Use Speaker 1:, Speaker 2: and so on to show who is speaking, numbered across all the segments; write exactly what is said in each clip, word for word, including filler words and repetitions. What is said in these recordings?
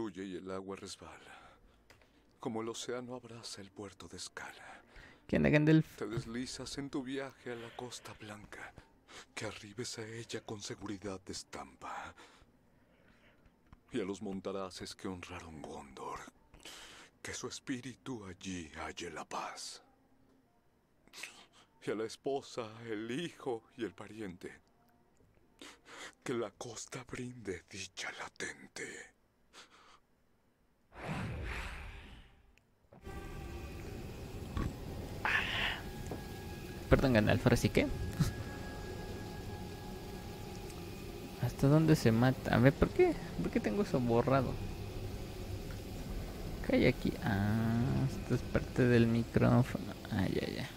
Speaker 1: fluye y el agua resbala. Como el océano abraza el puerto de Scala.
Speaker 2: ¿Qué onda, Gandalf?
Speaker 1: Te deslizas en tu viaje a la Costa Blanca. Que arribes a ella con seguridad de estampa. Y a los montaraces que honraron Gondor. Que su espíritu allí halle la paz. Y a la esposa, el hijo y el pariente. Que la costa brinde dicha latente.
Speaker 2: Perdón, Gandalf, ahora sí que. ¿Hasta dónde se mata? A ver, ¿por qué? ¿Por qué tengo eso borrado? ¿Qué hay aquí? Ah, esto es parte del micrófono. Ah, ya, ya.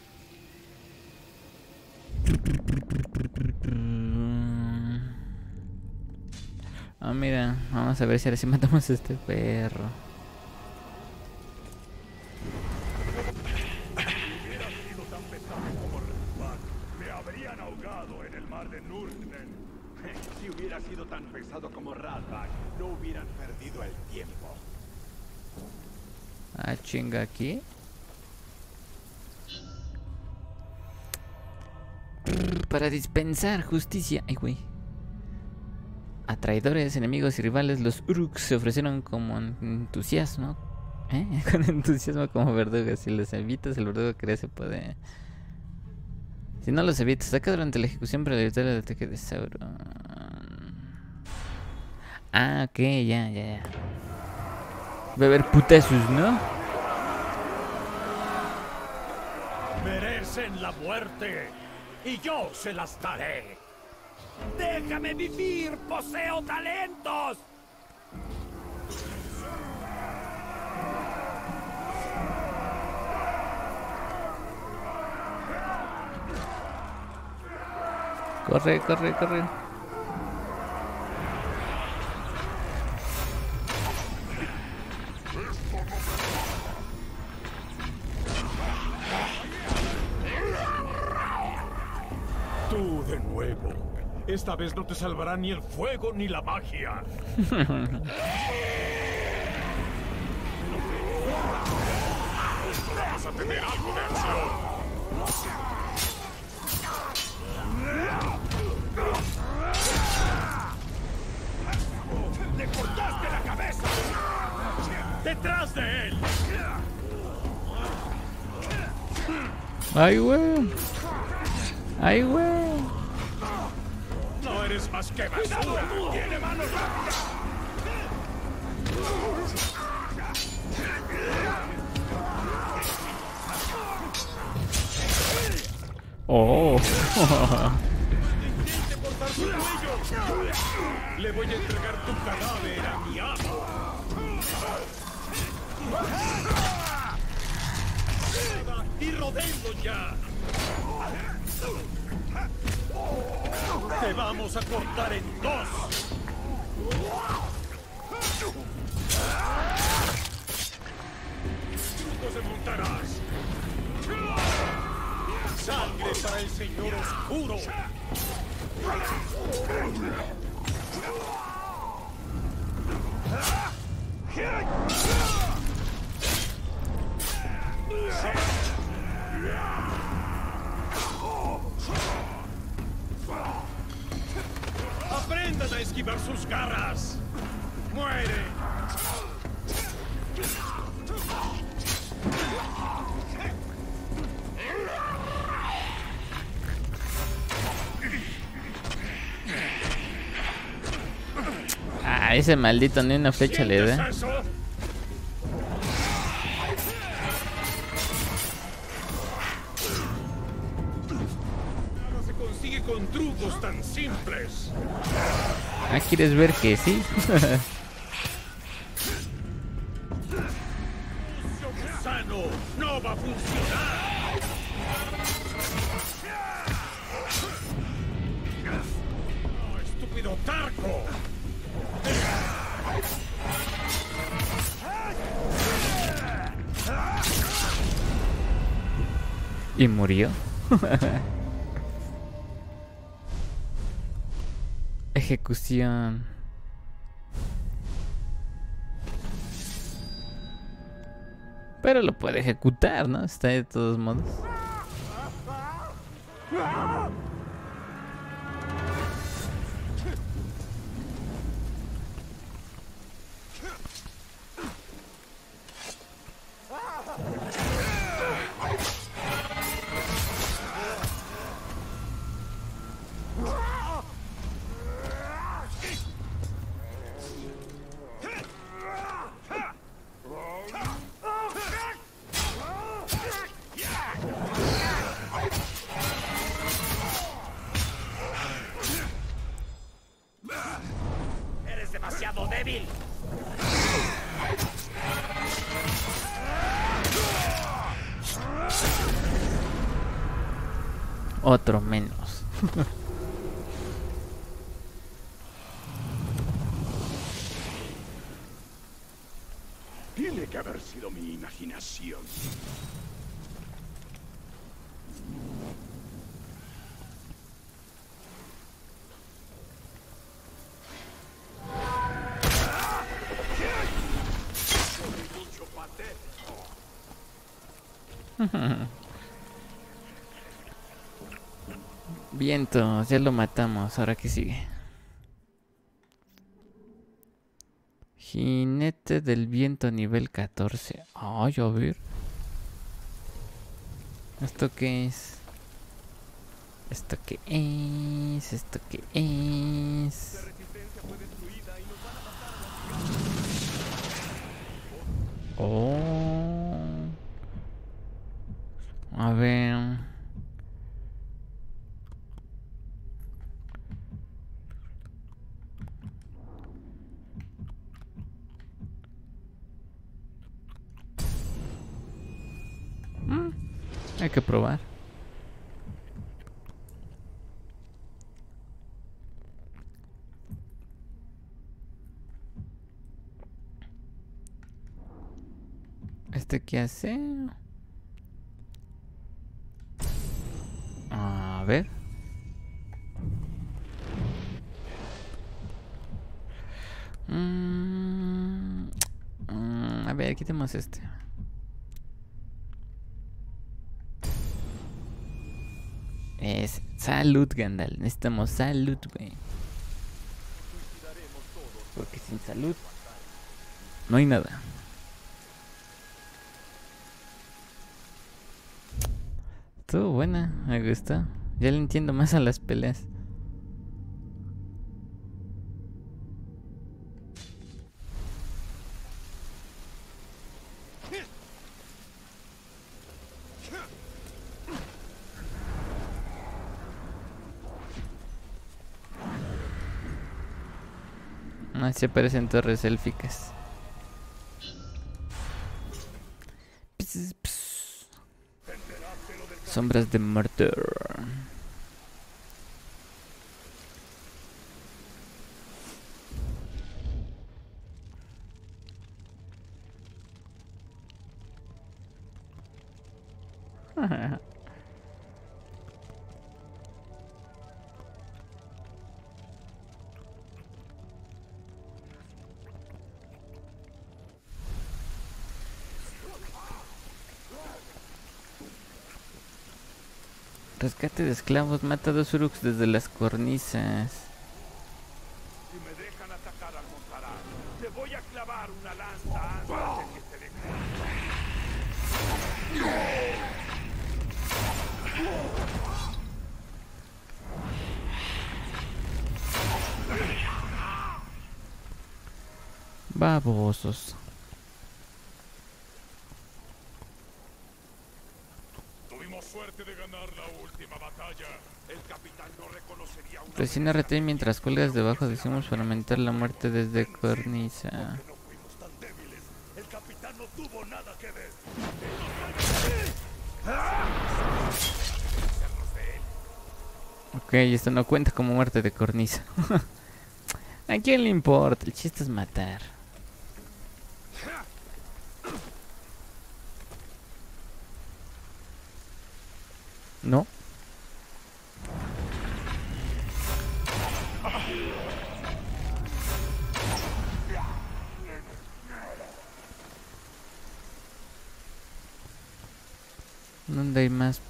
Speaker 2: Ah, mira, vamos a ver si ahora sí matamos a este perro.
Speaker 3: Me habrían ahogado en el mar de Nurten. Si hubiera sido tan pesado como Radbag, no hubieran perdido el tiempo.
Speaker 2: Ah, chinga, aquí. Para dispensar justicia. Ay, güey. A traidores, enemigos y rivales, los Uruks se ofrecieron como entusiasmo. ¿Eh? Con entusiasmo como verdugos. Si los evitas, el verdugo crece, puede. Si no los evitas, saca durante la ejecución para evitar el ataque de Sauron. Ah, ok, ya, ya, ya. Va a haber putazos, ¿no?
Speaker 3: Merecen la muerte y yo se las daré. ¡Déjame vivir! ¡Poseo talentos!
Speaker 2: Corre, corre, corre.
Speaker 3: Tú de nuevo. Esta vez no te salvará ni el fuego ni la magia. Vas a tener algo de acción. ¡Le cortaste la cabeza! ¡Detrás de él!
Speaker 2: Ay, güey. Ay, güey.
Speaker 3: No eres más que basura. ¡Tiene manos rápidas!
Speaker 2: Oh.
Speaker 3: Intente cortar su cuello. Le voy a entregar tu cadáver a mi amo. Y rodendo ya. Te vamos a cortar en dos. Tú se montarás. Sangre para el señor oscuro. Aprendan a esquivar sus garras. ¡Muere!
Speaker 2: Ah, ese maldito ni una flecha le da.
Speaker 3: ¿Sientes eso? Nada se consigue con trucos tan simples.
Speaker 2: Ah, ¿quieres ver que sí?
Speaker 3: Sano no va a funcionar. Oh, estúpido Tarco.
Speaker 2: Y murió. Ejecución. Pero lo puede ejecutar, ¿no? Está de todos modos.
Speaker 4: ¡Eres demasiado débil!
Speaker 2: Otro menos.
Speaker 3: Tiene que haber sido mi imaginación. Mucho patético.
Speaker 2: Viento, ya lo matamos. Ahora que sigue. Jinete del viento nivel catorce. Ay, a ver. ¿Esto qué es? ¿Esto qué es? ¿Esto qué es? Oh. A ver. Mm, hay que probar. ¿Este qué hace? A ver. Mm, mm, a ver, quitemos este. Es salud, Gandalf. Necesitamos salud, güey. Porque sin salud no hay nada. Estuvo buena, me gustó. Ya le entiendo más a las peleas. Así aparecen torres élficas. Pss, pss. Sombras de Mordor. Rescate de esclavos. Mata a dos uruks desde las cornisas.
Speaker 3: Si me dejan atacar al Montaraz, te voy a clavar una lanza antes de que te deje.
Speaker 2: Babosos.
Speaker 3: Tuvimos suerte de ganar la última batalla. El capitán no reconocería una...
Speaker 2: Presiona R T mientras cuelgas debajo de Simus para aumentar la muerte desde cornisa.
Speaker 3: No fuimos tan débiles. El capitán no tuvo nada que ver.
Speaker 2: Ok, esto no cuenta como muerte de cornisa. ¿A quién le importa? El chiste es matar. ¿No? ¿Dónde hay más?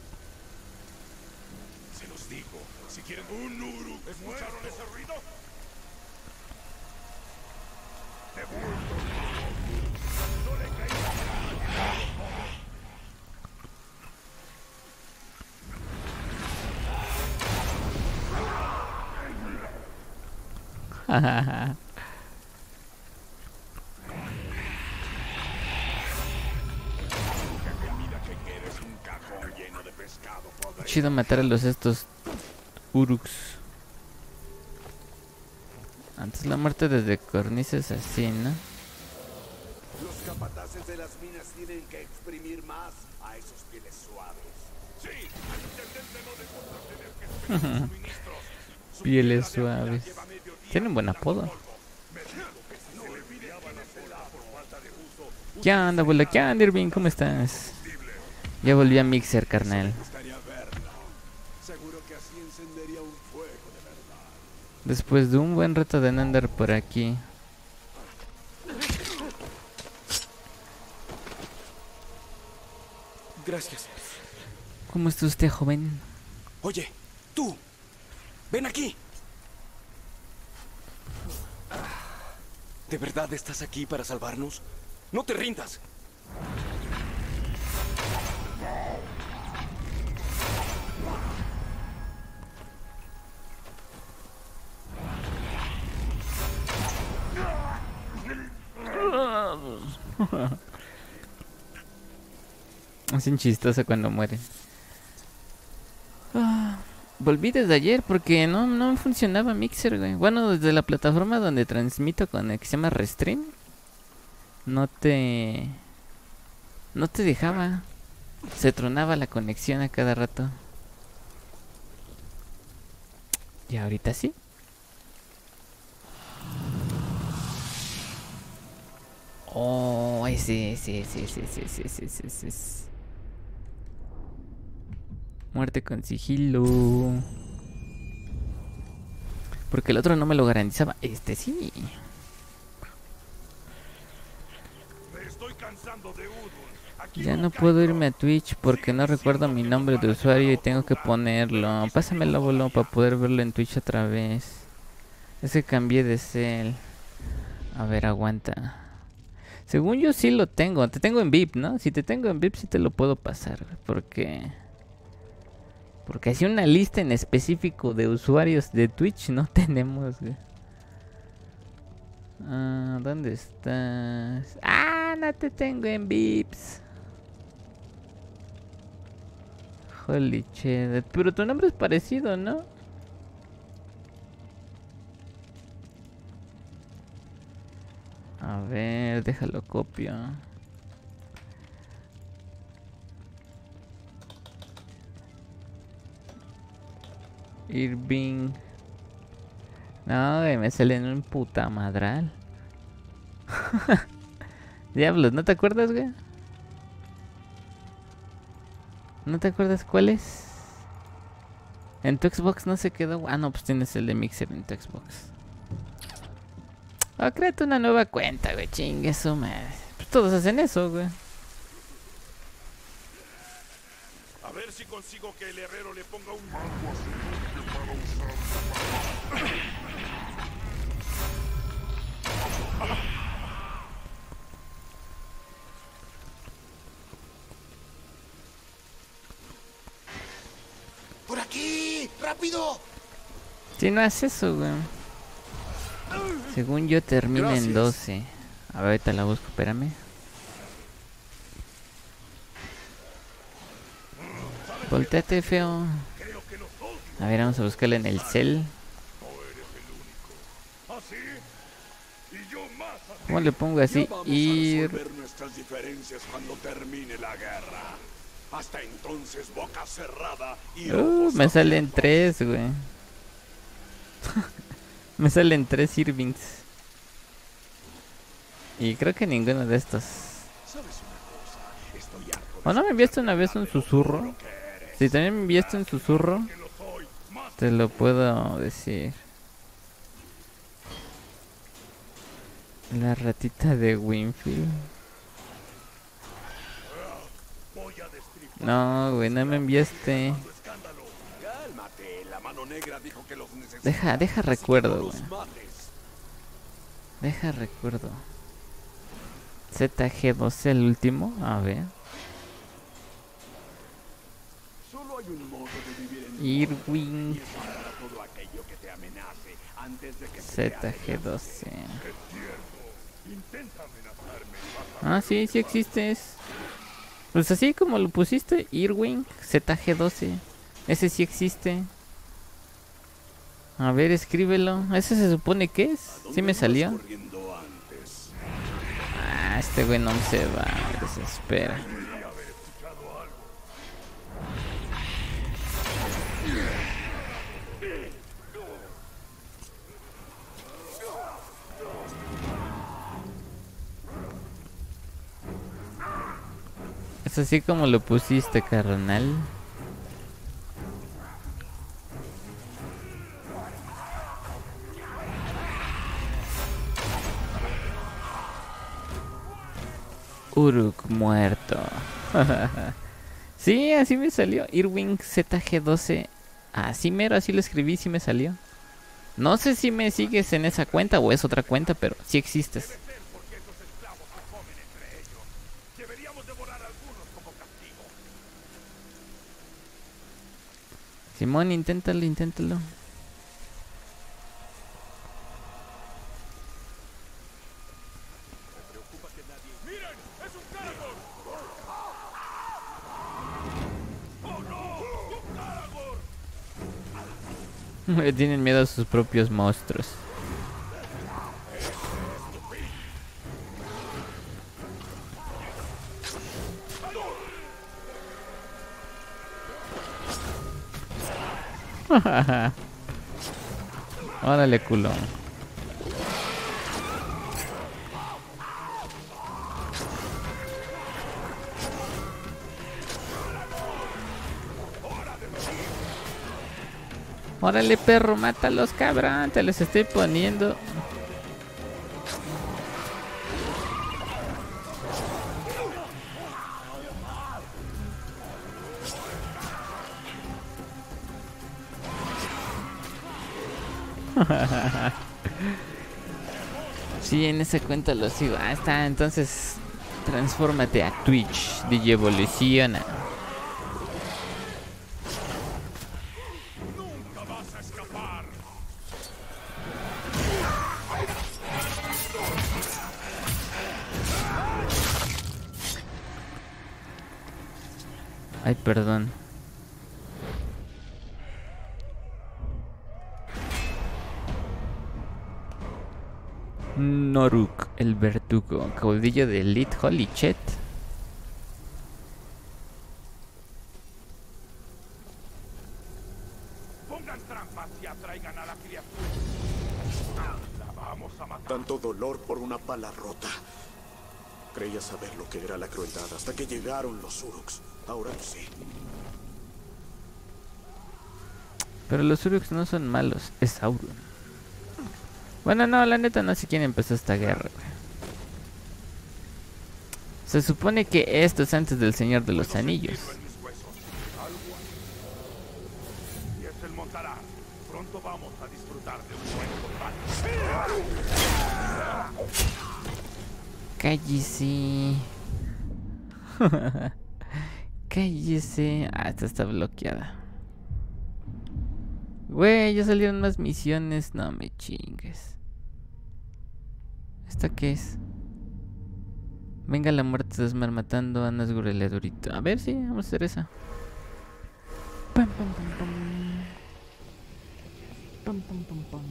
Speaker 3: Se los digo, si quieren un Uruk, ¿escucharon ese ruido? De bulto. No le caiga.
Speaker 2: Chido matar a los estos Uruks. Antes la muerte desde cornices así, ¿no?
Speaker 5: Los capataces de las minas tienen que exprimir más a esos pieles suaves.
Speaker 3: Sí, al intendente no le gusta tener que exprimir suministros. Su
Speaker 2: Pieles
Speaker 3: piedra de
Speaker 2: suaves.
Speaker 3: lleva medio día
Speaker 2: Tienen buen
Speaker 3: con
Speaker 2: apodo.
Speaker 3: polvo. Me dijo que si se le olvidaba la cola por falta de uso,
Speaker 2: ¿Qué onda, abuela? ¿Qué onda, Irving? ¿Cómo estás? Ya volví a Mixer, carnal.
Speaker 5: Gustaría verlo. Seguro que así encendería un fuego de verdad.
Speaker 2: Después de un buen reto de no andar por aquí.
Speaker 5: Gracias.
Speaker 2: ¿Cómo está usted, joven?
Speaker 5: Oye, tú, ven aquí. ¿De verdad estás aquí para salvarnos? No te rindas.
Speaker 2: Hacen chistoso cuando mueren. Ah, volví desde ayer porque no, no funcionaba Mixer, güey. Bueno, desde la plataforma donde transmito con el que se llama Restream, no te... No te dejaba. Se tronaba la conexión a cada rato. Y ahorita sí. Oh, ese, ese, ese, ese, ese, ese, ese, ese, ese, ese. Muerte con sigilo. Porque el otro no me lo garantizaba. Este sí.
Speaker 3: me estoy cansando de Udun. Aquí
Speaker 2: Ya
Speaker 3: no
Speaker 2: no
Speaker 3: cae
Speaker 2: puedo
Speaker 3: pro.
Speaker 2: irme a Twitch porque no recuerdo mi nombre de usuario y tengo que ponerlo. Pásamelo, boludo, para poder verlo en Twitch otra vez. Es que cambié de cel. A ver, aguanta. Según yo sí lo tengo. Te tengo en V I P, ¿no? Si te tengo en V I P sí te lo puedo pasar. Porque... Porque así una lista en específico de usuarios de Twitch no tenemos, güey. Ah, ¿dónde estás? Ah, no te tengo en V I Ps. Holy shit. Pero tu nombre es parecido, ¿no? A ver, déjalo copio. Irving. No, güey, me sale en un puta madral. Diablos, ¿no te acuerdas, güey? ¿No te acuerdas cuál es? En tu Xbox no se quedó. Ah, no, pues tienes el de Mixer en tu Xbox. Ah, oh, créate una nueva cuenta, güey. Chingue eso, madre. Pues todos hacen eso, güey.
Speaker 3: A ver si consigo que el herrero le ponga un...
Speaker 5: ¡Por aquí! ¡Rápido!
Speaker 2: Si no haces eso, güey. Según yo termina
Speaker 5: Gracias.
Speaker 2: en doce. A ver, ahorita la busco, espérame. Volteate, feo. A ver, vamos a buscarla en el cel.
Speaker 3: ¿Así? Y yo más así.
Speaker 2: ¿Cómo le pongo así?
Speaker 5: Ya vamos
Speaker 2: Ir.
Speaker 5: a resolver nuestras diferencias cuando termine la guerra. Hasta entonces, boca cerrada y
Speaker 2: Uh,
Speaker 5: ojos
Speaker 2: me salen
Speaker 5: abiertos.
Speaker 2: tres, güey. Me salen tres Irvings. Y creo que ninguno de estos.
Speaker 5: ¿Sabes una cosa? Estoy harto de
Speaker 2: ¿O no me enviaste una vez un susurro? Si también me enviaste un susurro,
Speaker 3: Que lo soy. Más
Speaker 2: te lo puedo decir. La ratita de Winfield.
Speaker 3: voy
Speaker 2: No, güey, no me enviaste.
Speaker 5: Cálmate, la mano negra dijo que los necesitaba.
Speaker 2: Deja, deja recuerdo, güey.
Speaker 5: Los mates.
Speaker 2: Deja recuerdo. Z G doce, el último. A ver.
Speaker 5: Solo hay un modo de vivir en
Speaker 2: Irwin.
Speaker 5: y es matar a todo aquello que te amenace antes de que te
Speaker 2: Z G doce.
Speaker 3: Es cierto. Intenta amenazarme. Vas a
Speaker 2: Ah, sí, sí existes. Pues así como lo pusiste, Irwin Z G doce. Ese sí existe. A ver, escríbelo. ¿Ese se supone que es? ¿Sí me salió?
Speaker 5: corriendo antes.
Speaker 2: Ah, este güey no se va. Me desespera. Es así como lo pusiste, carnal. Uruk muerto. Sí, así me salió. Irwin Z G doce. Así mero, así lo escribí, sí me salió. No sé si me sigues en esa cuenta o es otra cuenta, pero sí existes.
Speaker 3: porque esos esclavos se comen entre ellos. Deberíamos devorar algunos como castigo.
Speaker 2: Simón, inténtalo, inténtalo.
Speaker 3: ¡Miren! ¡Es un Caragor! ¡Oh no! ¡Un Caragor!
Speaker 2: Le tienen miedo a sus propios monstruos. Órale, culo. Órale, perro, mátalos, cabrón. Te les estoy poniendo. Sí, en esa cuenta lo sigo. Ah, está, entonces transfórmate a Twitch, D J evoluciona.
Speaker 3: ¡Nunca vas a escapar!
Speaker 2: Ay, perdón. Noruk, el verdugo, caudillo de Elite Holy Chet.
Speaker 3: Pongan trampas y atraigan a la criatura. La vamos a matar.
Speaker 5: Tanto dolor por una pala rota. Creía saber lo que era la crueldad hasta que llegaron los Uruks. Ahora lo sé.
Speaker 2: Pero los Uruks no son malos, es Sauron. Bueno, no, la neta no sé quién empezó esta guerra, güey. Se supone que esto es antes del Señor de los Anillos.
Speaker 3: En mis huesos. Algo así. Y es el Montará. Pronto vamos a disfrutar de un buen combate.
Speaker 2: Cállese. Cállese. Ah, esta está bloqueada. Güey, ya salieron más misiones. No me chingues. ¿Esta qué es? Venga la muerte de Esmar matando a Nazgûl el Edurito. A ver, sí, vamos a hacer esa. Pam, pam, pam, pam. Pam, pam, pam, pam.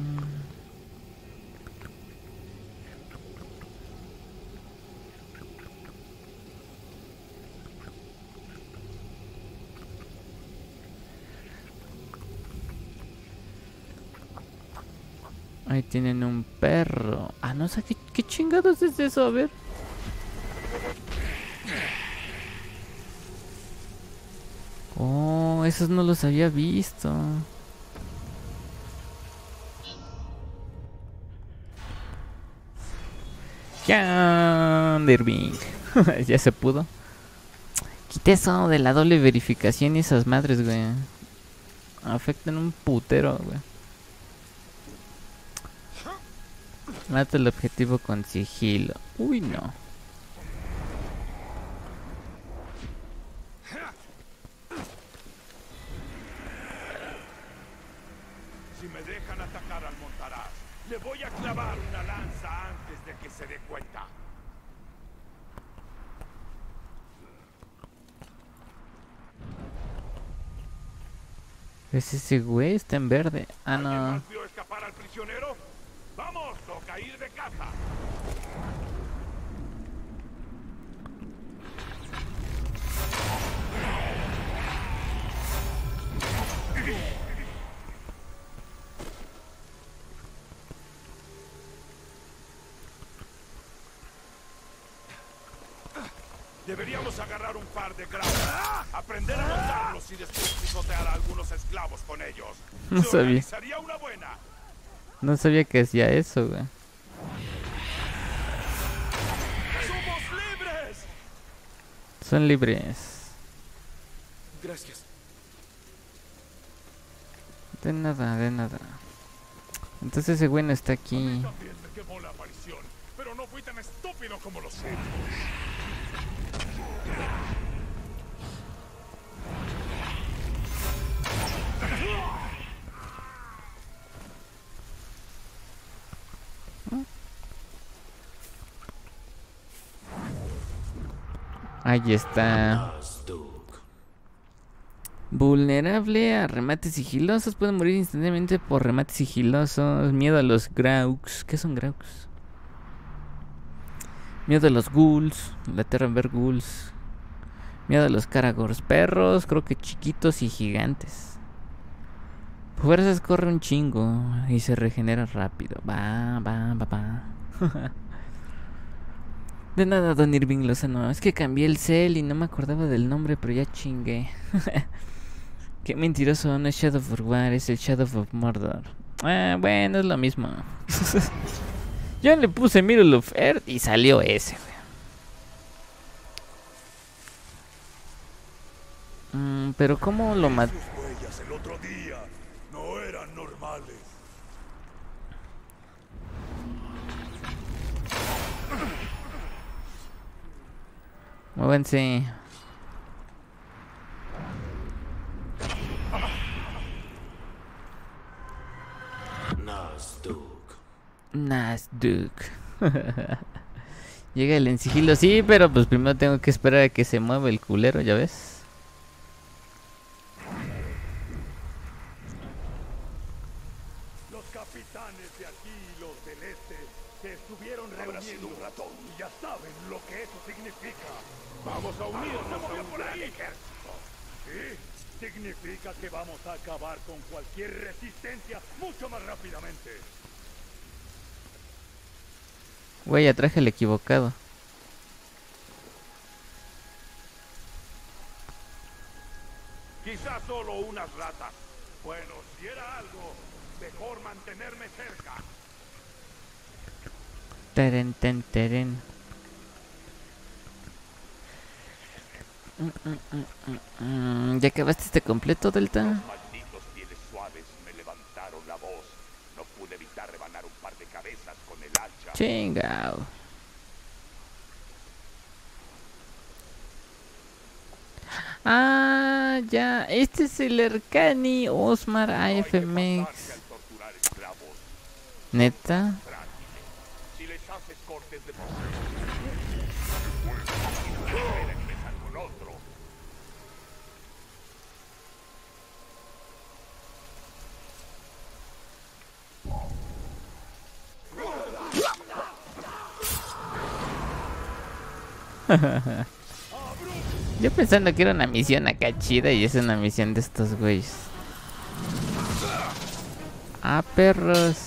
Speaker 2: Ahí tienen un perro. Ah, no sé qué, qué chingados es eso, a ver. Oh, esos no los había visto. Ya, Irving. Ya se pudo. Quita eso de la doble verificación y esas madres, güey. Afectan un putero, güey. Mata el objetivo con sigilo. Uy, no.
Speaker 3: Si me dejan atacar al Montaraz, le voy a clavar una lanza antes de que se dé cuenta.
Speaker 2: ¿Es ese güey? Está en verde. Ah,
Speaker 3: ¿Alguien
Speaker 2: no.
Speaker 3: más vio escapar al prisionero? ¡Vamos! ¡Toca ir de caza! Deberíamos agarrar un par de grabos, aprender a montarlos y después pisotear a algunos esclavos con ellos.
Speaker 2: No
Speaker 3: Se
Speaker 2: sabía.
Speaker 3: organizaría una buena.
Speaker 2: No sabía que hacía eso, güey.
Speaker 3: ¡Somos libres!
Speaker 2: Son libres.
Speaker 5: Gracias.
Speaker 2: De nada, de nada. Entonces ese güey no está
Speaker 3: A mí
Speaker 2: aquí.
Speaker 3: también me quemó la aparición, pero no fui tan estúpido como los otros.
Speaker 2: Ahí está. Vulnerable a remates sigilosos. Pueden morir instantáneamente por remates sigilosos. Miedo a los Graux. ¿Qué son Graux? Miedo a los ghouls. La Terranver ghouls. Miedo a los Karagors. Perros, creo que chiquitos y gigantes. Fuerzas corre un chingo y se regenera rápido. Va, va, va, va. De nada, don Irving Lozano. Es que cambié el cel y no me acordaba del nombre, pero ya chingué. Qué mentiroso, no es Shadow of War, es el Shadow of Mordor. Ah, bueno, es lo mismo. Yo le puse Middle of Earth y salió ese, güey. Mm, pero ¿cómo lo mató?
Speaker 3: Sus huellas el otro día no eran normales.
Speaker 2: Muévanse.
Speaker 5: Nasduk.
Speaker 2: Nasduk. Llega el en sigilo, sí, pero pues primero tengo que esperar a que se mueva el culero, ¿ya ves?
Speaker 3: Los capitanes de aquí y los del este se estuvieron reuniendo un ratón y ya saben lo que eso significa. Vamos a unirnos a un gran ejército. Sí, significa que vamos a acabar con cualquier resistencia mucho más rápidamente.
Speaker 2: Güey, ya traje el equivocado.
Speaker 3: Quizás solo unas ratas. Bueno, si era algo, mejor mantenerme cerca.
Speaker 2: Teren, ten, teren. Mm, mm, mm, mm, mm. ¿Ya acabaste este completo, Delta?
Speaker 3: Malditos pieles suaves me levantaron la voz. No pude evitar rebanar un par de cabezas con el hacha.
Speaker 2: Chingao. Ah, ya. Este es el Ercani Osmar A F M X. ¿Neta?
Speaker 3: Si les haces cortes de con otro.
Speaker 2: Yo pensando que era una misión acá chida y es una misión de estos güeyes. Ah, perros.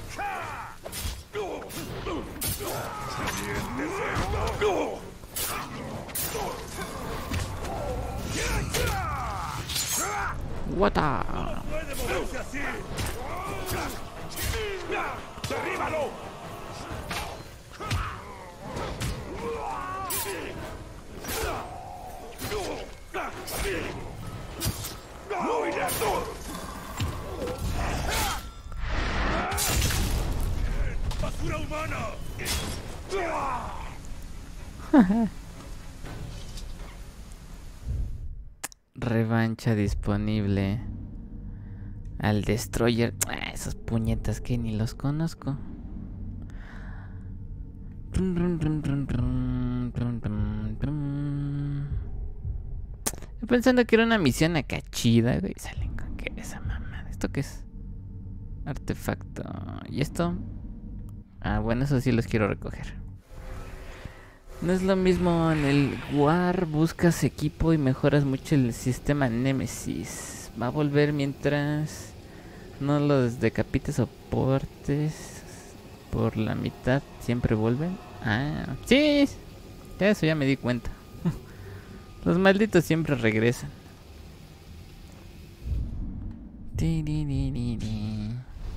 Speaker 2: Wata.
Speaker 3: ¡Puede moverse así! ¡Derríbalo! ¡Muy lento! ¡Basura humana!
Speaker 2: Revancha disponible. Al Destroyer. Ah, esos puñetas que ni los conozco. Rum, rum, rum, rum, rum, rum, rum, rum. Estoy pensando que era una misión acá chida, güey. Salen con que esa mamada. ¿Esto qué es? Artefacto. ¿Y esto? Ah, bueno, eso sí los quiero recoger. No es lo mismo en el War. Buscas equipo y mejoras mucho el sistema Nemesis. Va a volver mientras no los decapites o portes por la mitad. Siempre vuelven. Ah, sí. Eso ya me di cuenta. Los malditos siempre regresan. Di, di, di, di, di.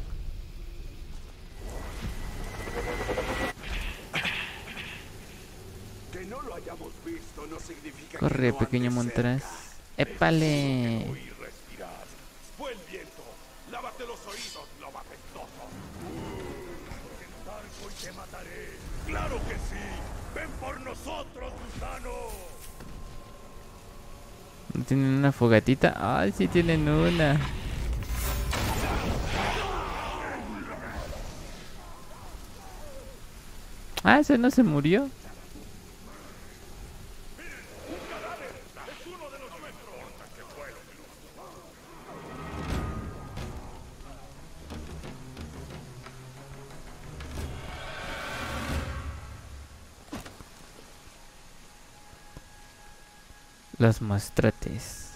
Speaker 3: Que no lo hayamos visto no significa
Speaker 2: Corre,
Speaker 3: que no
Speaker 2: pequeño
Speaker 3: ande
Speaker 2: Montaraz.
Speaker 3: cerca.
Speaker 2: ¡Épale!
Speaker 3: Oír respirar. Fue el viento. Lávate los oídos, lobo apestoso. Entarco y te mataré. ¡Claro que sí! ¡Ven por nosotros, gusano!
Speaker 2: ¿No tienen una fogatita? ¡Ay, sí tienen una! Ah, ese no se murió. Los mostrotes.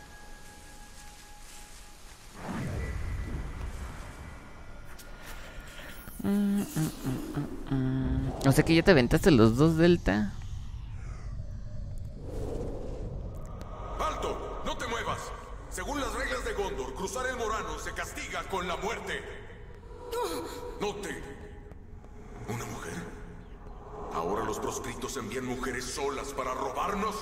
Speaker 2: Mm, mm, mm, mm, mm. O sea que ya te aventaste los dos Delta.
Speaker 6: ¡Alto! ¡No te muevas! Según las reglas de Gondor, cruzar el Morano se castiga con la muerte. Note. ¿Una mujer? ¿Ahora los proscritos envían mujeres solas para robarnos?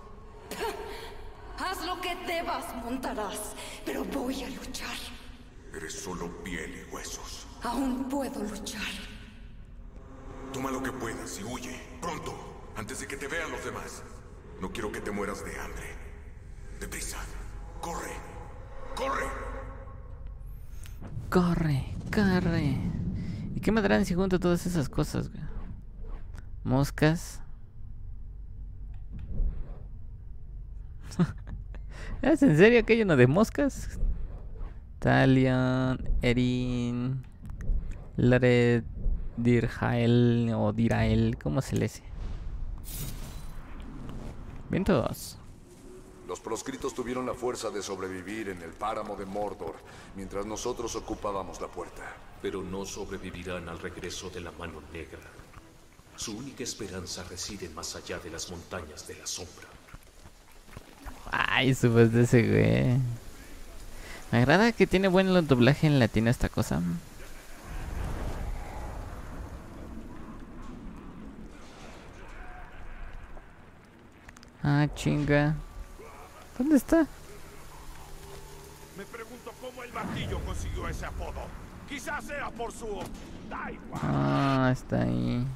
Speaker 7: Haz lo que debas, Montaraz, pero voy a luchar.
Speaker 6: Eres solo piel y huesos.
Speaker 7: Aún puedo luchar.
Speaker 6: Toma lo que puedas y huye. Pronto, antes de que te vean los demás. No quiero que te mueras de hambre. Deprisa. Corre. Corre.
Speaker 2: Corre, corre. ¿Y qué me darán si junto todas esas cosas, güey? Moscas. ¿Es en serio que hay uno de moscas? Talion, Erin, Lared, Dirhael o Dirael, ¿cómo se le dice? Bien todos.
Speaker 1: Los proscritos tuvieron la fuerza de sobrevivir en el páramo de Mordor, mientras nosotros ocupábamos la puerta.
Speaker 8: Pero no sobrevivirán al regreso de la Mano Negra. Su única esperanza reside más allá de las montañas de la sombra.
Speaker 2: Ay, su voz de ese güey. Me agrada que tiene buen doblaje en latino esta cosa. Ah, chinga. ¿Dónde está?
Speaker 3: Me pregunto cómo el martillo consiguió ese apodo. Quizás sea por su... Da igual.
Speaker 2: Ah, está ahí.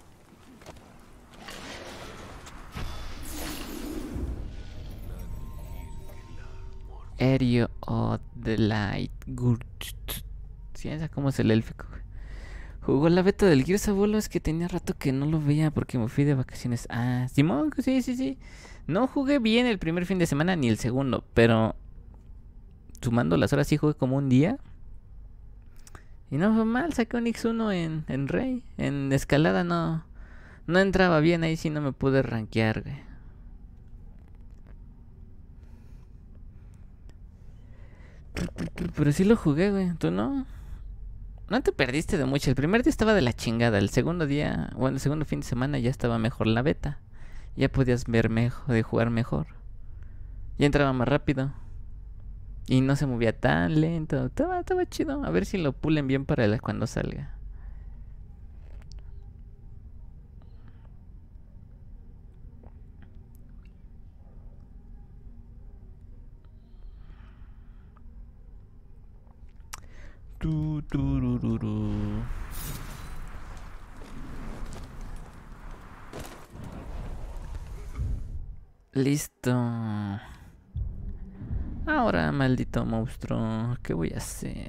Speaker 2: Aereo of the Light. Sí, esa como es el élfico. Jugó la beta del Gears of War, es que tenía rato que no lo veía porque me fui de vacaciones. Ah, Simón, sí, sí, sí. No jugué bien el primer fin de semana ni el segundo, pero sumando las horas sí jugué como un día. Y no fue mal, saqué un X uno en, en Rey. En escalada no, no entraba bien, ahí sí no me pude rankear, güey. Pero sí lo jugué, güey. ¿Tú no? No te perdiste de mucho. El primer día estaba de la chingada. El segundo día, bueno, el segundo fin de semana ya estaba mejor la beta. Ya podías ver mejor, de jugar mejor. Ya entraba más rápido. Y no se movía tan lento. Estaba, estaba chido. A ver si lo pulen bien para el, cuando salga. Tu, turururu. Listo. Ahora, maldito monstruo, ¿qué voy a hacer?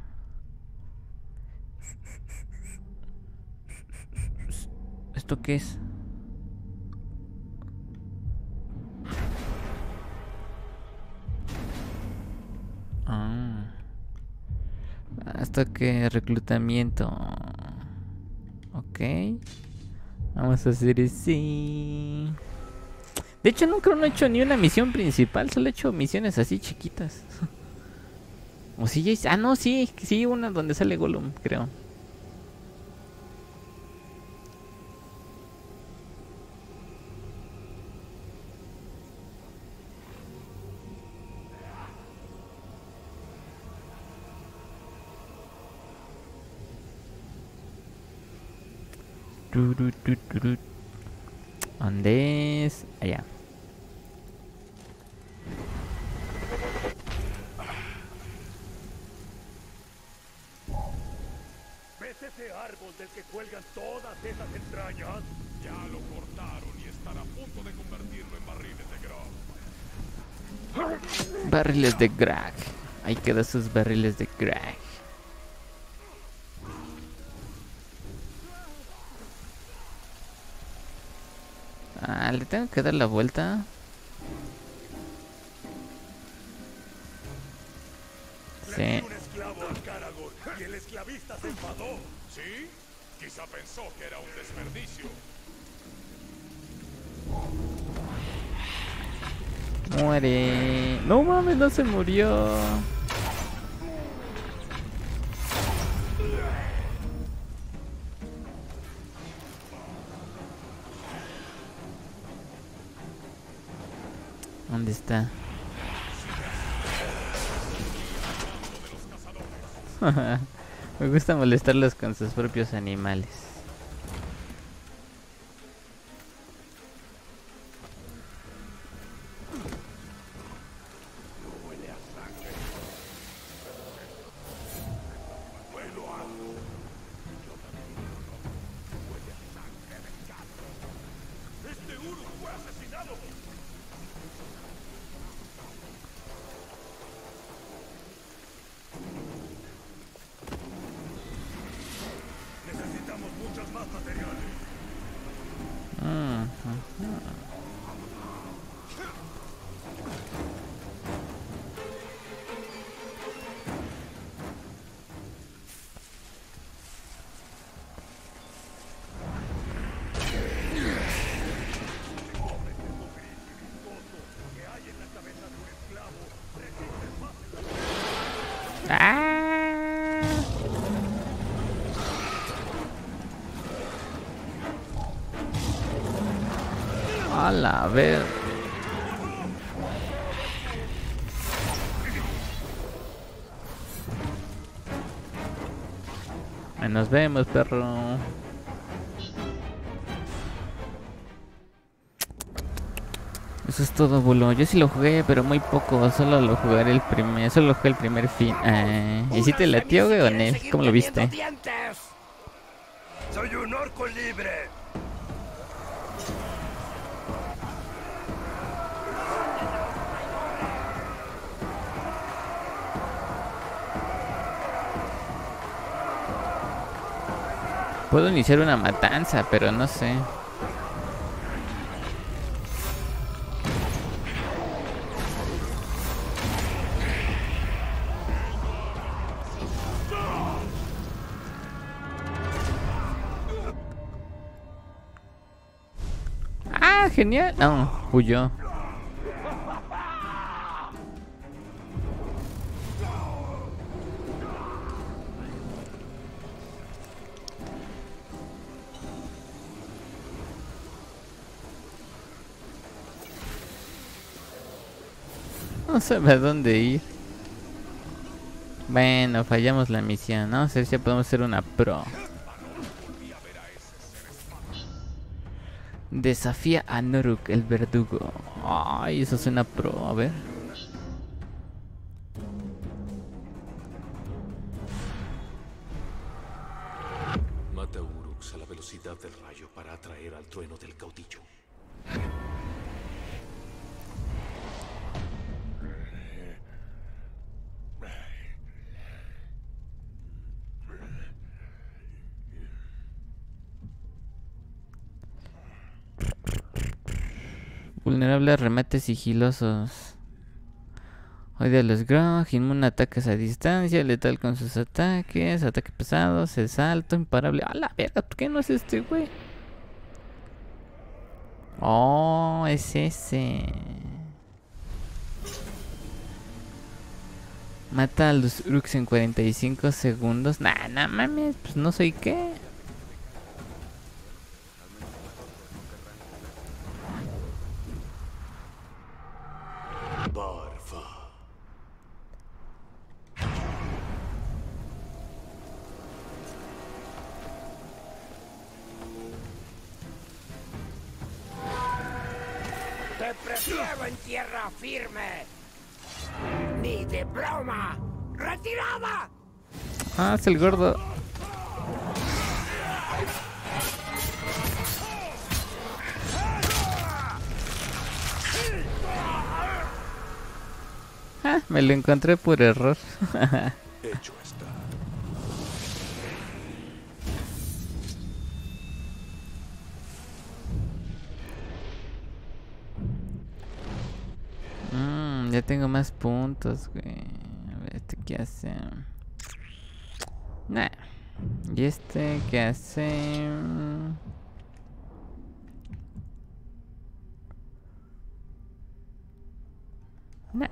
Speaker 2: ¿Esto qué es? Ah. Hasta que reclutamiento. Ok. Vamos a hacer así. De hecho nunca no he hecho ni una misión principal. Solo he hecho misiones así chiquitas. O si ya hice... Ah no, sí, sí, una donde sale Gollum, creo. ¿Dónde es? Allá.
Speaker 3: ¿Ves ese árbol del que cuelgan todas esas entrañas? Ya lo cortaron y están a punto de convertirlo en barriles de Grog.
Speaker 2: Barriles de Grog. Ahí quedan sus barriles de Grog. Ah, le tengo que dar la vuelta. Sí.
Speaker 3: Le di un esclavo a Caragor y el esclavista se enfadó. ¿Sí? Quizá pensó que era un desperdicio.
Speaker 2: Muere. No mames, no se murió. ¿Dónde está? Me gusta molestarlos con sus propios animales.
Speaker 3: Este Uruk fue asesinado. Necesitamos muchos más materiales.
Speaker 2: Mm, A la ver. Nos vemos, perro. Eso es todo, boludo. Yo sí lo jugué, pero muy poco. Solo lo jugaré el primer. Solo jugué el primer fin. Eh, ¿Y si te latió, güey, o no? ¿Cómo lo viste?
Speaker 3: Soy un orco libre.
Speaker 2: Puedo iniciar una matanza, pero no sé. Ah, genial. No, huyó. No sabe a dónde ir. Bueno, fallamos la misión. Vamos a ver si podemos hacer una pro. Desafía a Noruk, el verdugo. Ay, eso es una pro. A ver.
Speaker 8: trueno del caudillo.
Speaker 2: Vulnerable a remates sigilosos. Odia a los Grog, inmune a ataques a distancia, letal con sus ataques, ataque pesado, se salto, imparable. ¡A la verga! ¿Por qué no es este güey? Oh, es ese. Mata a los Uruks en cuarenta y cinco segundos. Nah, nah mames, pues no soy qué.
Speaker 5: Barfa.
Speaker 4: ¡Te prefiero en tierra firme! ¡Ni de broma! ¡Retirada!
Speaker 2: Ah, es el gordo. Ah, me lo encontré por error.
Speaker 1: Hecho está.
Speaker 2: Mm, ya tengo más puntos, güey. A ver, ¿este qué hace? Nah. ¿Y este qué hace? Nah.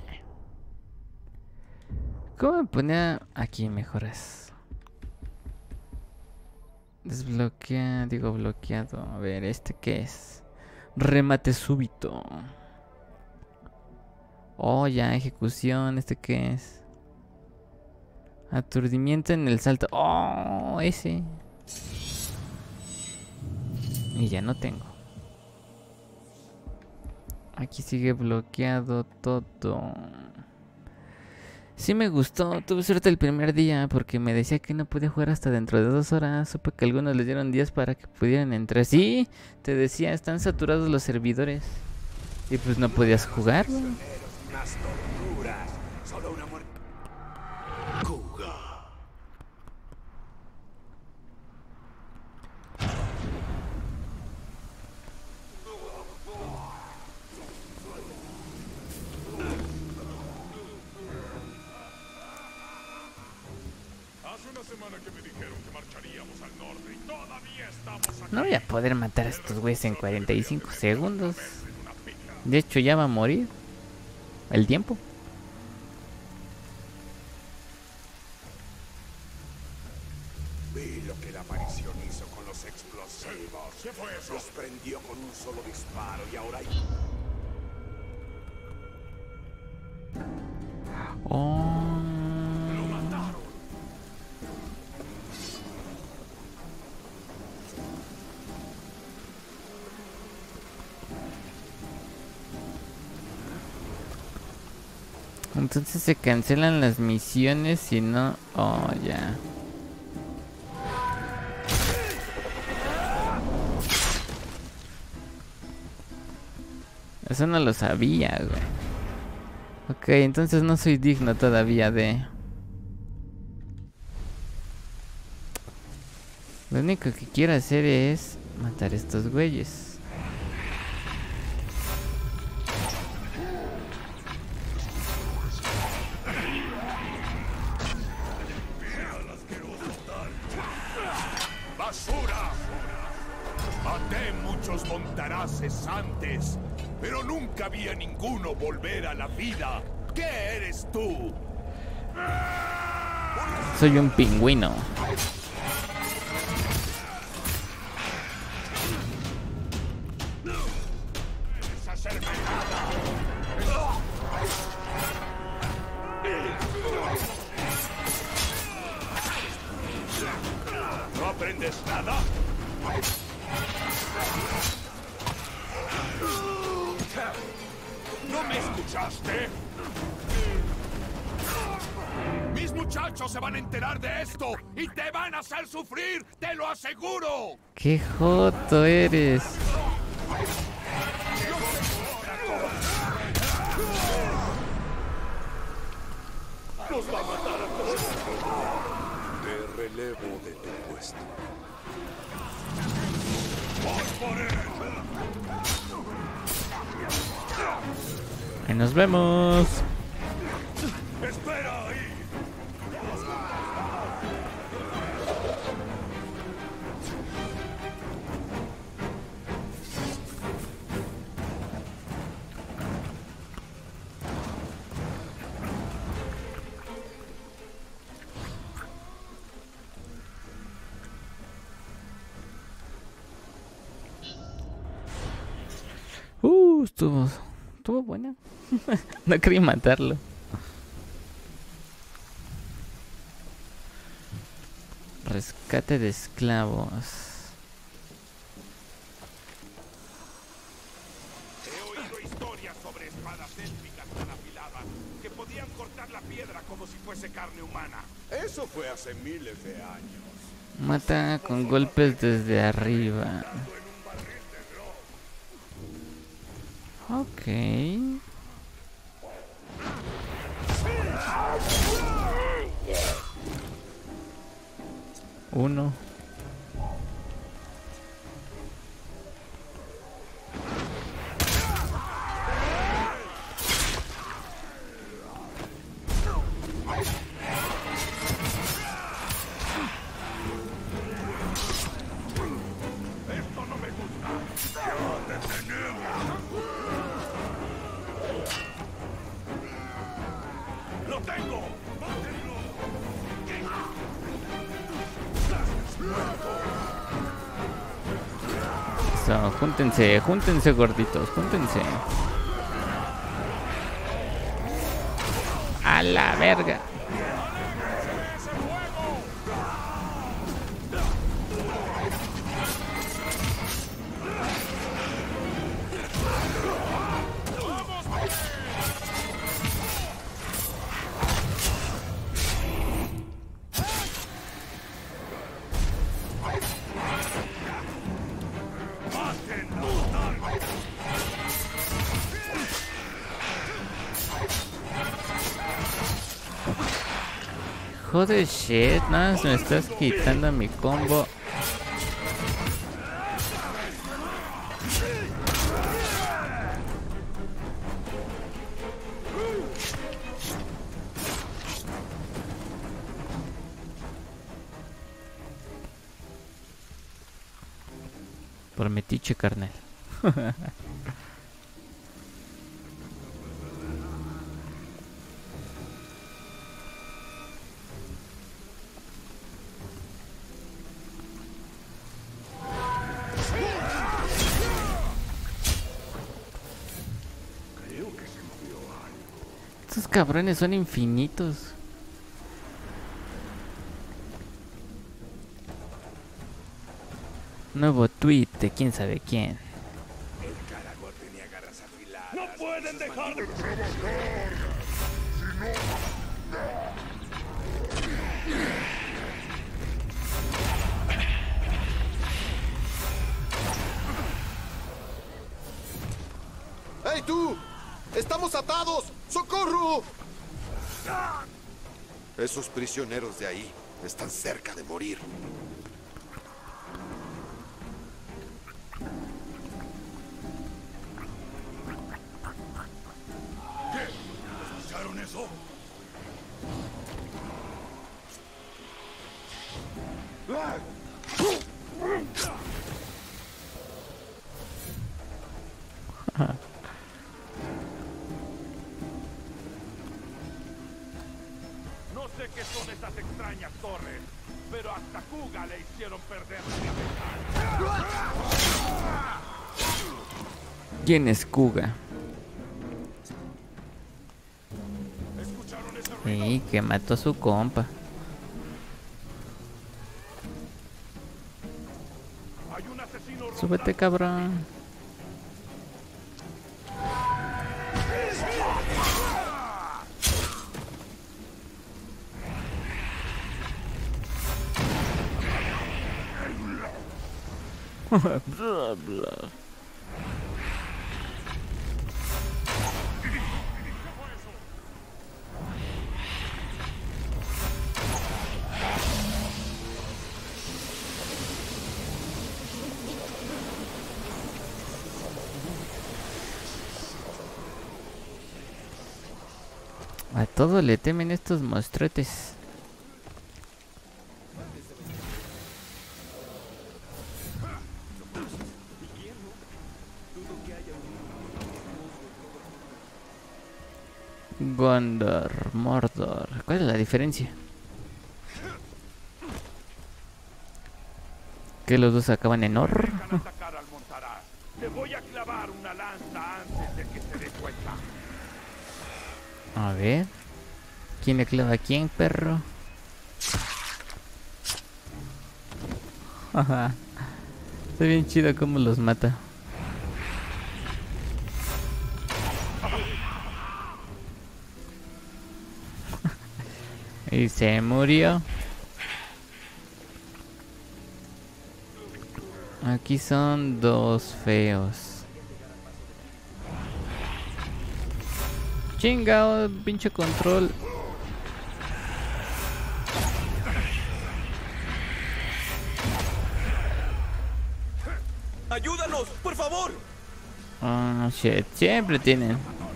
Speaker 2: ¿Cómo me ponía aquí mejoras? Desbloquea, digo bloqueado. A ver, ¿este qué es? Remate súbito. Oh, ya, ejecución. ¿Este qué es? Aturdimiento en el salto. Oh, ese. Y ya no tengo. Aquí sigue bloqueado todo. Sí me gustó, tuve suerte el primer día porque me decía que no podía jugar hasta dentro de dos horas. Supe que algunos les dieron días para que pudieran entrar. Sí, te decía, están saturados los servidores. Y pues no podías jugar, güey.
Speaker 3: Unas torturas. Solo una muerte.
Speaker 5: Kuga.
Speaker 3: Hace una semana que me dijeron que marcharíamos al norte y todavía estamos aquí.
Speaker 2: No voy a poder matar a estos güeyes en cuarenta y cinco segundos. De hecho ya va a morir el tiempo.
Speaker 3: Vi lo que la aparición hizo con los explosivos. ¿Qué fue eso? Los prendió con un solo disparo y ahora hay...
Speaker 2: Oh.
Speaker 3: ¡Lo mataron!
Speaker 2: Entonces se cancelan las misiones si no... Oh, ya. Eso no lo sabía, güey. Ok, entonces no soy digno todavía de... Lo único que quiero hacer es matar a estos güeyes.
Speaker 3: ¡Basura! Maté muchos montaraces antes, pero nunca vi a ninguno volver a la vida. ¿Qué eres tú?
Speaker 2: Soy un pingüino.
Speaker 3: ¡Puedes hacerme nada! ¿No aprendes nada? ¿No me escuchaste? Mis muchachos se van a enterar de esto y te van a hacer sufrir, te lo aseguro.
Speaker 2: ¡Qué joto eres!
Speaker 3: ¡Nos va a matar a todos!
Speaker 1: Te relevo de tu puesto.
Speaker 3: ¡Voy por él!
Speaker 2: Ahí nos vemos.
Speaker 3: ¡Espera ahí!
Speaker 2: Uh, estuvo, estuvo buena. No quería matarlo. Rescate de esclavos.
Speaker 3: He oído historias sobre espadas élficas tan afiladas que podían cortar la piedra como si fuese carne humana.
Speaker 5: Eso fue hace miles de años.
Speaker 2: Mata con golpes desde arriba. Ok. Uno.
Speaker 3: Esto no me gusta. ¡Ya te tenemos! ¡Lo tengo! ¡Mátenlo!
Speaker 2: So, júntense, júntense gorditos, júntense. A la verga. Joder, shit, nada más me estás quitando mi combo. Por metiche, carnal. Estos cabrones son infinitos. Nuevo tweet de quién sabe quién.
Speaker 3: El Caragor tenía garras afiladas. ¡No pueden dejar de trabajar!
Speaker 5: ¡Hey tú! ¡Estamos atados! ¡Socorro! Esos prisioneros de ahí están cerca de morir.
Speaker 3: ¿Qué? ¿Escucharon eso? No sé qué son esas extrañas torres, pero hasta Kuga le hicieron perder la cabeza.
Speaker 2: ¿Quién es Kuga?
Speaker 3: ¿Escucharon ese ruido?
Speaker 2: Sí, que mató a su compa.
Speaker 3: Hay un asesino rondando.
Speaker 2: Súbete, cabrón. Bla, bla. A todo le temen estos monstruetes. Gondor, Mordor. ¿Cuál es la diferencia? ¿Que los dos acaban en Or?
Speaker 3: Te voy a clavar una lanza antes de que se dé cuenta.
Speaker 2: A ver. ¿Quién le clava a quién, perro? Está bien chido cómo los mata. Y se murió. Aquí son dos feos. Chingao, pinche control.
Speaker 5: ¡Ayúdanos, por favor!
Speaker 2: Oh, shit. Siempre tienen.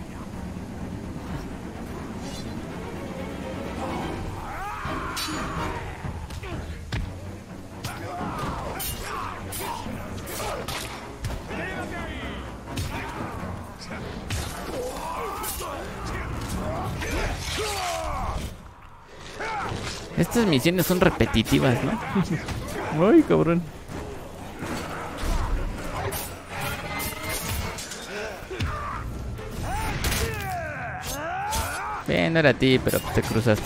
Speaker 2: Estas misiones son repetitivas, ¿no? Ay, cabrón. Bien, no era a ti, pero te cruzaste.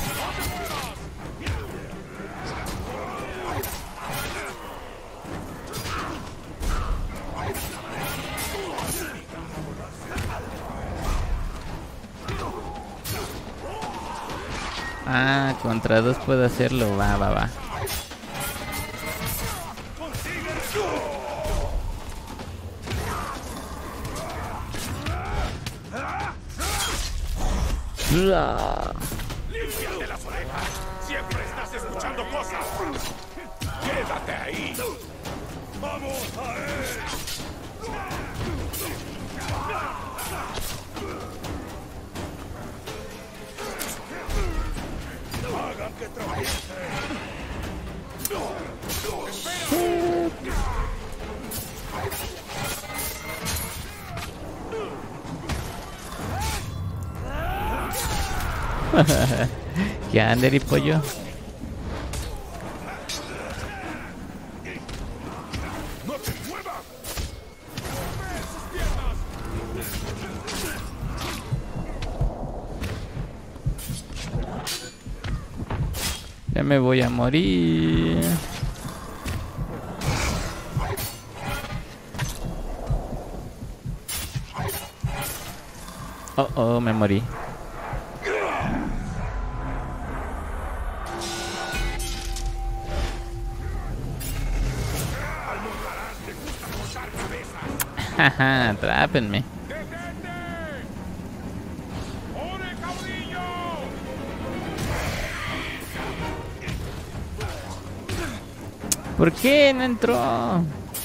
Speaker 2: Ah, contra dos puedo hacerlo. Va, va, va.
Speaker 3: ¡Límpiate las orejas! ¡Siempre estás escuchando cosas! ¡Quédate ahí! ¡Vamos a él! ¡Hagan que tropiece!
Speaker 2: Ya, Ander y pollo.
Speaker 3: ¡No te muevas!
Speaker 2: Ya me voy a morir. Oh, oh, me morí. Jaja, atrápenme. ¿Por qué no entró?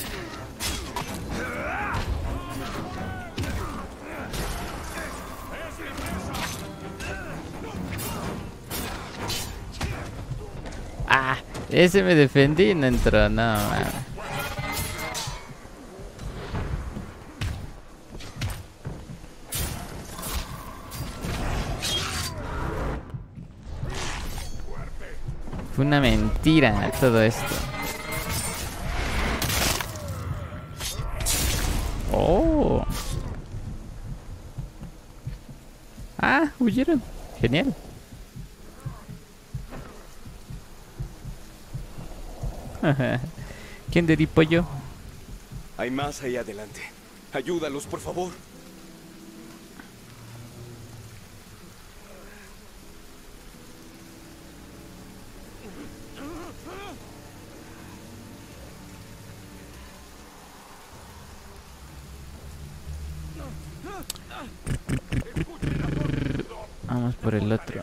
Speaker 2: Ah, ese me defendí y no entró, no mames. Fue una mentira todo esto. Oh. Ah, huyeron. Genial. ¿Quién de pollo?
Speaker 5: Hay más ahí adelante. Ayúdalos, por favor.
Speaker 2: Vamos por el otro.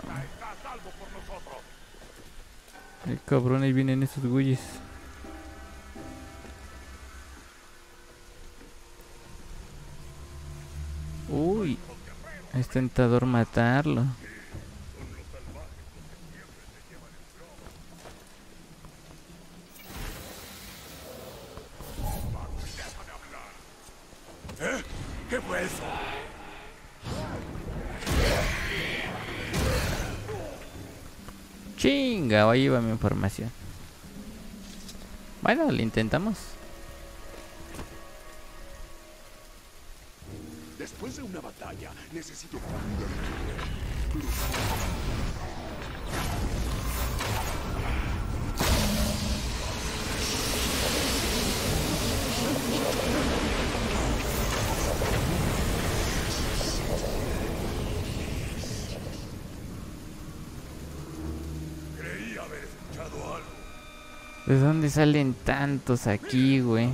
Speaker 2: El cabrón, ahí vienen esos güeyes. Uy, es tentador matarlo.
Speaker 3: ¿Qué fue eso?
Speaker 2: Chinga, ahí va mi información. Bueno, lo intentamos.
Speaker 3: Después de una batalla, necesito... Creí haber escuchado algo.
Speaker 2: ¿De dónde salen tantos aquí, güey?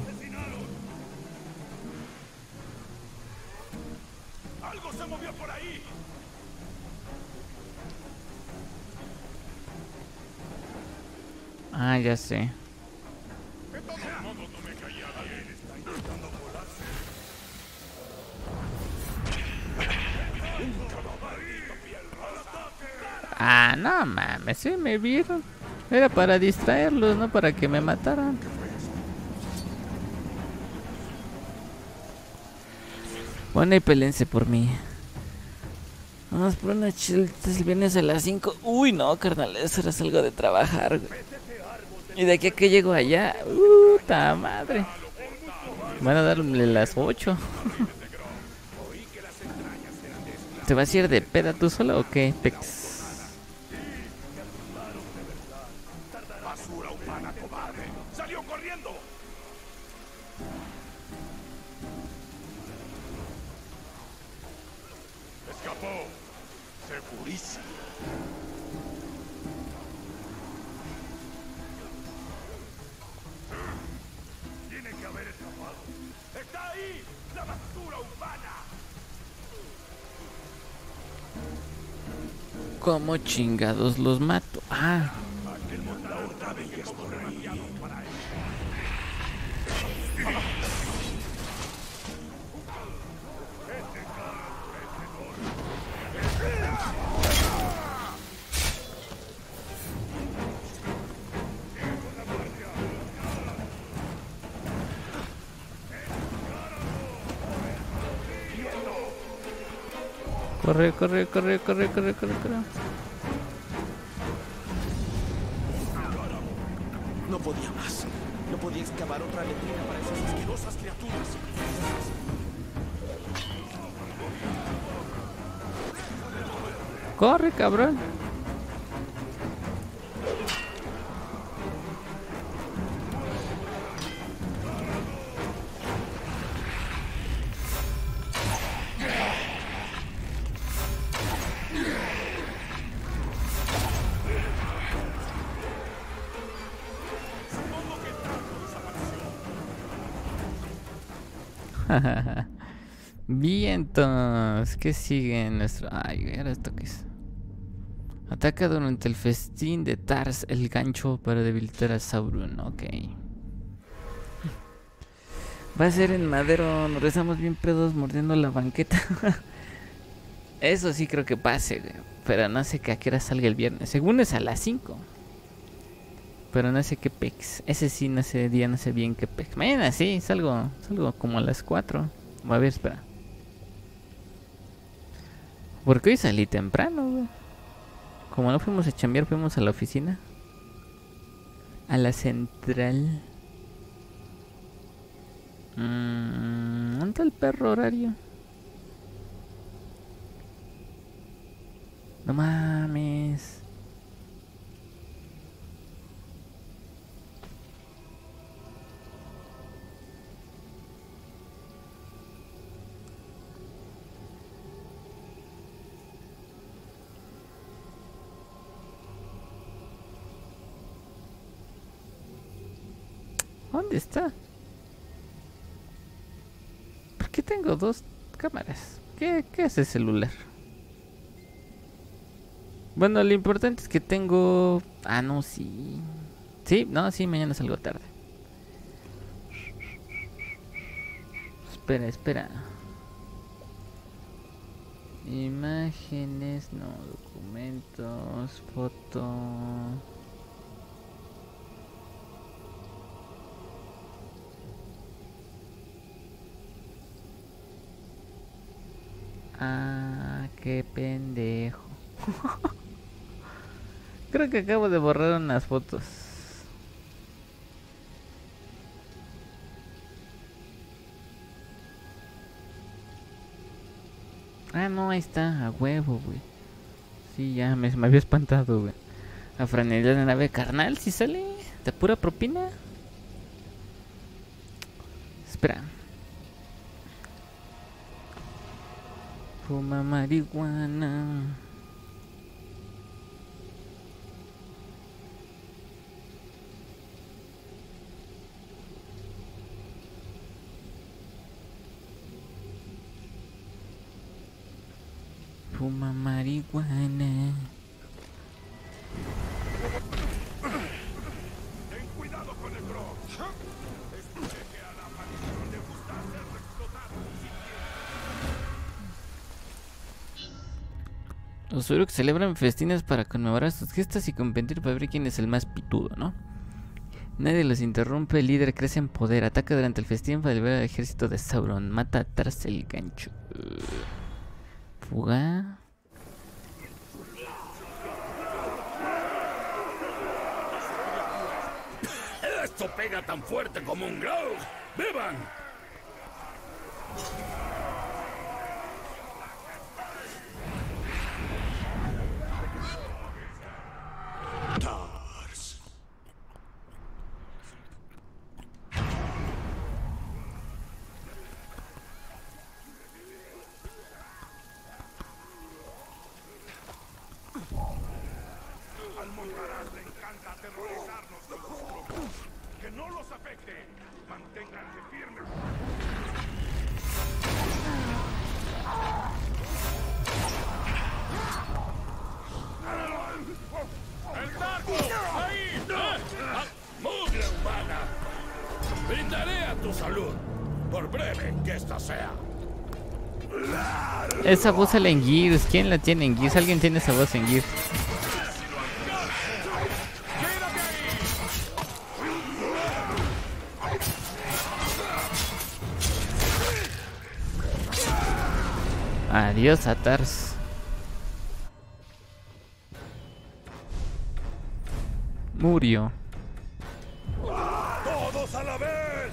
Speaker 3: Algo se movió por ahí.
Speaker 2: Ah, ya sé.
Speaker 3: De todos modos no me caía bien. Está intentando volarse.
Speaker 2: Ah, no mames, sí me vieron. Era para distraerlos, no para que me mataran. Bueno, y pelense por mí. Vamos por unas chelitas el viernes a las cinco. Uy, no, carnal, eso era algo de trabajar, güey. Y de aquí a que llego allá, puta madre. Van a darle las ocho. ¿Te vas a ir de peda tú solo o qué, Pex?
Speaker 3: Basura humana cobarde. Salió corriendo. Escapó. Segurísimo. Tiene que haber escapado. ¡Está ahí! ¡La basura humana!
Speaker 2: ¿Cómo chingados los mato? Ah.
Speaker 3: Aquel montador sabe que es por ahí.
Speaker 2: Corre, corre, corre, corre, corre, corre, corre.
Speaker 5: No podía más. No podía excavar otra letrina para esas asquerosas criaturas.
Speaker 2: Corre, cabrón. Vientos. ¿Qué sigue en nuestro? Ay, ahora esto qué es. Ataca durante el festín de Tars el gancho para debilitar a Sauron. Ok. Va a ser en Madero. Nos rezamos bien pedos mordiendo la banqueta. Eso sí creo que pase, güey. Pero no sé que a qué hora salga el viernes. Según es a las cinco. Pero no sé qué pex. Ese sí, no sé día, no sé bien qué pex. Mañana sí, salgo, salgo como a las cuatro. A ver, espera. Porque hoy salí temprano, güey. Como no fuimos a chambear, fuimos a la oficina. A la central. Mmm, ¿dónde está el perro horario? No mames. ¿Dónde está? ¿Por qué tengo dos cámaras? ¿Qué, qué hace el celular? Bueno, lo importante es que tengo... Ah, no, sí. Sí, no, sí, mañana salgo tarde. Espera, espera. Imágenes, no, documentos, foto... Ah, qué pendejo. Creo que acabo de borrar unas fotos. Ah, no, ahí está, a huevo, güey. Sí, ya me, me había espantado, güey. A franela de nave carnal, si sale de pura propina. Espera. Fuma marihuana. Fuma marihuana.
Speaker 3: Ten cuidado con el bro. Escuché que a la maldición le gusta hacerlo explotar.
Speaker 2: Los Uruks celebran festines para conmemorar sus gestas y competir para ver quién es el más pitudo, ¿no? Nadie los interrumpe, el líder crece en poder, ataca durante el festín para liberar al ejército de Sauron, mata a Tars el gancho. Fuga.
Speaker 3: Esto pega tan fuerte como un glow. ¡Beban!
Speaker 5: Tars.
Speaker 3: Al Montaraz le encanta aterrorizarnos con sus locos. Que no los afecte. Manténganse firmes. ¡El Darko! ¡Ahí! ¡Ah! ¡Mugre humana! Brindaré a tu salud, por breve que esta sea.
Speaker 2: Esa voz sale en Gears. ¿Quién la tiene en Gears? ¿Alguien tiene esa voz en Gears? Adiós, Atars. Murió.
Speaker 3: ¡Todos a la vez!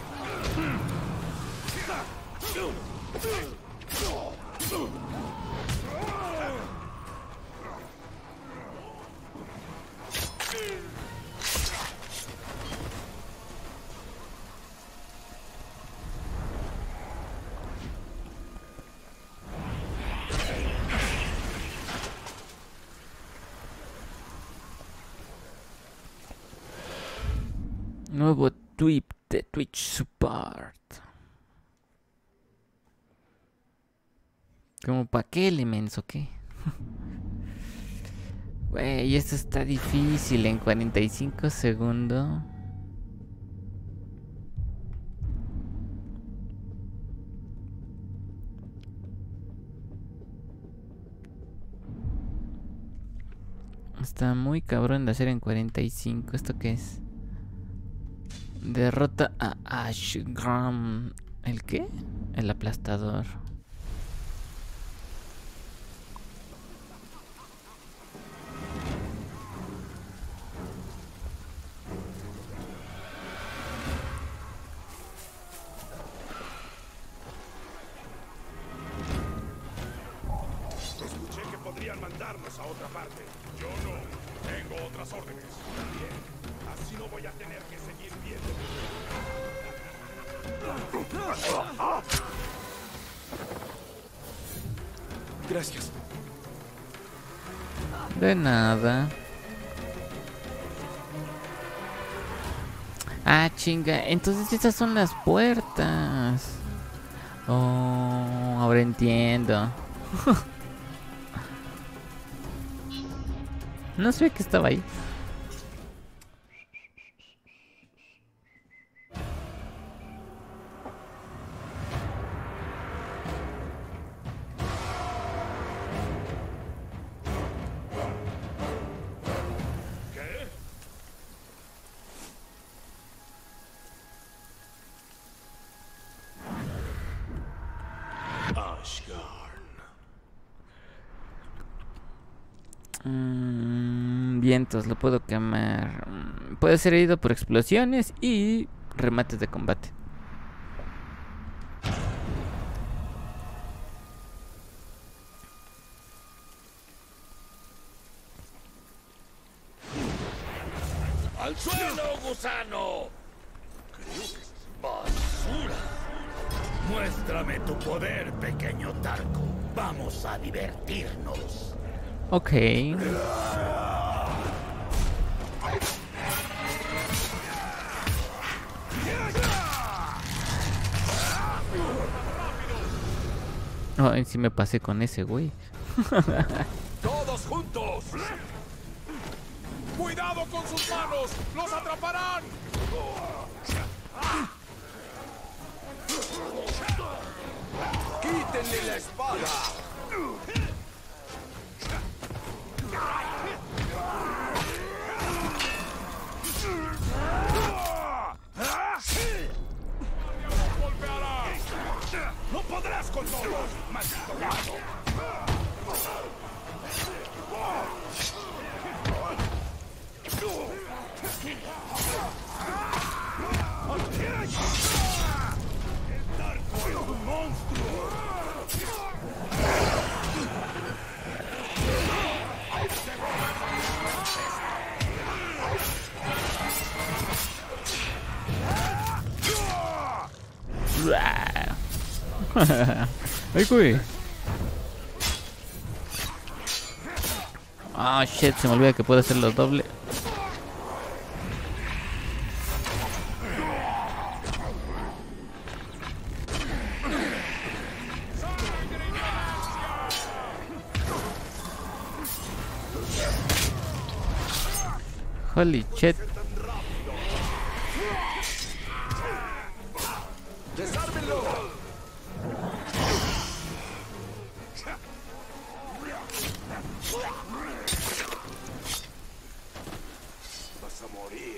Speaker 2: Nuevo tweet de Twitch Support. ¿Como pa' qué, Elements o qué? Güey, esto está difícil en cuarenta y cinco segundos. Está muy cabrón de hacer en cuarenta y cinco. ¿Esto qué es? Derrota a Ashgram. ¿El qué? El aplastador.
Speaker 3: Escuché que podrían mandarnos a otra parte. Yo no. Tengo otras órdenes. Bien. Así no voy a tener que seguir viendo.
Speaker 5: Gracias.
Speaker 2: De nada. Ah, chinga. Entonces estas son las puertas. Oh, ahora entiendo. No sé que estaba ahí.
Speaker 5: Ashgarn.
Speaker 2: Mm, vientos, lo puedo quemar. Mm, puede ser herido por explosiones y remates de combate.
Speaker 3: ¡Al suelo, gusano! ¡Basura! Muéstrame tu poder, pequeño Tarko. Vamos a divertirnos.
Speaker 2: Ok. Ay, sí me pasé con ese güey.
Speaker 3: ¡Todos juntos! ¡Cuidado con sus manos! ¡Los atraparán! ¡Quítenle la espada! ¡No podrás con todos, maldito gato! ¡El Tarko es un monstruo!
Speaker 2: Ay, güey. Ah, shit, se me olvida que puedo hacerlo doble. Holy shit.
Speaker 3: ¡Desármenlo! Vas a morir.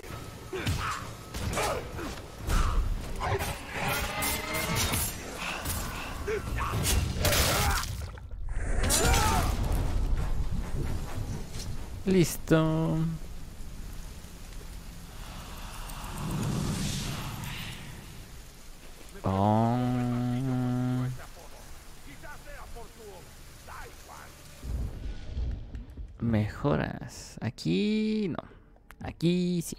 Speaker 2: Listo. Oh. Mejoras. Aquí no. Aquí sí.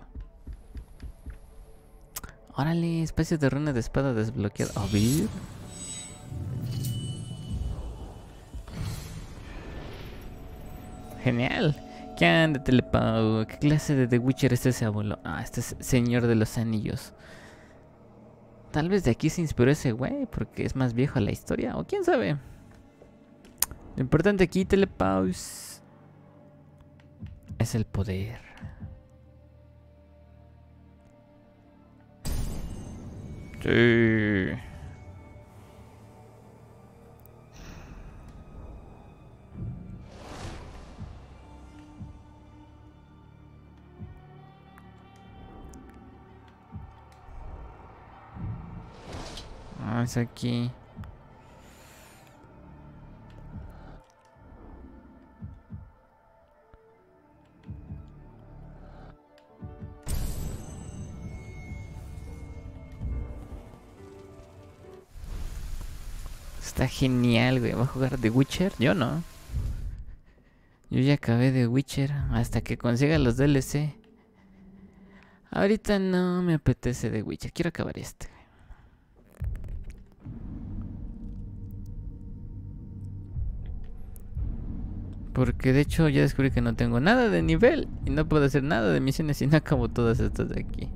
Speaker 2: Órale, espacio de runa de espada desbloqueado. A ver. Genial. ¿Qué anda, Telepau? ¿Qué clase de The Witcher es ese abuelo? Ah, este es Señor de los Anillos. Tal vez de aquí se inspiró ese güey, porque es más viejo la historia, o quién sabe. Lo importante aquí, Telepau, es el poder. Sí. Ah, es aquí. Está genial, güey. ¿Va a jugar The Witcher? Yo no. Yo ya acabé The Witcher hasta que consiga los D L C. Ahorita no me apetece The Witcher. Quiero acabar este. Porque de hecho ya descubrí que no tengo nada de nivel. Y no puedo hacer nada de misiones si no acabo todas estas de aquí.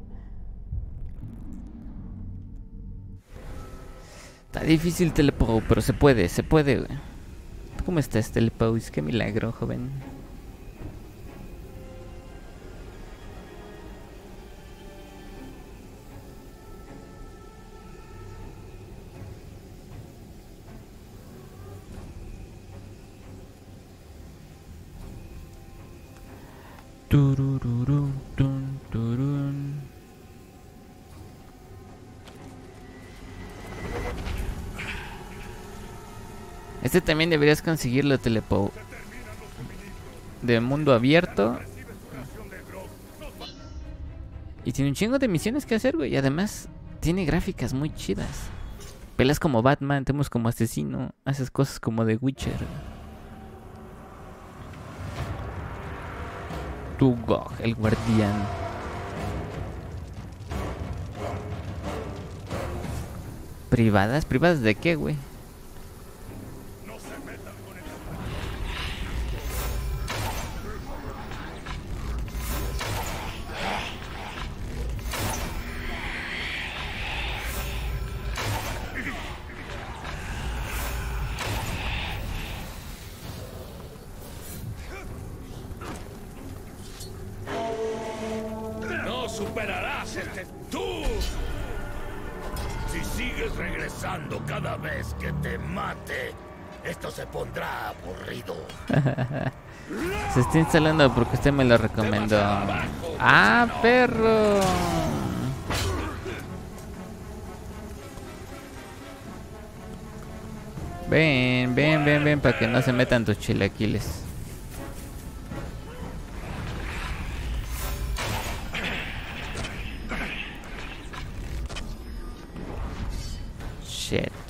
Speaker 2: Está difícil, Telepau, pero se puede, se puede, güey. ¿Cómo estás, Telepau? Qué milagro, joven. Turururu, tun, turun. Este también deberías conseguirlo, Telepau. de mundo abierto. Y tiene un chingo de misiones que hacer, güey. Y además tiene gráficas muy chidas. Pelas como Batman, tenemos como asesino. Haces cosas como The Witcher. Tugok, el guardián. ¿Privadas? ¿Privadas de qué, güey?
Speaker 3: No superarás este tú. Si sigues regresando cada vez que te mate, esto se pondrá aburrido.
Speaker 2: Se está instalando porque usted me lo recomendó. ¡Ah, perro! Ven, ven, ven, ven, para que no se metan tus chilaquiles. Shit.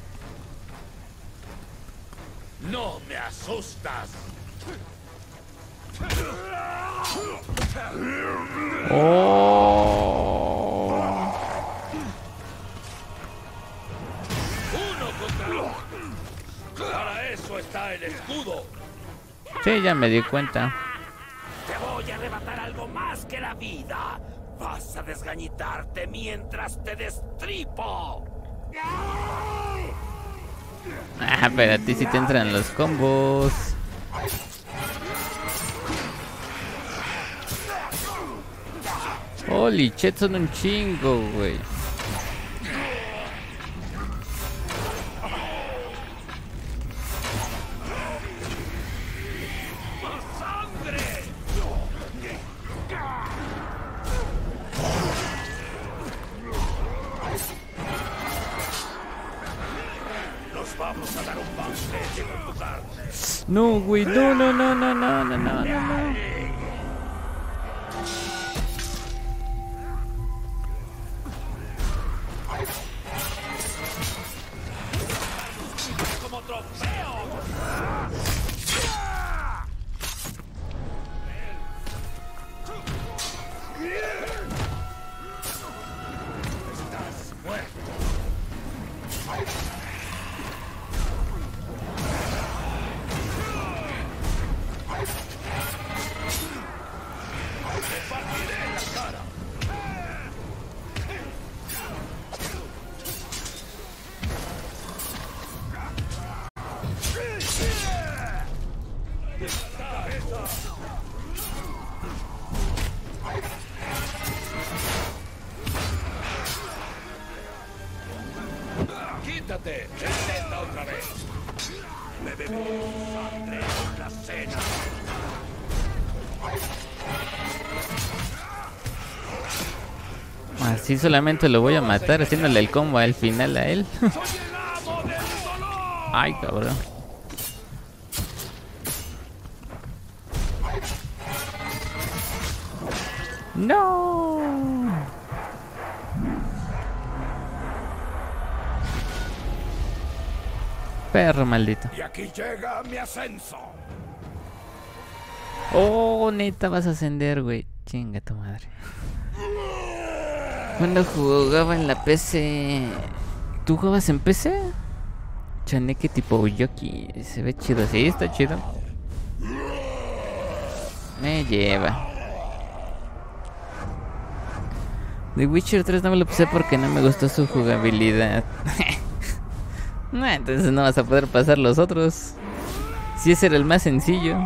Speaker 3: No me asustas.
Speaker 2: Oh.
Speaker 3: Uno contra uno. Para eso está el escudo.
Speaker 2: Sí, ya me di cuenta.
Speaker 4: Te voy a arrebatar algo más que la vida. Vas a desgañitarte mientras te destripo.
Speaker 2: Ah, pero a ti sí te entran los combos. Holy shit, son un chingo, güey.
Speaker 3: Vamos a dar un banquete con tu carne.
Speaker 2: No, güey, no, no, no, no, no, no, no, no.
Speaker 3: Como trofeo. Estás muerto. Quítate, intenta otra vez. Me bebé sangre con la cena.
Speaker 2: Así solamente lo voy a matar haciéndole el combo al final a él. Ay, cabrón. No. Perro maldito.
Speaker 3: Y aquí llega mi ascenso.
Speaker 2: Oh, neta, vas a ascender, güey. Chinga tu madre. Cuando jugaba en la P C. ¿Tú jugabas en P C? Chaneque tipo Yoki. Se ve chido. Sí, está chido. Me lleva. The Witcher tres no me lo puse porque no me gustó su jugabilidad. No, entonces no vas a poder pasar los otros. Si ese era el más sencillo.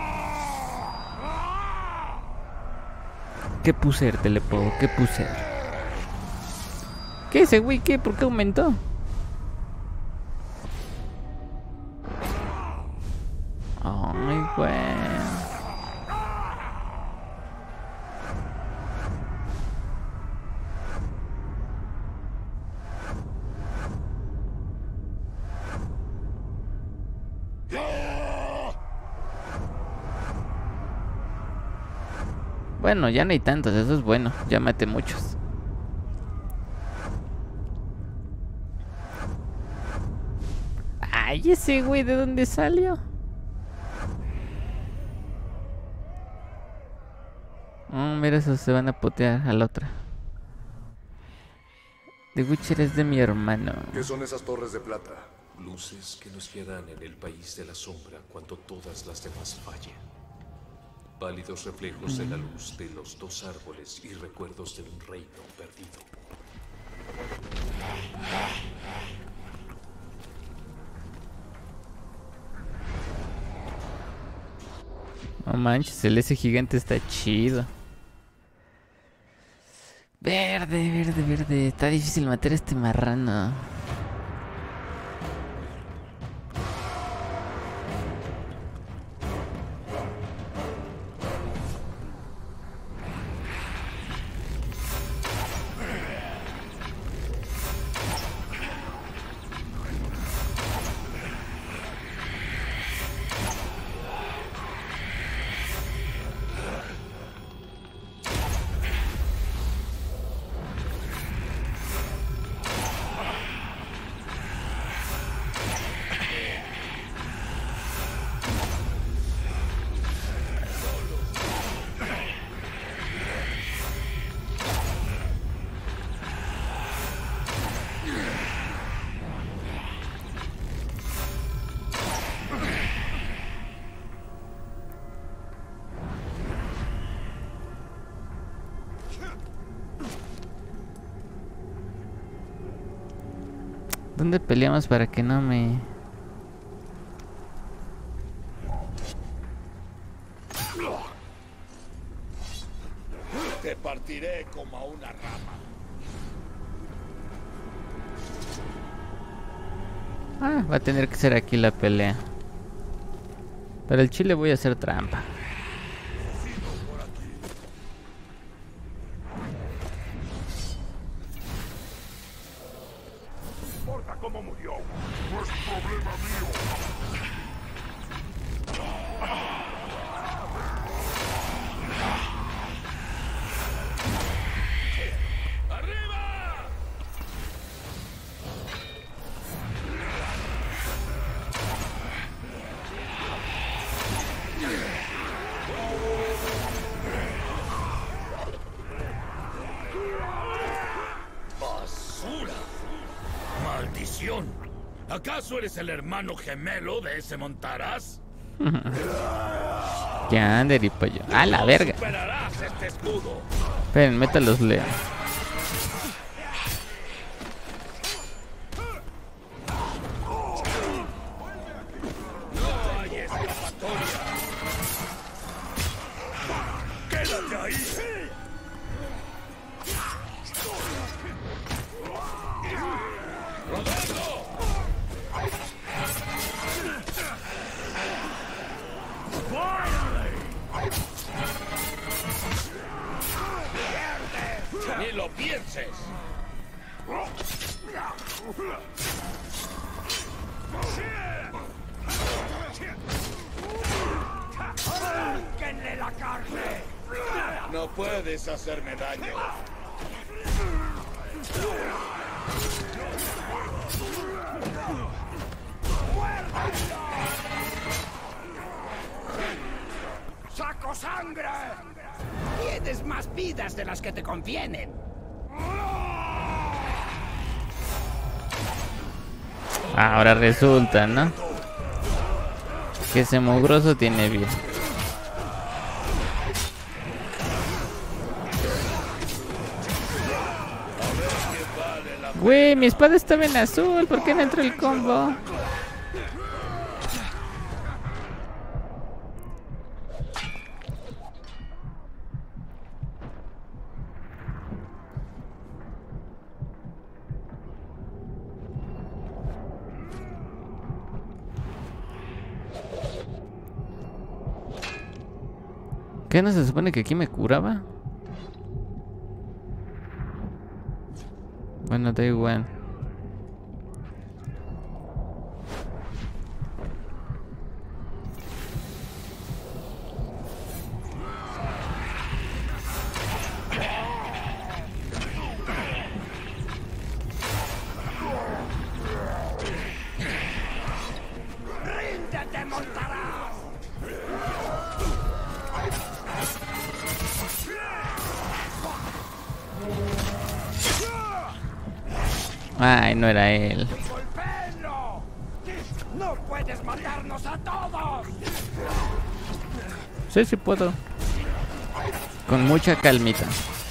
Speaker 2: ¿Qué puser, Telepo? ¿Qué puser? ¿Qué ese güey? ¿Qué? ¿Por qué aumentó? Ay, güey. Bueno, ya no hay tantos, eso es bueno. Ya maté muchos. Ay, ese güey, ¿de dónde salió? Oh, mira, esos se van a putear a la otra. The Witcher es de mi hermano.
Speaker 1: ¿Qué son esas torres de plata?
Speaker 8: Luces que nos guiarán en el país de la sombra cuando todas las demás fallen. Pálidos reflejos de la luz de los dos árboles y recuerdos de un reino perdido.
Speaker 2: No manches, el ese gigante está chido. Verde, verde, verde. Está difícil matar a este marrano. ¿Dónde peleamos para que no me...
Speaker 3: Te partiré como a una rama.
Speaker 2: Ah, va a tener que ser aquí la pelea. Pero el chile voy a hacer trampa.
Speaker 3: ¿Cómo murió? No es problema mío. ¡Arriba! ¡Basura! ¡Maldición! ¿Acaso eres el hermano gemelo de ese Montaraz?
Speaker 2: Que ande, ripollo. ¡A la verga!
Speaker 3: Superarás este escudo.
Speaker 2: Esperen, métalos, Leo.
Speaker 3: No hay escapatoria. ¡Quédate ahí! ¡Ni lo pienses! ¡Arránquenle la carne! No puedes hacerme daño. ¡Saco sangre!
Speaker 4: Tienes más vidas de las que te convienen.
Speaker 2: Ahora resulta, ¿no? Que ese mugroso tiene vida. Güey, mi espada estaba en azul. ¿Por qué no entró el combo? ¿Qué no se supone que aquí me curaba? Bueno, da igual. Ay, no era él.
Speaker 4: ¡Golpéenlo! ¡No puedes matarnos a todos!
Speaker 2: Sí, sí puedo. Con mucha calmita.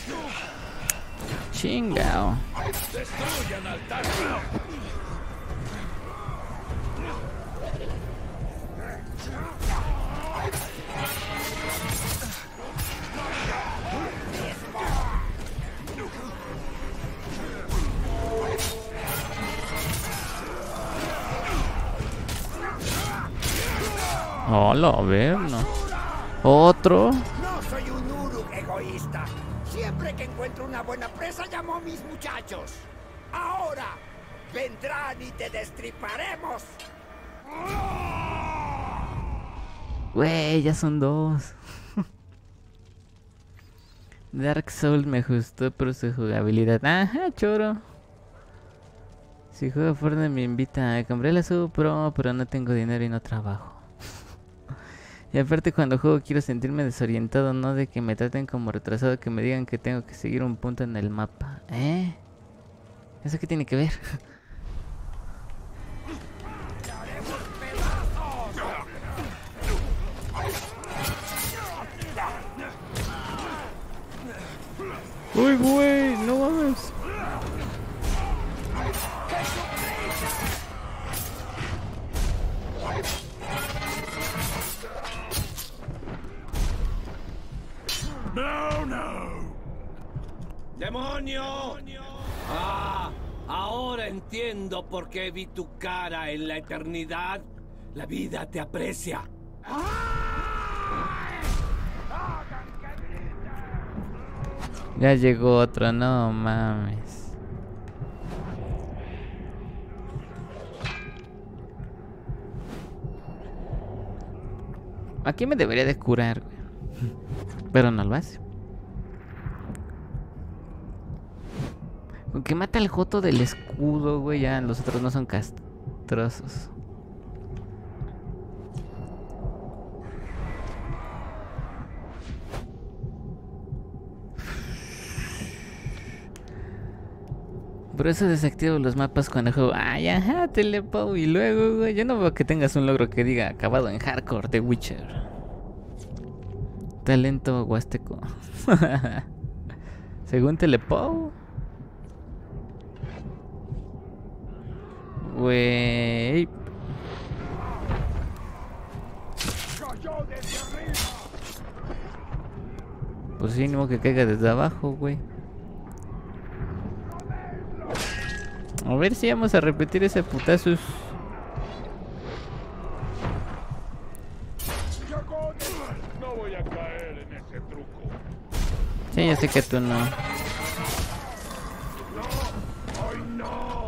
Speaker 2: Chingao.
Speaker 4: ¡Destruyan al tanque!
Speaker 2: Hola, a ver, no. Otro.
Speaker 4: No soy un Uruk egoísta. Siempre que encuentro una buena presa llamo a mis muchachos. Ahora vendrán y te destriparemos.
Speaker 2: Güey, ya son dos. Dark Souls me gustó por su jugabilidad. Ajá, choro. Si juego Fortnite me invita. Compré la Sub Pro, pero no tengo dinero y no trabajo. Y aparte cuando juego quiero sentirme desorientado, no de que me traten como retrasado, que me digan que tengo que seguir un punto en el mapa. ¿Eh? ¿Eso qué tiene que ver? Uy, güey, no mames.
Speaker 4: No, no. ¡Demonio! Ah, ahora entiendo por qué vi tu cara en la eternidad. La vida te aprecia.
Speaker 2: Ya llegó otro, no mames. Aquí me debería de curar, güey. Pero no lo hace. Con que mata al joto del escudo, güey, ya los otros no son castrosos. Por eso desactivo los mapas cuando juego. Ay, ajá, telepo. Y luego, güey, yo no veo que tengas un logro que diga acabado en hardcore de Witcher. Talento huasteco. Según telepo. Güey. Pues sí, no que caiga desde abajo, güey. A ver si vamos a repetir ese putazos.
Speaker 3: No voy a caer en ese truco.
Speaker 2: Sí, yo sé que tú no.
Speaker 3: ¡Ay, no!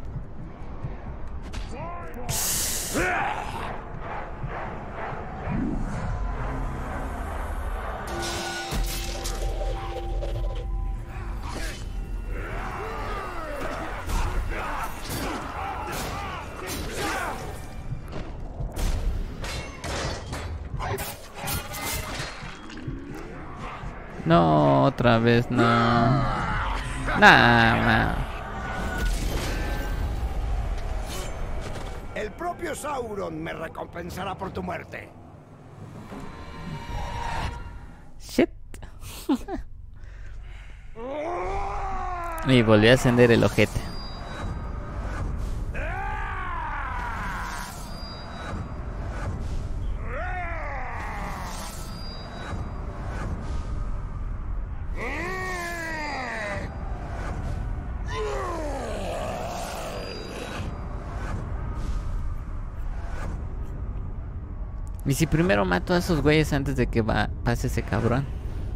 Speaker 2: No, otra vez no. Nah,
Speaker 4: El propio Sauron me recompensará por tu muerte.
Speaker 2: Shit. Y volvió a ascender el ojete. Y si primero mato a esos güeyes antes de que va, pase ese cabrón.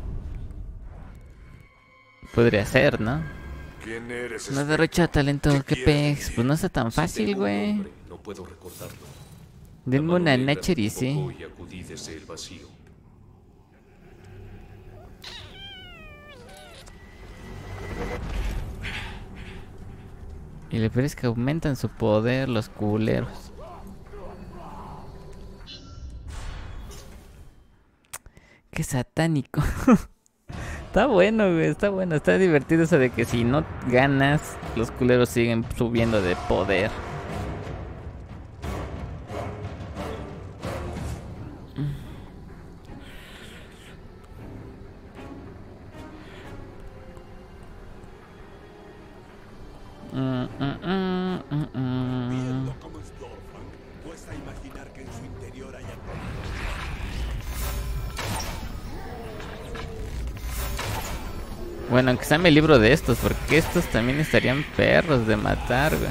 Speaker 2: Podría ser, ¿no?
Speaker 6: ¿Quién eres?
Speaker 2: No derrocha talento, qué pex. Pues no está tan fácil, güey.
Speaker 8: No puedo recordarlo.
Speaker 2: Denme una Nacher y sí.
Speaker 8: Y acudí desde el vacío.
Speaker 2: Y le parece que aumentan su poder los culeros. Qué satánico. Está bueno, güey, está bueno. Está divertido eso de que si no ganas, los culeros siguen subiendo de poder. Mm, mm, mm, mm, mm.
Speaker 3: Viendo cómo es Dorfang, cuesta imaginar que en su interior haya...
Speaker 2: Bueno, aunque sea mi libro de estos, porque estos también estarían perros de matar, güey.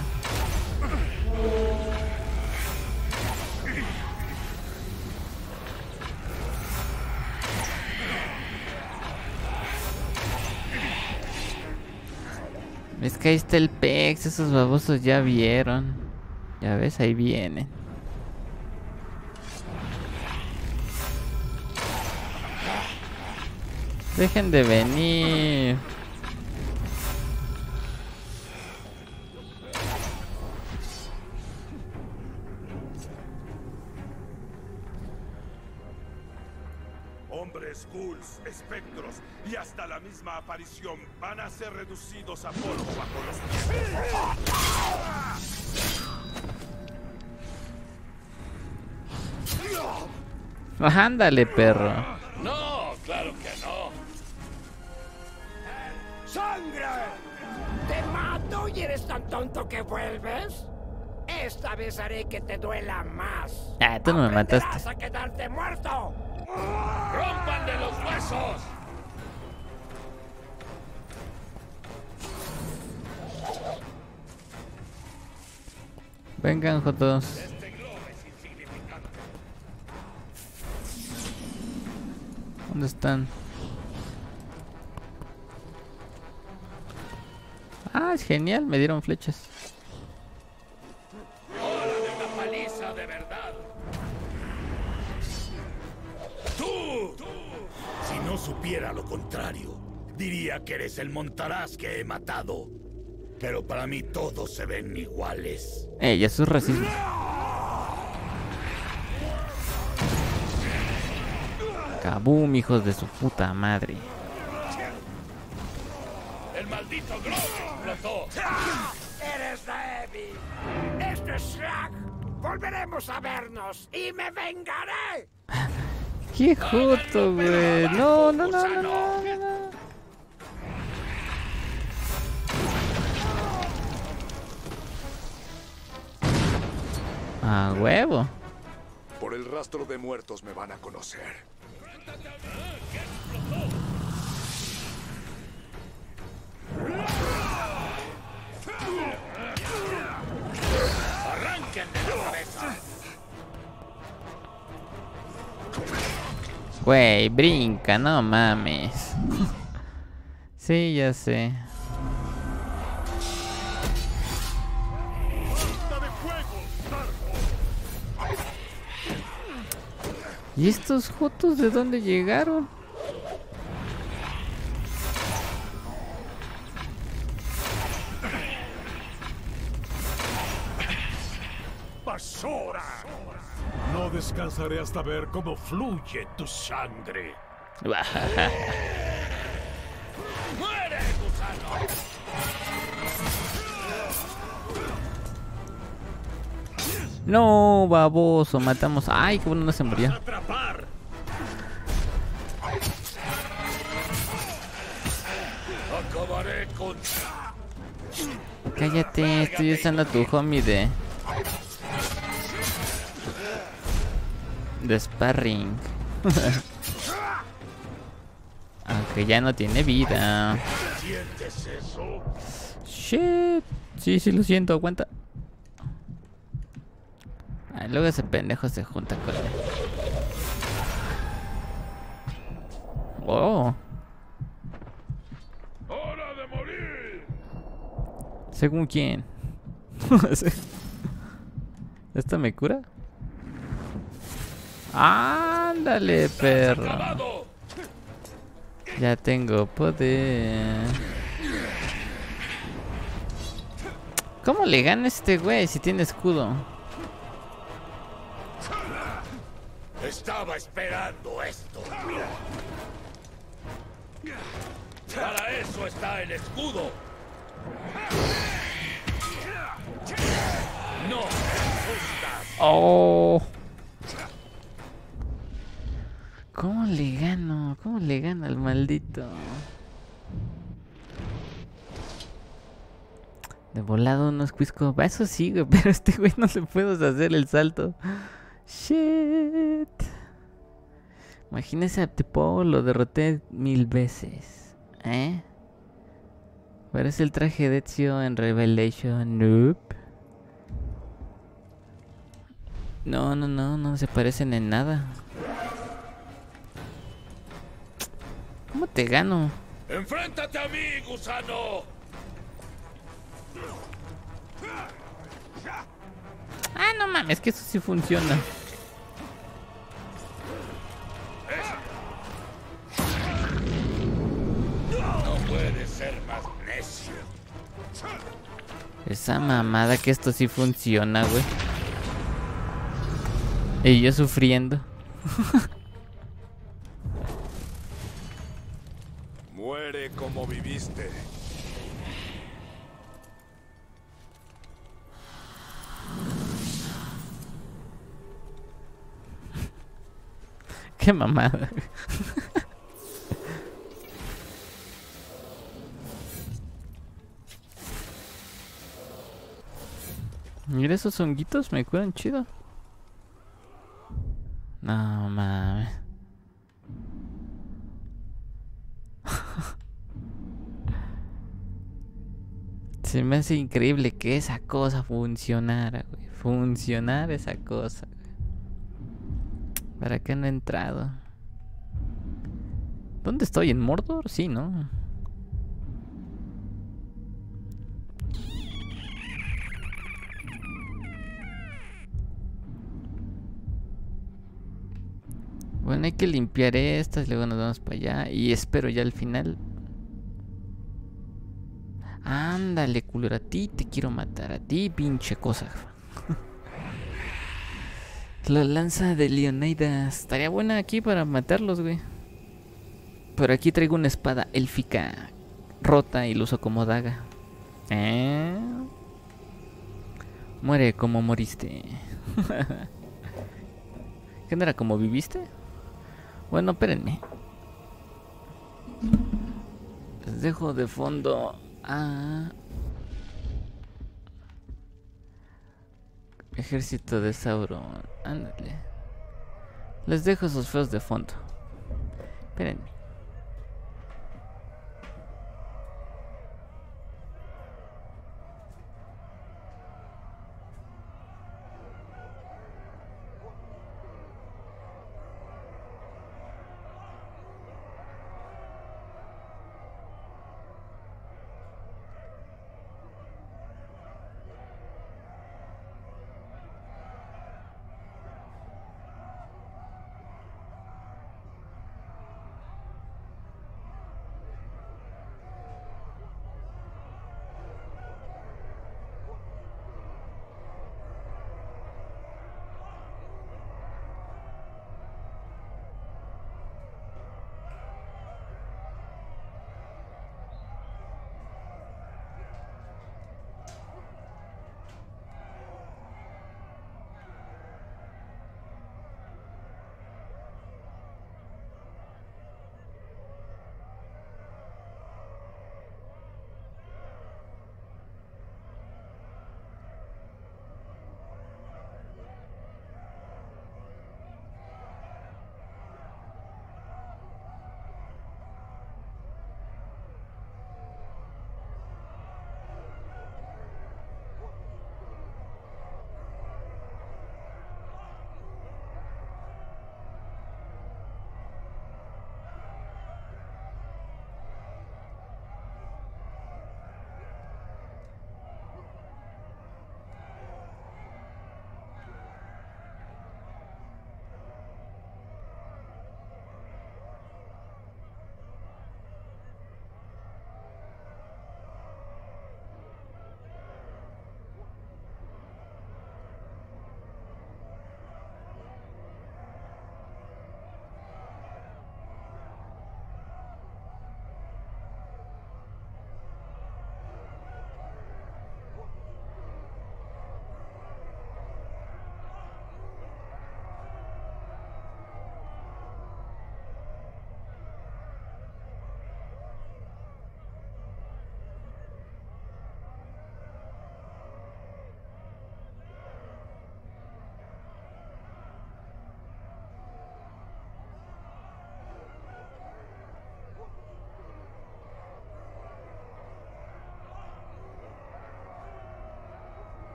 Speaker 2: Es que ahí está el Pex, esos babosos ya vieron. Ya ves, ahí vienen. Dejen de venir.
Speaker 3: Hombres, ghouls, espectros y hasta la misma aparición van a ser reducidos a polvo bajo los pies.
Speaker 2: Ándale, perro.
Speaker 3: No, claro que no.
Speaker 4: ¡Sangre! ¿Te mato y eres tan tonto que vuelves? Esta vez haré que te duela más.
Speaker 2: Ah, tú no me mataste.
Speaker 4: ¡Aprenderás a quedarte muerto!
Speaker 3: ¡Rompan de los huesos!
Speaker 2: Vengan, jotos.
Speaker 3: Este globo es insignificante.
Speaker 2: ¿Dónde están? Ah, es genial, me dieron flechas.
Speaker 3: ¡Hora de una paliza de verdad! ¡Tú! ¡Tú! Si no supiera lo contrario, diría que eres el montaraz que he matado. Pero para mí todos se ven iguales.
Speaker 2: Eh, ya eso es racismo. Kaboom, hijos de su puta madre.
Speaker 3: ¡El maldito globo explotó!
Speaker 4: ¡Eres débil! ¡Esto es Shrek! ¡Volveremos a vernos y me vengaré!
Speaker 2: ¡Qué joto, güey! No, no, no, no, no, no, no. A huevo.
Speaker 1: Por el rastro de muertos me van a conocer.
Speaker 3: ¡Arranquen de la cabeza!
Speaker 2: Güey, brinca, no mames. Sí, ya sé. ¿Y estos jotos de dónde llegaron?
Speaker 3: ¡Basura! No descansaré hasta ver cómo fluye tu sangre. ¡Muere, gusano!
Speaker 2: No, baboso, matamos. Ay, qué bueno, no se murió.
Speaker 3: ¡Atrapar! ¡Acabaré con...
Speaker 2: Cállate, estoy usando a tu homie de... de sparring. Aunque ya no tiene vida.
Speaker 3: ¿Sientes eso?
Speaker 2: Shit. Sí, sí lo siento, aguanta. Ay, luego ese pendejo se junta con él. Oh.
Speaker 3: ¡Hora de morir!
Speaker 2: ¿Según quién? ¿Esta me cura? Ándale, perro. Ya tengo poder. ¿Cómo le gana a este güey si tiene escudo?
Speaker 3: Estaba esperando esto. Para eso está el escudo. No justas.
Speaker 2: Oh. ¿Cómo le gano? ¿Cómo le gano al maldito? De volado unos cuisco. Eso sí, güey, pero este güey no le puedo hacer el salto. Shit. Imagínese a tipo, lo derroté mil veces. ¿Eh? Parece el traje de Ezio en Revelation. Nope. No, no, no, no se parecen en nada. ¿Cómo te gano?
Speaker 3: ¡Enfréntate a mí, gusano!
Speaker 2: Ah, no mames, que eso sí funciona.
Speaker 3: No puedes ser más necio.
Speaker 2: Esa mamada que esto sí funciona, güey. Y yo sufriendo.
Speaker 3: Muere como viviste.
Speaker 2: Qué mamada. Mira, esos honguitos me cuidan chido. No mames. Se me hace increíble que esa cosa funcionara, güey. Funcionara esa cosa, güey. ¿Para qué no he entrado? ¿Dónde estoy? ¿En Mordor? Sí, ¿no? Bueno, hay que limpiar estas, luego nos vamos para allá. Y espero ya al final. Ándale, culero, a ti te quiero matar. A ti, pinche cosa. La lanza de Leonidas. Estaría buena aquí para matarlos, güey. Pero aquí traigo una espada élfica rota y lo uso como daga. ¿Eh? Muere como moriste. ¿Qué no era como viviste? Bueno, espérenme. Les dejo de fondo a... Ejército de Sauron. Ándale. Les dejo esos feos de fondo. Espérenme.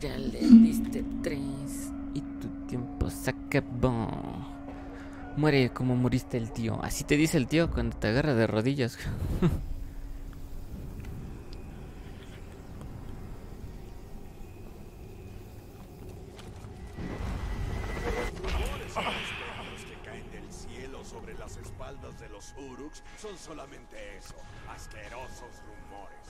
Speaker 2: Ya le diste tres y tu tiempo se acabó. Muere como muriste el tío. Así te dice el tío cuando te agarra de rodillas.
Speaker 3: De los Uruks son solamente eso, asquerosos rumores.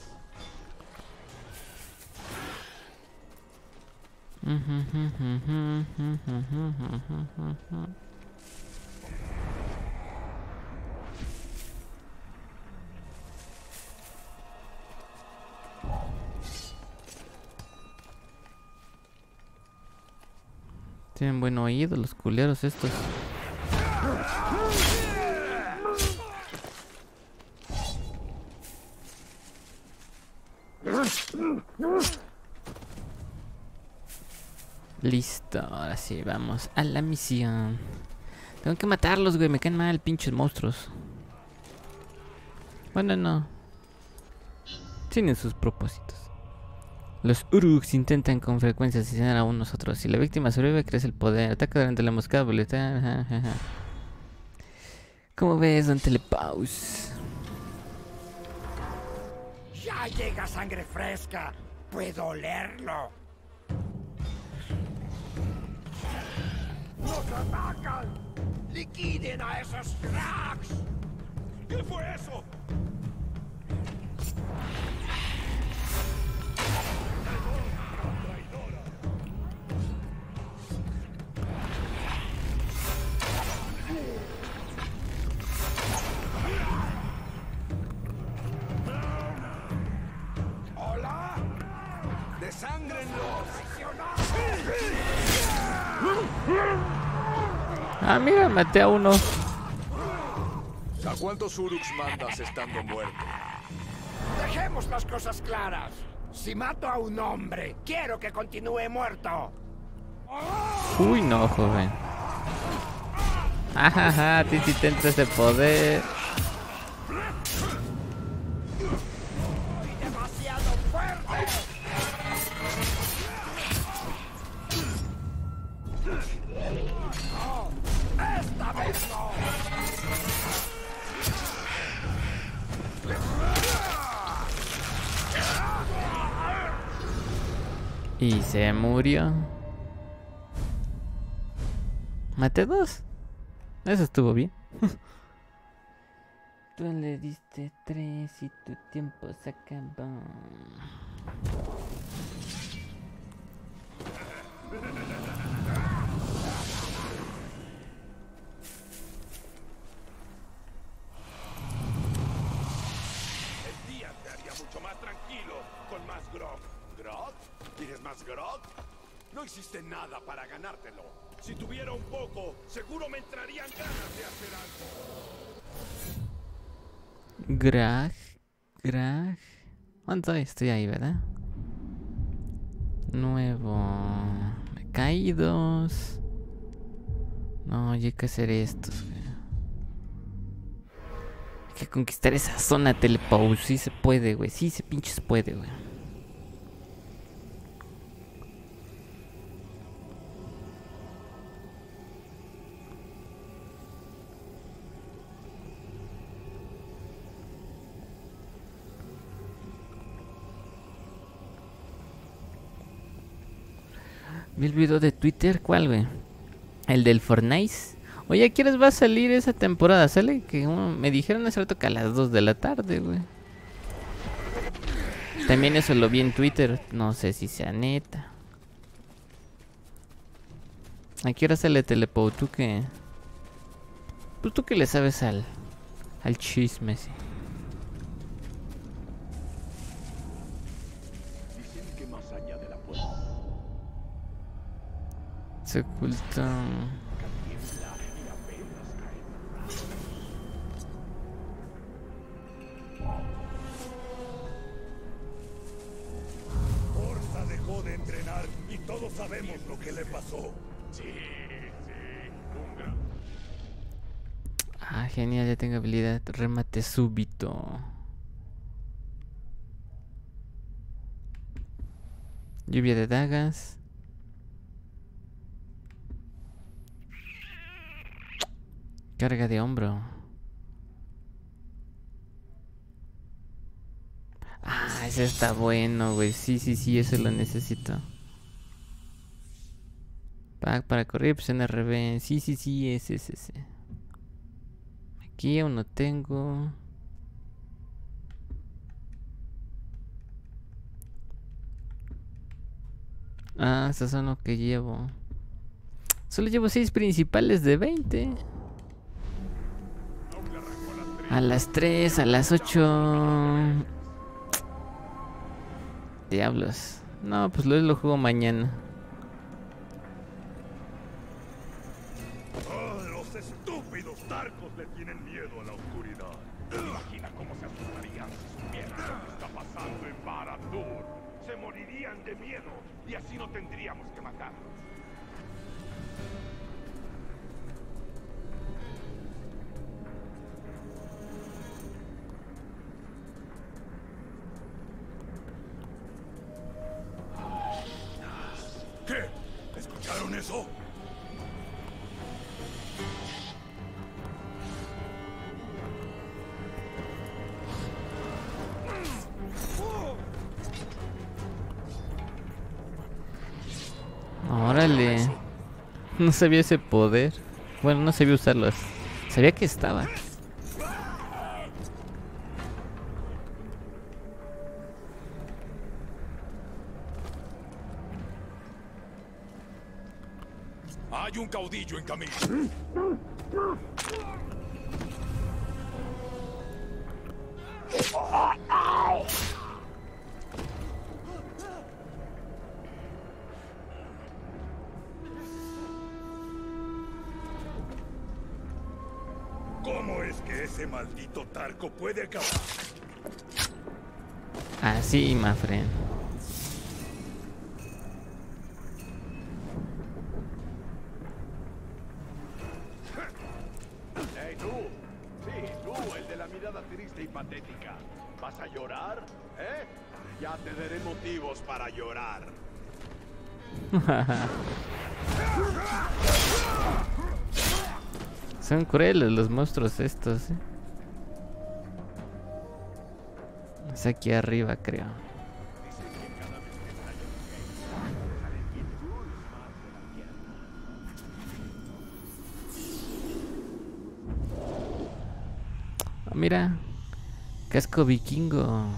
Speaker 2: Tienen buen oído los culeros estos. Listo, ahora sí, vamos a la misión. Tengo que matarlos, güey, me caen mal, pinches monstruos. Bueno, no. Tienen sus propósitos. Los Uruks intentan con frecuencia asesinar a unos otros. Si la víctima sobrevive, crece el poder. Ataca durante la emboscada, boleta. ¿Cómo ves, don Telepaus?
Speaker 4: Ya llega sangre fresca. Puedo olerlo. ¡Nos atacan! ¡Liquiden a esos cracks!
Speaker 3: ¿Qué fue eso?
Speaker 4: ¡Hola!
Speaker 3: ¡Desángrenlos!
Speaker 2: Ah, mira, maté a uno.
Speaker 1: ¿A cuántos Uruks mandas estando muerto?
Speaker 4: Dejemos las cosas claras. Si mato a un hombre, quiero que continúe muerto.
Speaker 2: Uy, no, joven. Ajaja, a ti sí te entra ese poder.
Speaker 4: Soy demasiado fuerte. No, esta vez no.
Speaker 2: Y se murió. Maté dos. Eso estuvo bien. Tú le diste tres y tu tiempo se acabó.
Speaker 3: El día te haría mucho más tranquilo con más grog. ¿Grog? ¿Quieres más grog? No hiciste nada para ganártelo. Si tuviera un poco, seguro me entrarían ganas de hacer algo.
Speaker 2: Grag. Grag. ¿Cuánto estoy ahí, verdad? Nuevo. Caídos. No, hay que hacer estos. Hay que conquistar esa zona, Telepaus. Sí se puede, güey. Sí se pinches puede, güey. Vi el video de Twitter, ¿cuál, güey? El del Fortnite. Oye, ¿a qué horas va a salir esa temporada? Sale que um, me dijeron hace rato que a las dos de la tarde, güey. También eso lo vi en Twitter. No sé si sea neta. ¿A qué hora sale Telepo? ¿Tú qué? Pues tú que le sabes al... al chisme, sí.
Speaker 3: Dicen que más allá de la puerta
Speaker 2: Se oculta...
Speaker 3: Horsa dejó de entrenar y todos sabemos lo que le pasó. Sí, sí, un gran...
Speaker 2: Ah, genial, ya tengo habilidad. Remate súbito. Lluvia de dagas. Carga de hombro. Ah, ese está bueno, güey. Sí, sí, sí, eso lo necesito. Pack para correr, pues en R B. Sí, sí, sí, ese, ese, ese. Aquí aún no tengo. Ah, estos son los que llevo. Solo llevo seis principales de veinte. A las tres, a las ocho. Diablos. No, pues lo, lo juego mañana.
Speaker 3: Oh, los estúpidos Tarcos le tienen miedo a la oscuridad. Imagina cómo se asustarían si supieran lo que está pasando en Barad-dûr. Se morirían de miedo y así no tendríamos que matarlos. ¿Qué? ¿Escucharon eso?
Speaker 2: Órale. No sabía ese poder. Bueno, no sabía usarlo. Sabía que estaba.
Speaker 3: Hay un caudillo en camino. ¿Cómo es que ese maldito Tarco puede acabar?
Speaker 2: Así, my friend.
Speaker 3: Hey, tú. Sí, tú, el de la mirada triste y patética. ¿Vas a llorar? ¿Eh? Ya te daré motivos para llorar.
Speaker 2: Son crueles los monstruos estos, ¿eh? Es aquí arriba, creo. Oh, mira, casco vikingo.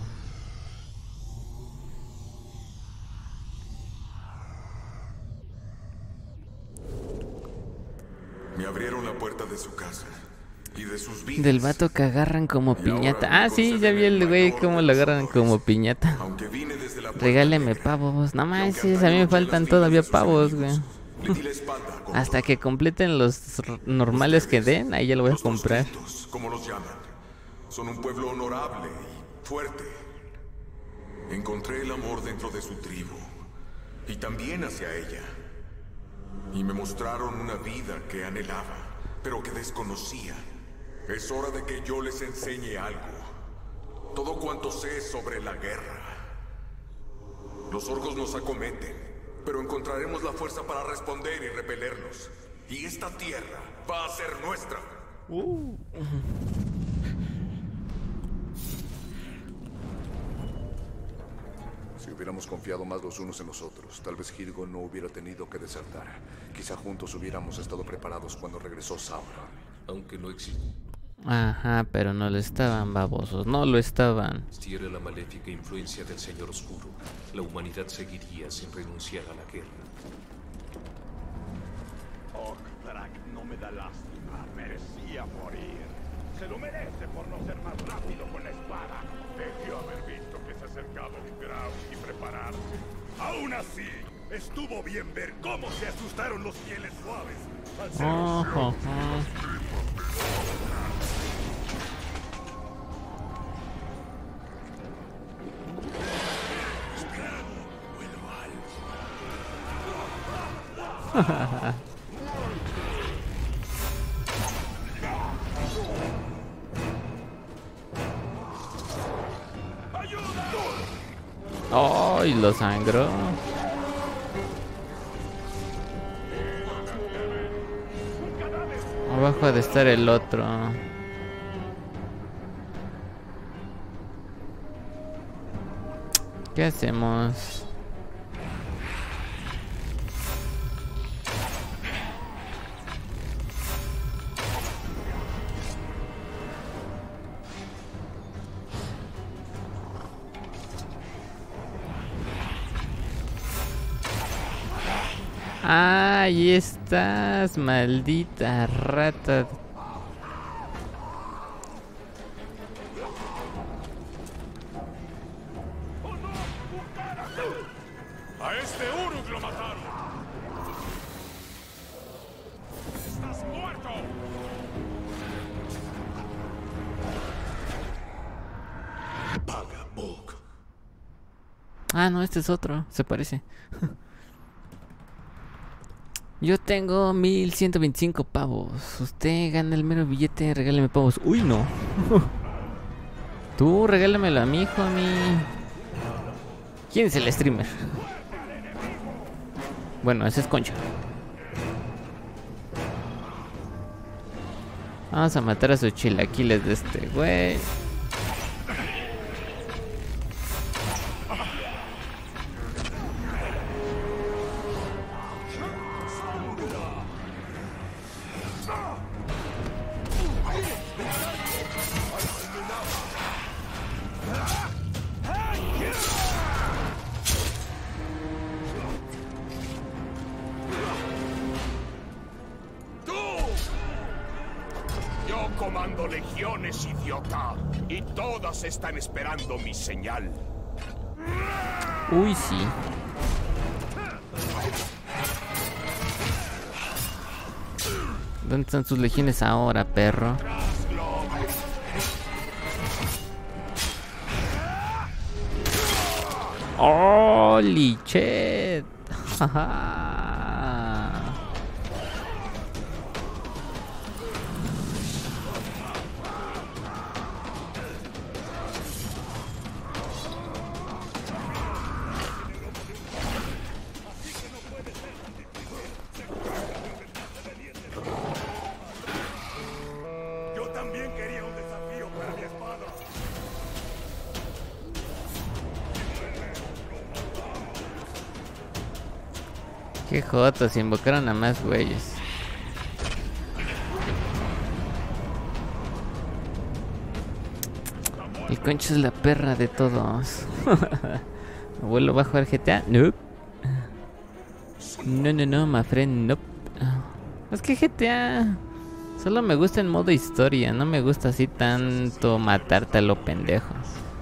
Speaker 6: Me abrieron la puerta de su casa y de sus vidas.
Speaker 2: Del vato que agarran como piñata. Ah, sí, ya vi el güey cómo lo agarran como piñata.
Speaker 6: Aunque vine desde la
Speaker 2: Regáleme pavos. No manches, a mí me faltan todavía pavos, güey. Hasta que completen los normales que den, ahí ya lo voy a comprar.
Speaker 6: Como los llaman, son un pueblo honorable y fuerte. Encontré el amor dentro de su tribu y también hacia ella. Y me mostraron una vida que anhelaba, pero que desconocía. Es hora de que yo les enseñe algo. Todo cuanto sé sobre la guerra. Los orcos nos acometen, pero encontraremos la fuerza para responder y repelerlos. Y esta tierra va a ser nuestra.
Speaker 2: Uh.
Speaker 1: Si hubiéramos confiado más los unos en los otros, tal vez Hilgo no hubiera tenido que desertar. Quizá juntos hubiéramos estado preparados cuando regresó Sauron.
Speaker 8: Aunque no existe.
Speaker 2: Ajá, pero no lo estaban, babosos. No lo estaban.
Speaker 8: Si era la maléfica influencia del Señor Oscuro, la humanidad seguiría sin renunciar a la guerra.
Speaker 3: Oh, Thrak, no me da lástima. Merecía morir. Se lo merece por no ser más rápido con la espada. Debió haber visto que se acercaba un Grau y prepararse. Aún así, estuvo bien ver cómo se asustaron los fieles suaves al ser
Speaker 2: Oh,
Speaker 3: los
Speaker 2: oh, oh. ¡Ay, lo sangró! Abajo ha de estar el otro. ¿Qué hacemos? Ahí estás, maldita rata.
Speaker 3: ¡A este Uruk lo mataron! ¡Estás muerto!
Speaker 5: Paga, Bog.
Speaker 2: Ah, no, este es otro. Se parece. Yo tengo mil ciento veinticinco pavos. Usted gana el mero billete, regáleme pavos. Uy, no. Tú regálamelo a mí, homie. ¿Quién es el streamer? Bueno, ese es Concha. Vamos a matar a sus chilaquiles de este güey.
Speaker 4: Comando legiones, idiota. Y todas están esperando mi señal.
Speaker 2: Uy, sí. ¿Dónde están sus legiones ahora, perro? ¡Holy shit! Qué jotos, invocaron a más güeyes. El Concho es la perra de todos. ¿Abuelo va a jugar G T A? Nope. No, no, no, my friend, nope. Es que G T A solo me gusta en modo historia. No me gusta así tanto matarte a lo pendejo.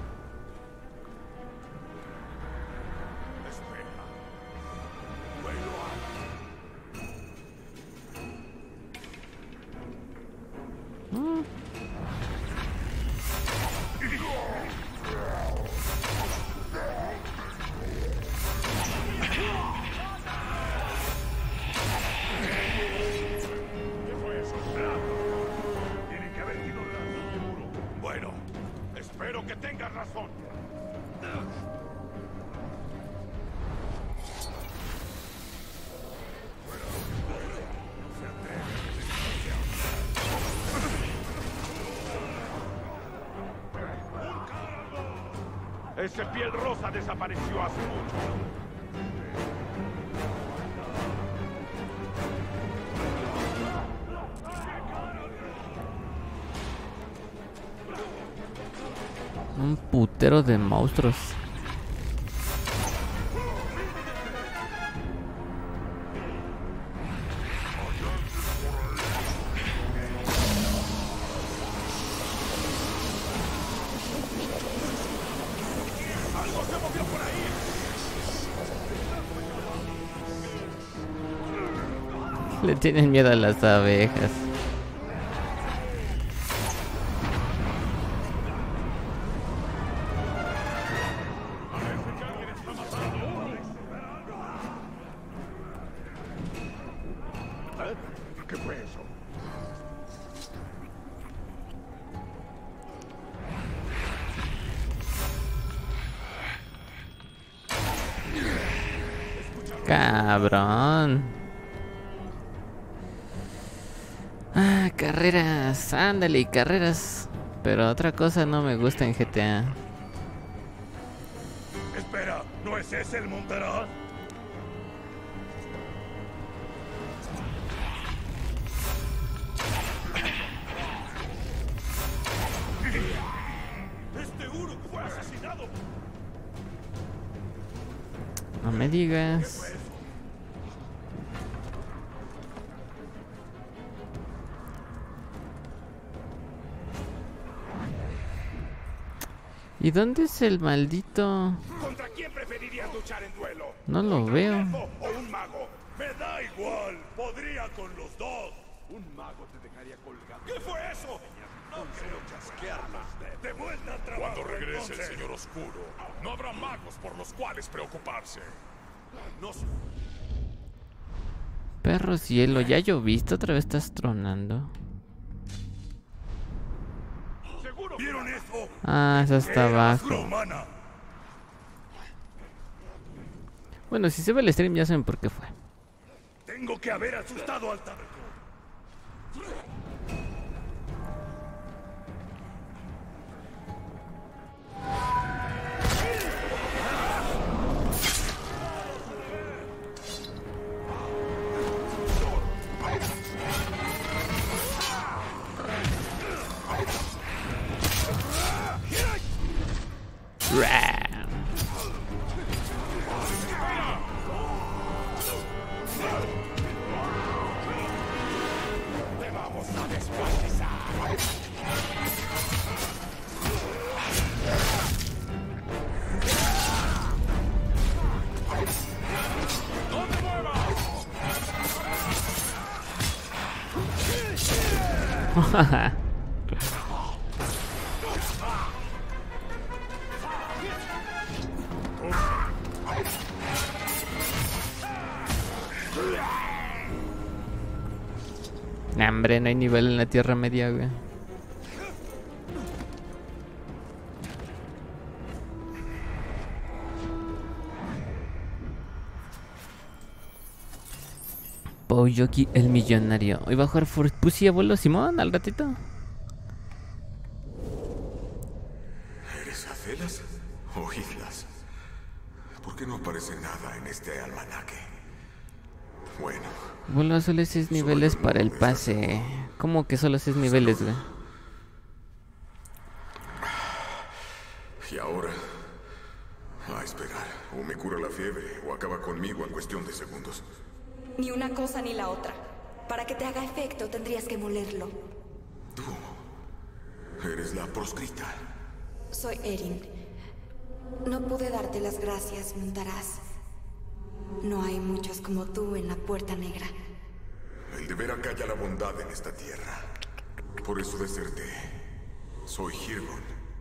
Speaker 3: Ese piel rosa desapareció hace mucho.
Speaker 2: Un putero de monstruos. Le tienen miedo a las abejas.
Speaker 3: ¿Qué fue eso?
Speaker 2: Cabrón. Ah, Carreras, ándale, carreras. Pero otra cosa no me gusta en G T A.
Speaker 3: Espera, ¿no es ese el Montaraz? Este Uruk fue asesinado.
Speaker 2: No me digas. ¿Y dónde es el maldito?
Speaker 3: ¿Contra quién preferirías luchar en duelo?
Speaker 2: No lo veo.
Speaker 3: ¿Un elfo o un mago? Me da igual, podría con los dos. Un mago te dejaría colgado. ¿Qué fue eso? No quiero chasquearlos. De vuelta al trabajo.
Speaker 9: Cuando regrese
Speaker 3: entonces.
Speaker 9: el señor Oscuro, no habrá magos por los cuales preocuparse.
Speaker 3: No sé.
Speaker 2: Perro cielo, ya lloviste, otra vez estás tronando.
Speaker 3: ¿Vieron eso?
Speaker 2: Ah, esa está
Speaker 3: Era
Speaker 2: abajo.
Speaker 3: Gromana.
Speaker 2: Bueno, si se ve el stream ya saben por qué fue.
Speaker 3: Tengo que haber asustado al tarco.
Speaker 2: Ram.
Speaker 3: Te vamos a descuartizar. ¡No te muevas!
Speaker 2: Nah, hombre, no hay nivel en la Tierra Media, güey. Pouyoki el millonario. Hoy va a jugar For Pussy abuelo Simón al ratito.
Speaker 6: ¿Eres Azelas o Islas? ¿Por qué no aparece nada en este almanaque? Bueno.
Speaker 2: Bueno, solo seis niveles para el pase. ¿Cómo que solo seis niveles, güey?
Speaker 6: Y ahora, a esperar. O me cura la fiebre o acaba conmigo en cuestión de segundos.
Speaker 7: Ni una cosa ni la otra. Para que te haga efecto tendrías que molerlo.
Speaker 6: Tú eres la proscrita.
Speaker 7: Soy Erin. No pude darte las gracias, Montaraz. No hay muchos como tú en la Puerta Negra.
Speaker 6: El deber acalla la bondad en esta tierra. Por eso deserté. Soy Hirgon.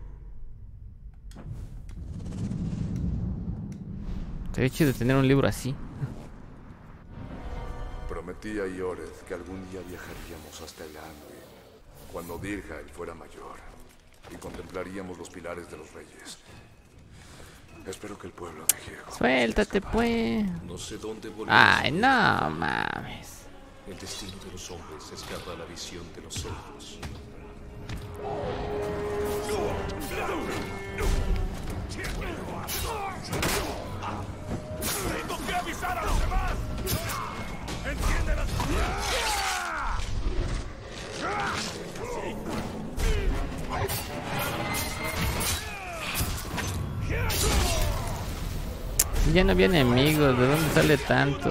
Speaker 2: Sería chido tener un libro así.
Speaker 1: Prometí a Iored que algún día viajaríamos hasta el Anduin, cuando Dirhael fuera mayor, y contemplaríamos los pilares de los reyes. Espero que el pueblo de Hirgon...
Speaker 2: Suéltate, pues.
Speaker 8: No sé dónde volver.
Speaker 2: Ay, no mames.
Speaker 8: El destino de los hombres escapa a la visión de los elfos.
Speaker 3: ¡Tengo que avisar a los demás! ¡Entiende las
Speaker 2: Ya no había enemigos, ¿de dónde sale tanto?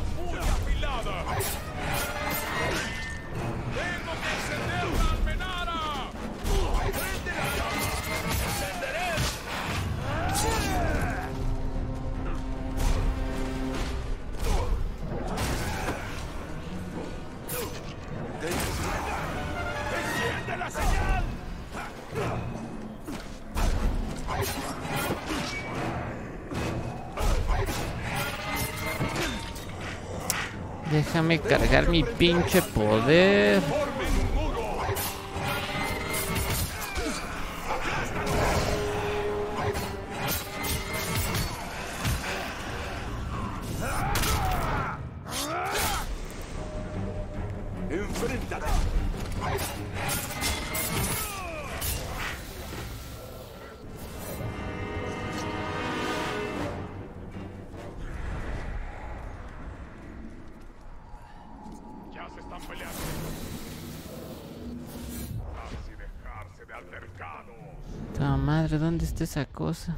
Speaker 3: ¡Tengo que encender la almenara!
Speaker 2: Déjame cargar mi pinche poder.
Speaker 3: ¡Enfréntate!
Speaker 9: Ya se están peleando. Así dejarse de altercados.
Speaker 2: ¡Ta madre! ¿Dónde está esa cosa?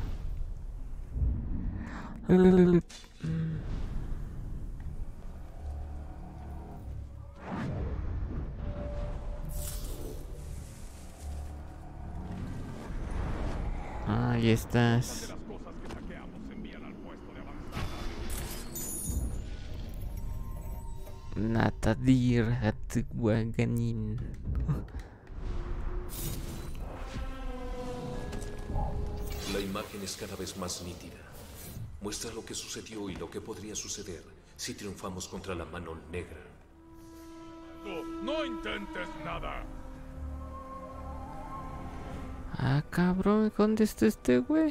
Speaker 2: Ahí estás. Natadir Hatwaganin.
Speaker 8: La imagen es cada vez más nítida. Muestra lo que sucedió y lo que podría suceder si triunfamos contra la mano negra.
Speaker 9: No, no intentes nada.
Speaker 2: Ah, cabrón, ¿dónde está este güey?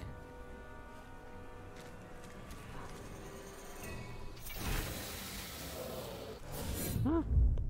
Speaker 2: Ah.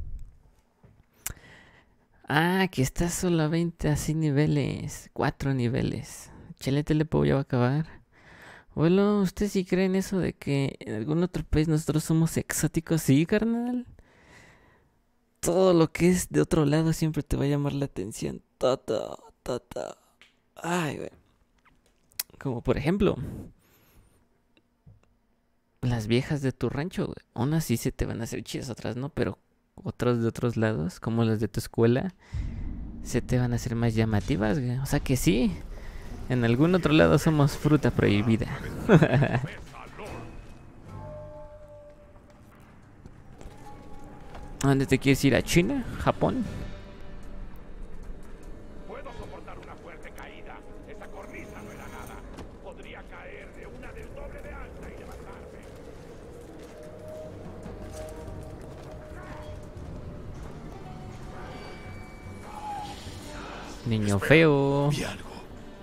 Speaker 2: Ah, aquí está solamente así niveles. Cuatro niveles. Chale, Telepo ya va a acabar. Bueno, ¿usted sí cree en eso de que en algún otro país nosotros somos exóticos? Sí, carnal. Todo lo que es de otro lado siempre te va a llamar la atención. Toto, toto. Ay, güey. Como por ejemplo, las viejas de tu rancho, güey. Unas sí se te van a hacer chidas, otras no, pero otras de otros lados, como las de tu escuela, se te van a hacer más llamativas, güey. O sea que sí, en algún otro lado somos fruta prohibida. ¿A dónde te quieres ir? ¿A China? ¿Japón?
Speaker 3: Puedo soportar una fuerte caída. Esa cornisa no era nada. Podría caer de una del doble de alta y levantarme.
Speaker 2: Niño feo.
Speaker 5: Vi algo.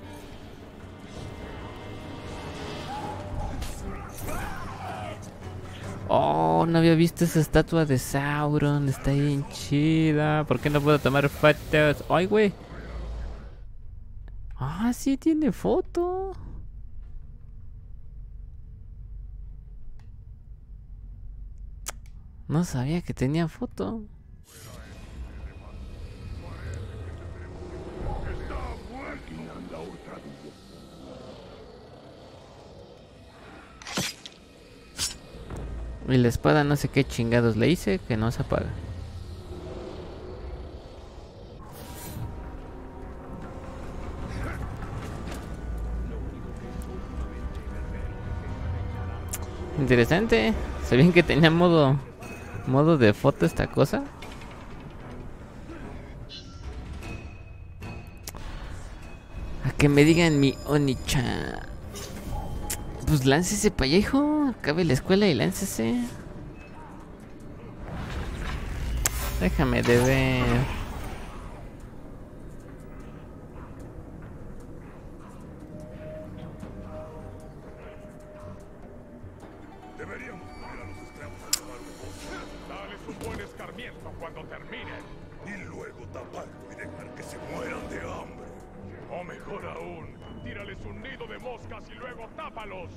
Speaker 2: Oh, no había visto esa estatua de Sauron. Está bien chida. ¿Por qué no puedo tomar fotos? Ay, güey. Ah, sí tiene foto. No sabía que tenía foto. Y la espada no sé qué chingados le hice que no se apaga. Interesante. ¿Sabían que tenía modo modo de foto esta cosa? A que me digan mi Oni-chan. Pues láncese para allá, hijo. Acabe la escuela y láncese. Déjame de ver.
Speaker 3: Deberíamos poner a los esclavos a tomar un poco. Dales un buen escarmiento cuando terminen. Y luego taparlo y dejar que se mueran de hambre. O mejor aún, tírales un nido de moscas y luego tápalos.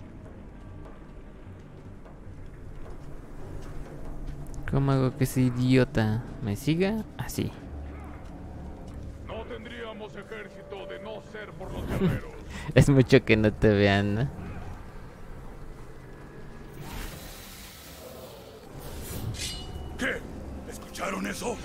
Speaker 2: ¿Cómo hago que ese idiota me siga? Así.
Speaker 3: No tendríamos ejército de no ser por los guerreros.
Speaker 2: Es mucho que no te vean, ¿no?
Speaker 3: ¿Qué? ¿Escucharon eso?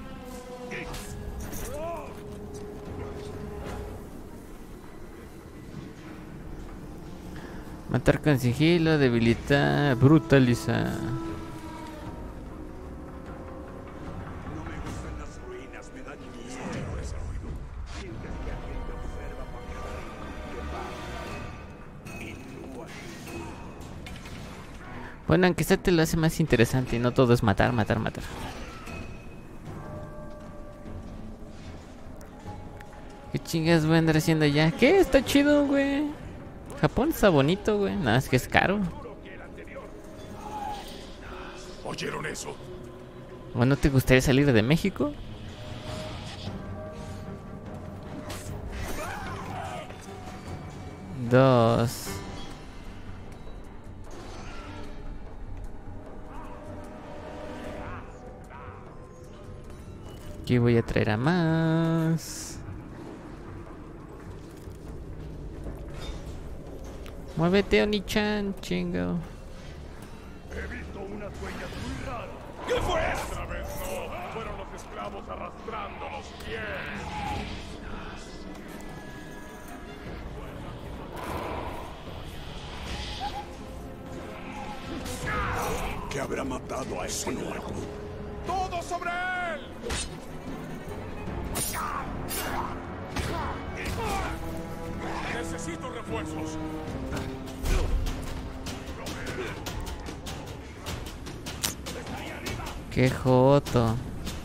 Speaker 2: Matar con sigilo, debilitar, brutalizar.
Speaker 3: No me gustan las ruinas, me dan miedo ese ruido. Sientes que alguien te observa por debajo. Y tú aquí.
Speaker 2: Bueno, aunque sea te lo hace más interesante y no todo es matar, matar, matar. ¿Qué chingas voy a andar haciendo allá? ¿Qué? Está chido, güey. Japón está bonito, güey. Nada, es que es caro.
Speaker 9: ¿Oyeron eso?
Speaker 2: ¿O no te gustaría salir de México? Dos. Aquí voy a traer a más. Muévete, Oni-chan, chingo.
Speaker 3: He visto unas huellas muy raras.
Speaker 9: ¿Qué fue eso? Otra vez no. Fueron los esclavos arrastrando los pies.
Speaker 3: ¿Qué habrá matado a ese nuevo?
Speaker 9: ¡Todo sobre él! Necesito refuerzos.
Speaker 2: Qué joto.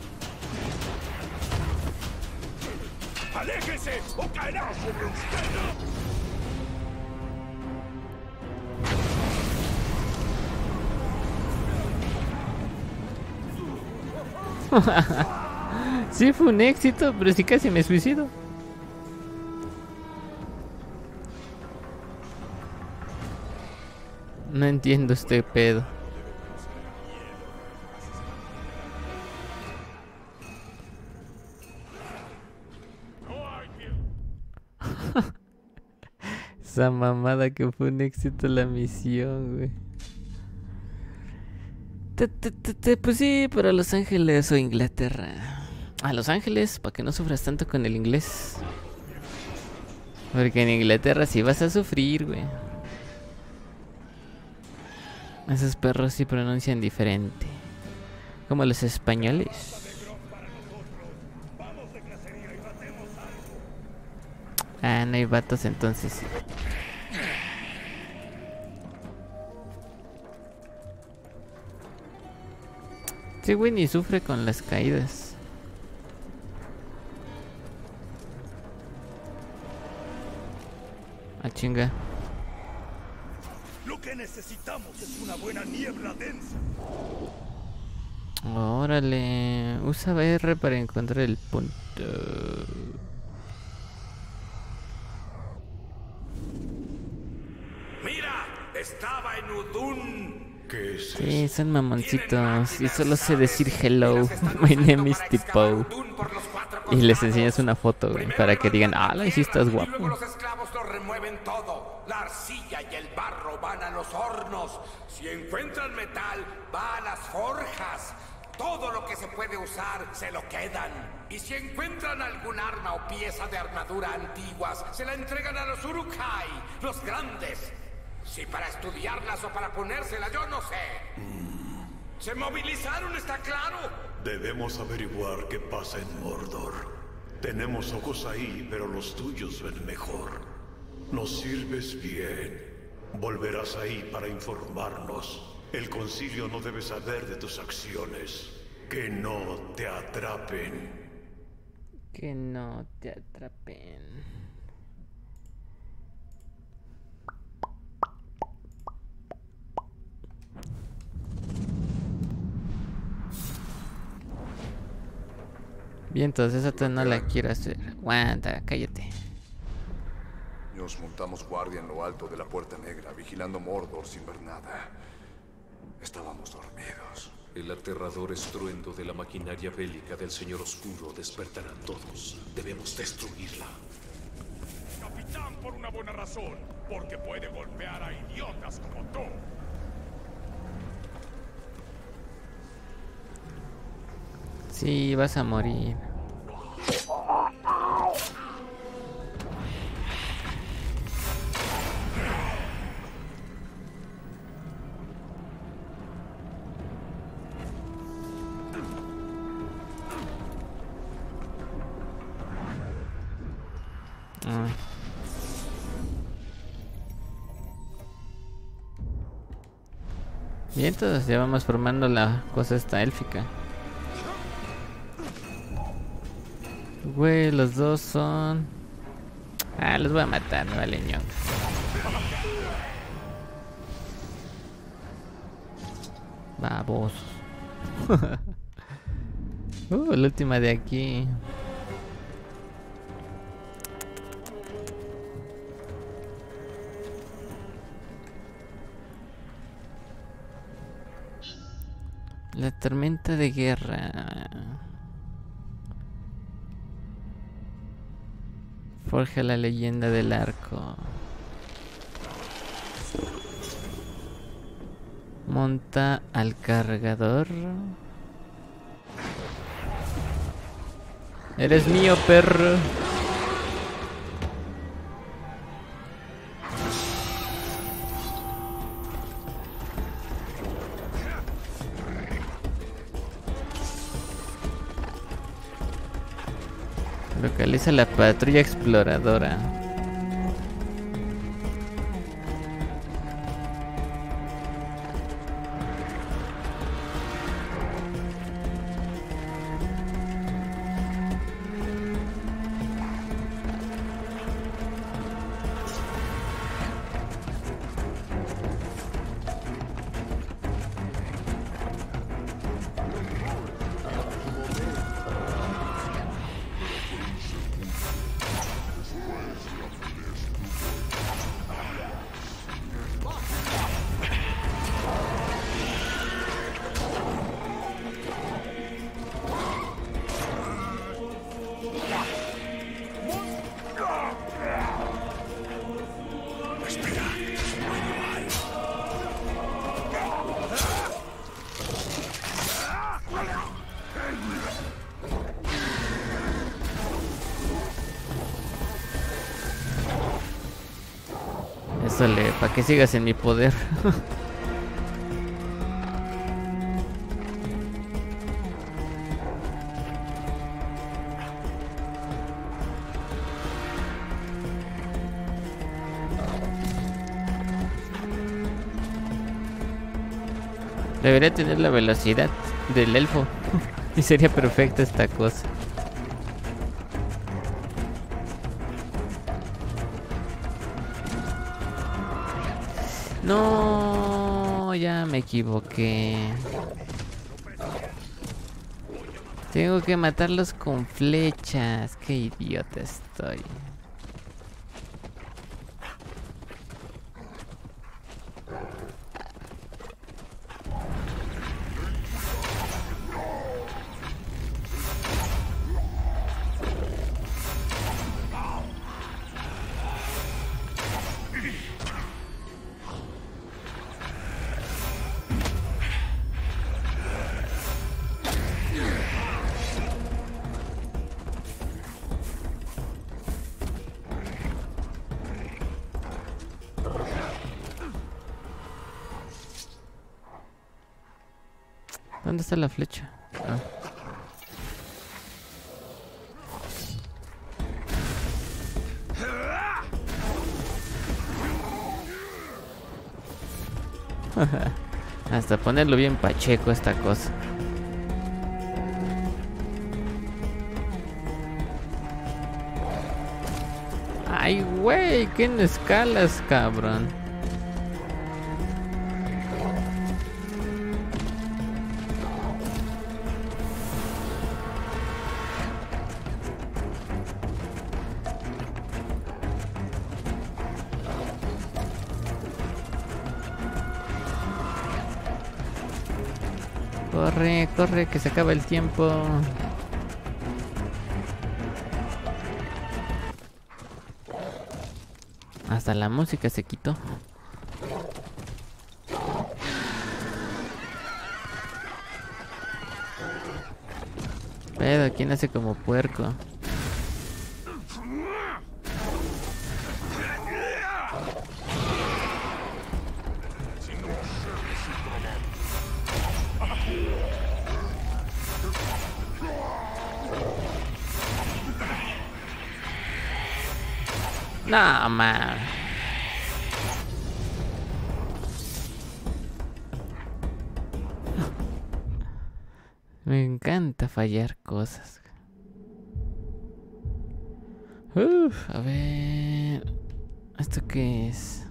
Speaker 3: ¡Aléjese o caerá sobre usted!
Speaker 2: Sí, fue un éxito, pero sí casi me suicido. No entiendo este pedo. Esa mamada que fue un éxito la misión, güey. Te, te, te, te, pues sí, para Los Ángeles o Inglaterra. A Los Ángeles, para que no sufras tanto con el inglés. Porque en Inglaterra sí vas a sufrir, güey. Esos perros sí pronuncian diferente. Como los españoles. Ah, no hay vatos entonces. Sí, güey, ni sufre con las caídas. Ah, chinga.
Speaker 3: Lo que necesitamos es una buena niebla densa.
Speaker 2: Órale. Usa B R para encontrar el punto.
Speaker 4: Mira, estaba en Udun.
Speaker 5: ¿Qué es
Speaker 2: Sí, son mamoncitos. Y solo sé decir hello. My name is Tipo. Y les enseñas una foto, güey, para que digan, ah, la sí estás
Speaker 4: Y luego
Speaker 2: guapo.
Speaker 4: los esclavos lo remueven todo. La arcilla y el barro van a los hornos. Si encuentran metal, va a las forjas. Todo lo que se puede usar, se lo quedan. Y si encuentran algún arma o pieza de armadura antiguas, se la entregan a los Uruk-hai, los grandes. Si para estudiarlas o para ponérselas, yo no sé. Se movilizaron, ¿está claro?
Speaker 3: Debemos averiguar qué pasa en Mordor. Tenemos ojos ahí, pero los tuyos ven mejor. Nos sirves bien. Volverás ahí para informarnos. El concilio no debe saber de tus acciones. Que no te atrapen.
Speaker 2: Que no te atrapen. Bien, entonces esa no la quiero hacer. Aguanta, cállate.
Speaker 1: Nos montamos guardia en lo alto de la Puerta Negra, vigilando Mordor sin ver nada. Estábamos dormidos.
Speaker 8: El aterrador estruendo de la maquinaria bélica del Señor Oscuro despertará a todos. Debemos destruirla.
Speaker 9: Capitán, por una buena razón. Porque puede golpear a idiotas como tú.
Speaker 2: Sí, vas a morir. Ah. Y entonces ya vamos formando la cosa esta élfica. Güey, los dos son... Ah, los voy a matar, me vale ñonga. Babosos. uh, la última de aquí. La tormenta de guerra. Forja la leyenda del arco. Monta al cargador. Eres mío, perro. Localiza la patrulla exploradora. Dale, para que sigas en mi poder. Debería tener la velocidad del elfo y sería perfecta esta cosa. No, ya me equivoqué. Tengo que matarlos con flechas. Qué idiota estoy. ¿Dónde está la flecha? Ah. Hasta ponerlo bien pacheco esta cosa. Ay, güey, ¿qué no escalas, cabrón? Corre, corre, que se acaba el tiempo. Hasta la música se quitó. Pero ¿quién hace como puerco? No, man. Me encanta fallar cosas. Uf, a ver. ¿Esto qué es?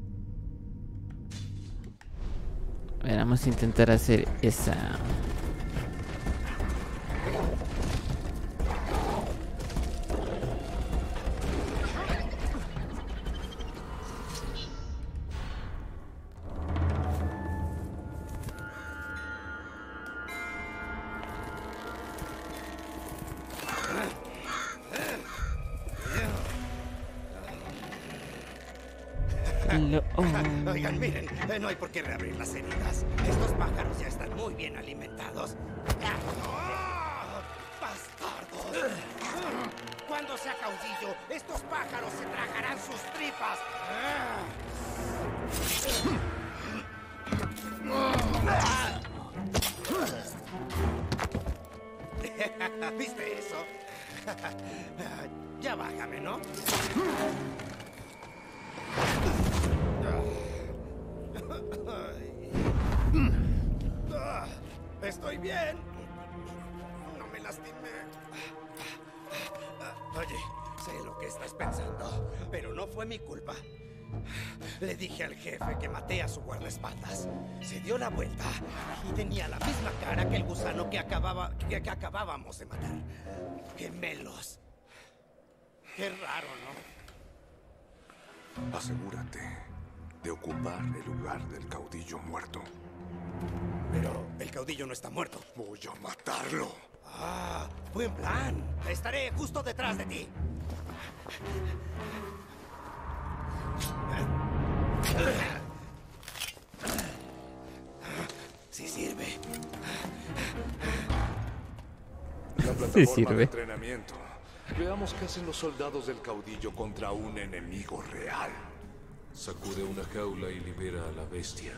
Speaker 2: A ver, vamos a intentar hacer esa. Lo- oh.
Speaker 10: Oigan, miren, eh, no hay por qué reabrir las heridas. Estos pájaros ya están muy bien alimentados. ¡Ah! ¡Bastardos! Cuando sea caudillo, estos pájaros se tragarán sus tripas. ¿Viste eso? Ya bájame, ¿no? Estoy bien. No me lastimé. Oye, sé lo que estás pensando, pero no fue mi culpa. Le dije al jefe que maté a su guardaespaldas. Se dio la vuelta y tenía la misma cara que el gusano que acababa que, que acabábamos de matar. Gemelos. Qué raro, ¿no?
Speaker 1: Asegúrate de ocupar el lugar del caudillo muerto.
Speaker 10: Pero el caudillo no está muerto.
Speaker 1: Voy a matarlo.
Speaker 10: Ah, buen plan. Estaré justo detrás de ti. Sí sirve.
Speaker 1: La plataforma
Speaker 2: Sí sirve.
Speaker 1: de entrenamiento. Veamos qué hacen los soldados del caudillo contra un enemigo real.
Speaker 8: Sacude una jaula y libera a la bestia.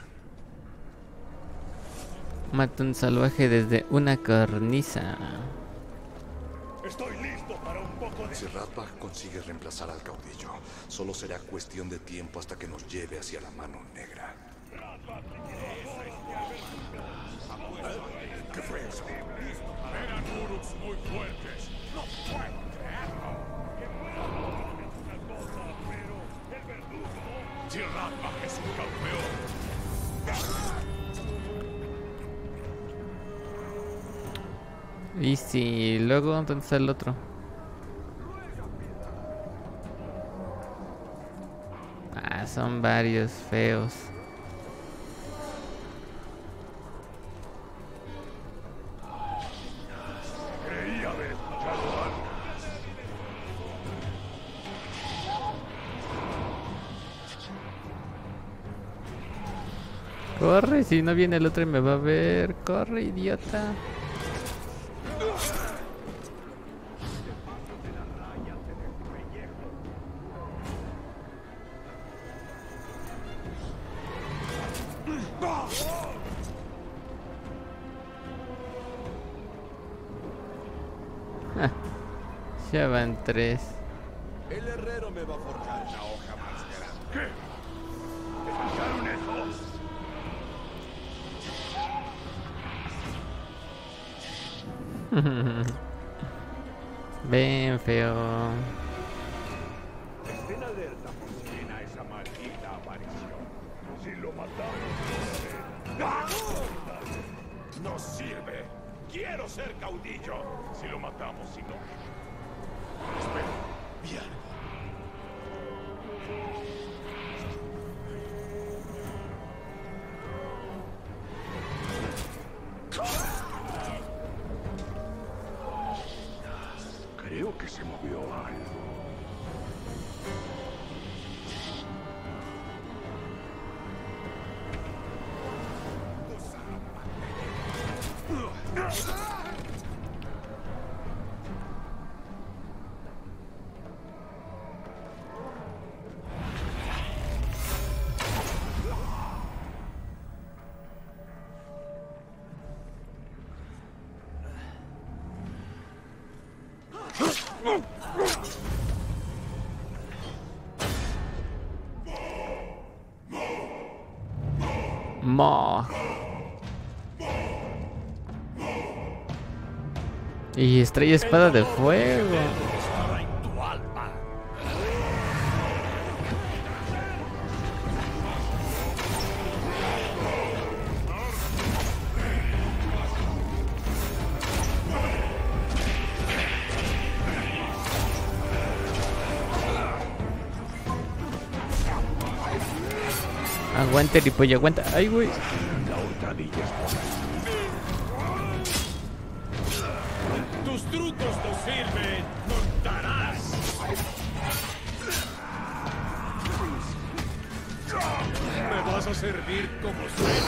Speaker 2: Mata un salvaje desde una cornisa.
Speaker 3: Estoy listo para un poco de...
Speaker 1: Si Ratbag consigue reemplazar al caudillo, solo será cuestión de tiempo hasta que nos lleve hacia la mano negra.
Speaker 3: ¿Qué fue eso? Eran Uruks muy fuertes. No puedo creerlo. Una cosa, pero el verdugo... Si Ratbag es un campeón.
Speaker 2: Y si luego, ¿dónde está el otro? Ah, son varios feos.
Speaker 3: Creí haber escuchado algo.
Speaker 2: Corre, si no viene el otro y me va a ver. Corre, idiota. Ah, ya van tres.
Speaker 3: El herrero me va a forjar la hoja más grande. ¿Qué? ¿Escucharon eso?
Speaker 2: Ven, feo.
Speaker 3: Estén alerta por si viene a esa maldita aparición. Si lo matamos, ¡ah! No sirve. Quiero ser caudillo. Si lo matamos, si no. Espera, vi algo. Creo que se movió algo.
Speaker 2: Mo. Y estrella espada de fuego.
Speaker 3: Estará en tu alma.
Speaker 2: Aguanta, Ripollo, aguanta. Ay, güey.
Speaker 3: La hurtadilla es por tus trucos no sirven. Montarás. Me vas a servir como suena.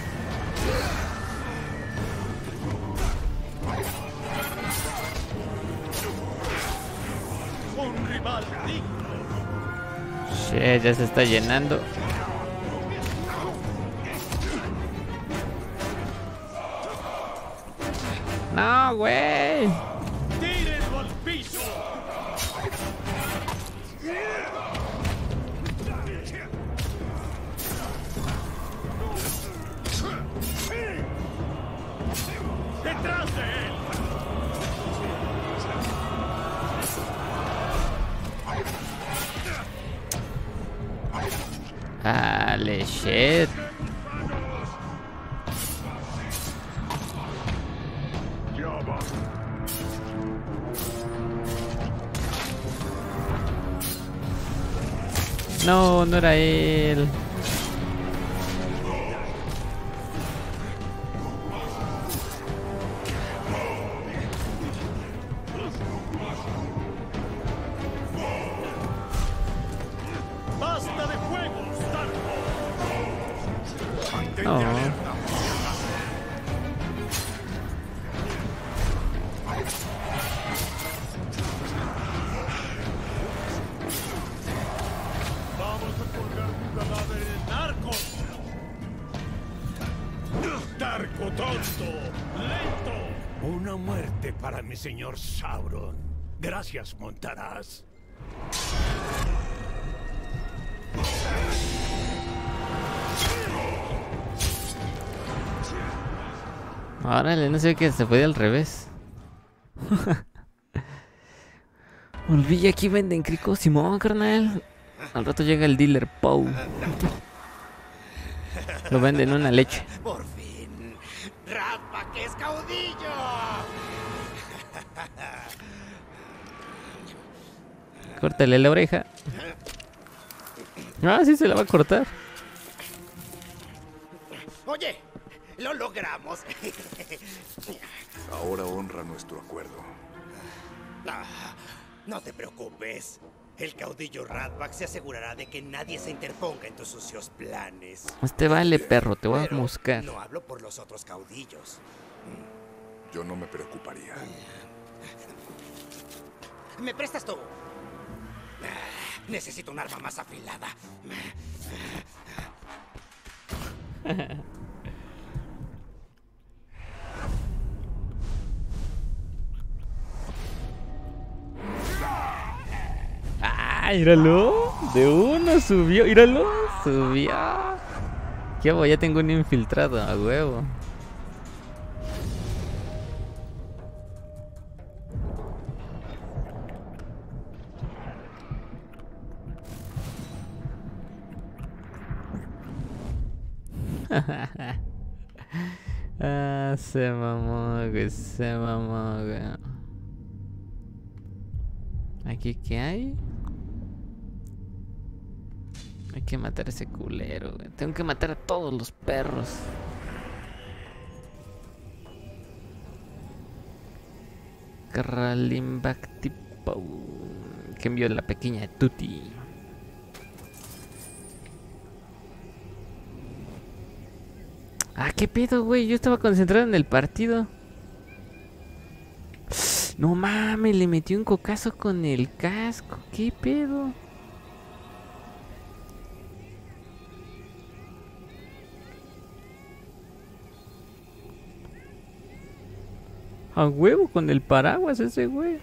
Speaker 3: Un rival digno.
Speaker 2: Shit, ya se está llenando. No, güey.
Speaker 3: ¡Tírenlo al piso! ¡Detrás de él!
Speaker 2: Dale, shit. No, no era él.
Speaker 3: ¡Basta de juegos, Darko!
Speaker 2: No.
Speaker 3: ¡Vamos a colgar tu cadáver en Narcos! ¡Darko tonto! ¡Lento! Una muerte para mi señor Sauron. Gracias, Montarás.
Speaker 2: Órale, no sé que se fue al revés. Olví, aquí venden crico Simón, carnal. Al rato llega el dealer Poe. Lo venden en una leche.
Speaker 10: Por fin. Radbak es caudillo.
Speaker 2: Córtale la oreja. Ah, sí se la va a cortar.
Speaker 10: Oye, lo logramos.
Speaker 1: Ahora honra nuestro acuerdo.
Speaker 10: Ah, no te preocupes. El caudillo Radbak se asegurará de que nadie se interponga en tus sucios planes.
Speaker 2: Este vale, perro, te voy a
Speaker 10: Pero
Speaker 2: buscar.
Speaker 10: no hablo por los otros caudillos.
Speaker 1: Yo no me preocuparía.
Speaker 10: ¿Me prestas tú? Necesito un arma más afilada.
Speaker 2: Ah, míralo. De uno subió. Míralo. Subió. ¿Qué hago? Ya tengo un infiltrado. A huevo. Ah, se mamó, güey. Se mamó, güey. ¿Aquí qué hay? Hay que matar a ese culero, güey. Tengo que matar a todos los perros. Kralimbak tipo. Que envió la pequeña Tuti. Ah, qué pedo, güey. Yo estaba concentrado en el partido. No mames, le metió un cocazo con el casco. ¿Qué pedo? A huevo con el paraguas ese güey.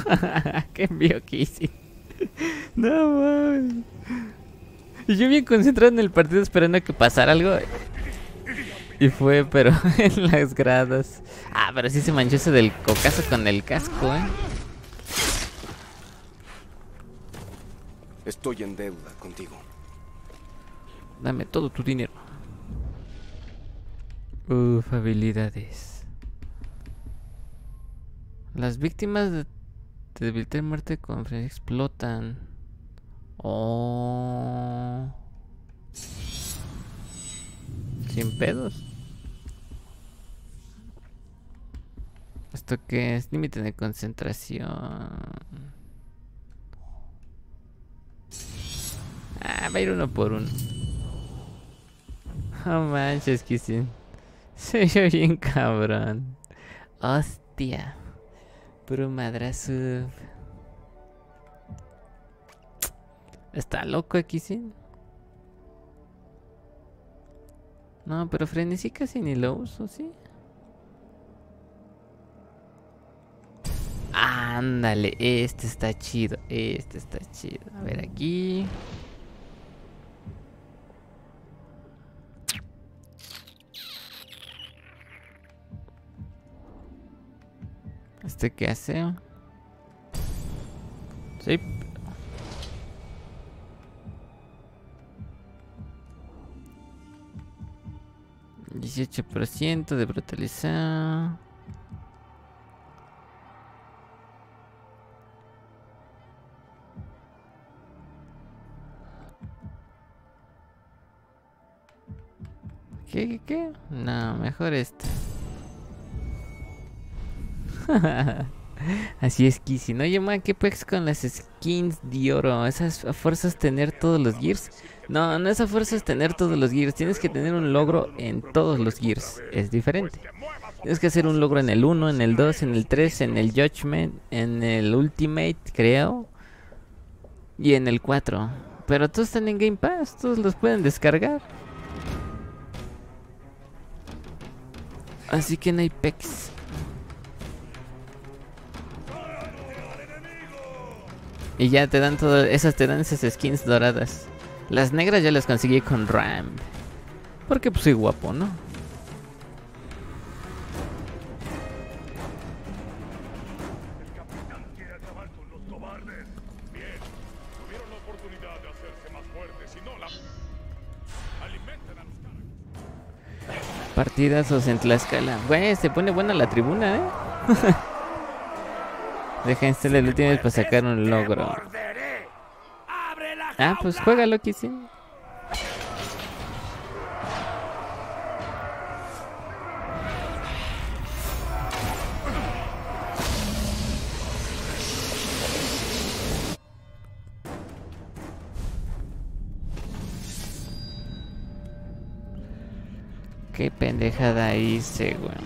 Speaker 2: ¿Qué envió Kissy? No mames. Y yo bien concentrado en el partido esperando a que pasara algo. Y fue, pero en las gradas. Ah, pero sí se manchó ese del cocazo con el casco, eh.
Speaker 11: Estoy en deuda contigo.
Speaker 2: Dame todo tu dinero. Uf, habilidades. Las víctimas de, de debilidad y muerte con frecuencia explotan. Oh. Sin pedos. ¿Esto qué es? Límite de concentración. Ah, va a ir uno por uno. Oh manches, que sí. Se oyó bien cabrón. Hostia. Puro madrazo. Está loco aquí, sí. No, pero frenesí casi ni lo uso, ¿sí? Ándale, este está chido. Este está chido. A ver aquí. ¿Este qué hace? Sí. dieciocho por ciento de brutalizar. ¿Qué, qué, qué? No, mejor este. Así es, Kissy. No, oye, man, ¿qué pex con las skins de oro? ¿Esas a fuerzas tener todos los gears? No, no es a fuerzas tener todos los gears. Tienes que tener un logro en todos los gears. Es diferente. Tienes que hacer un logro en el uno, en el dos, en el tres, en el Judgment, en el Ultimate, creo. Y en el cuatro. Pero todos están en Game Pass. Todos los pueden descargar. Así que no hay pex. Y ya te dan todo, esas te dan esas skins doradas. Las negras ya las conseguí con Ram. Porque pues soy guapo, ¿no?
Speaker 3: El capitán quiere acabar con los cobardes. Bien, tuvieron la oportunidad de hacerse más fuertes y no la alimenten a los caras.
Speaker 2: Partidazos en Tlaxcala. Güey, se pone buena la tribuna, ¿eh? Deja instalar el último para sacar un logro. Ah, pues juégalo, Kissy. Qué pendejada hice, güey.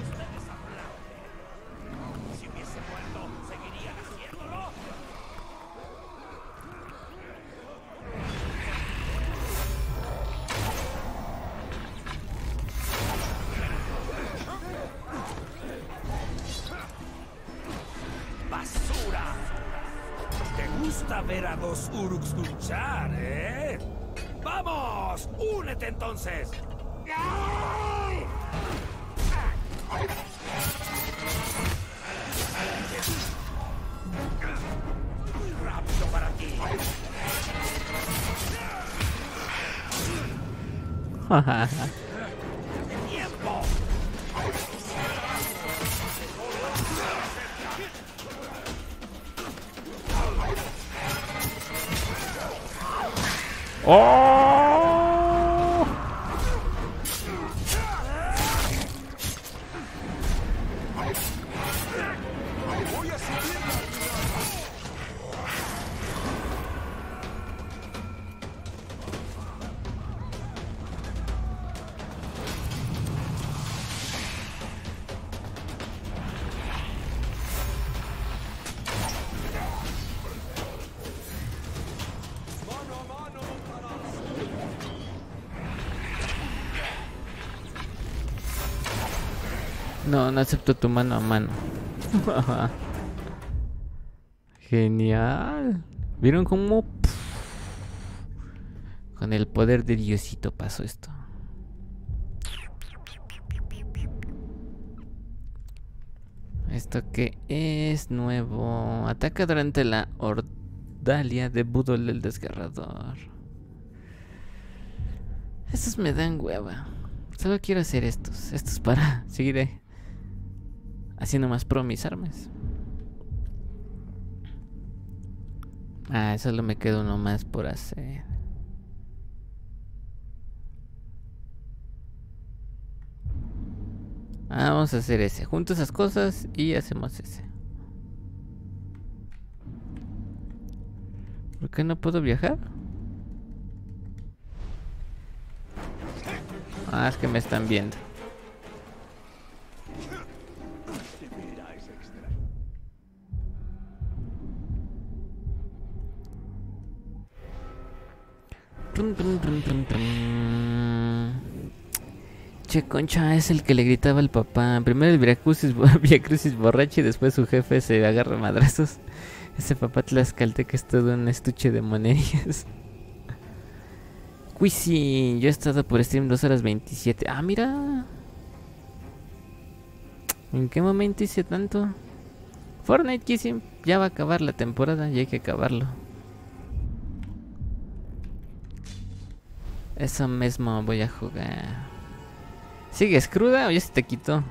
Speaker 10: ¡Basura! ¿Te gusta ver a dos Uruks luchar, eh? ¡Vamos! ¡Únete entonces! ¡Ay! Muy rápido para ti. ¡Tiempo!
Speaker 2: ¡Oh! No, no acepto tu mano a mano. Genial. ¿Vieron cómo pff, con el poder de Diosito pasó esto? Esto que es nuevo. Ataca durante la ordalia de Budol del Desgarrador. Estos me dan hueva. Solo quiero hacer estos. Estos para seguir haciendo más pro mis armas. Ah, solo me queda uno más por hacer. Ah, vamos a hacer ese. Junto esas cosas y hacemos ese. ¿Por qué no puedo viajar? Ah, es que me están viendo. Tum, tum, tum, tum, tum. Che, Concha es el que le gritaba al papá. Primero el Viacrucis, Viacrucis borracho y después su jefe se agarra madrazos. Ese papá tlaxcalteca es todo un estuche de monerías. Quisi, yo he estado por stream dos horas veintisiete. Ah, mira. ¿En qué momento hice tanto? Fortnite, Quisi, ya va a acabar la temporada y hay que acabarlo. Eso mismo voy a jugar. ¿Sigues cruda o ya se te quitó?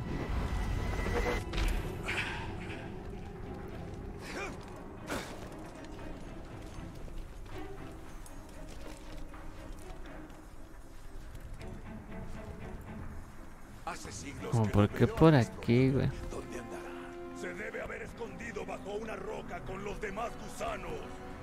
Speaker 2: ¿Cómo por qué por aquí, güey?
Speaker 3: Se debe haber escondido bajo una roca con los demás gusanos.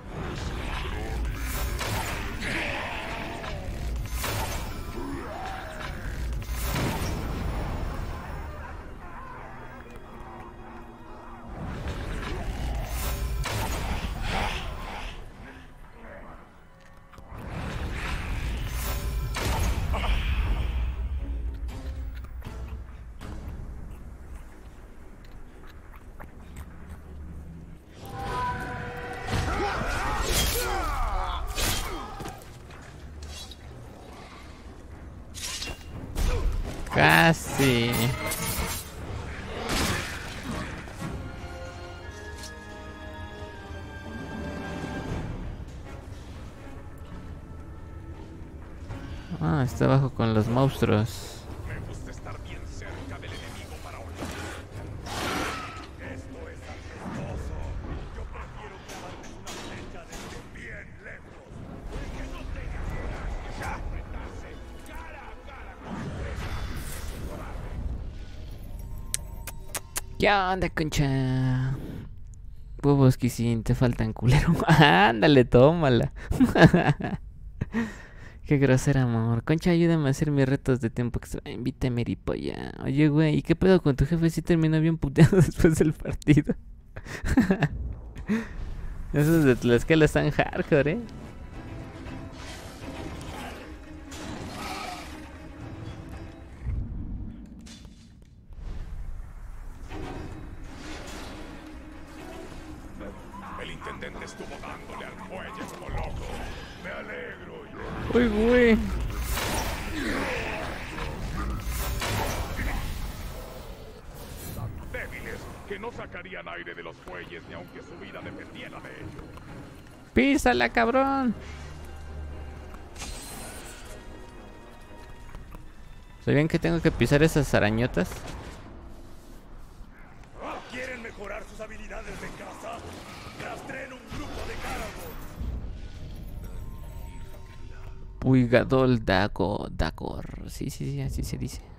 Speaker 2: Casi. Ah, está abajo con los monstruos.
Speaker 9: Me gusta estar bien cerca del enemigo para oír.
Speaker 3: Esto es apestoso. Yo prefiero clavarles una flecha desde bien lejos. Que no tenga que enfrentarse cara a cara con su presa.
Speaker 2: ¿Qué onda, Concha? Huevos, Kisin, te faltan, culero. Ándale, tómala. Qué grosero, amor. Concha, ayúdame a hacer mis retos de tiempo extra. Invítame, ripolla. Oye, güey, ¿y qué pedo con tu jefe? Si terminó bien puteado después del partido. Esos de Tlaxcala están hardcore, eh.
Speaker 9: El intendente estuvo dándole al muelle como loco. Me alegro yo.
Speaker 2: Uy, güey.
Speaker 9: Débiles que no sacarían aire de los fuelles ni aunque su vida dependiera de ello.
Speaker 2: Písala, cabrón. ¿Sabían que tengo que pisar esas arañotas?
Speaker 3: ¿Quieren mejorar sus habilidades de caza? Rastreen un grupo de cáragos.
Speaker 2: Puigadol Dago Dagor. Sí, sí, sí, así se dice.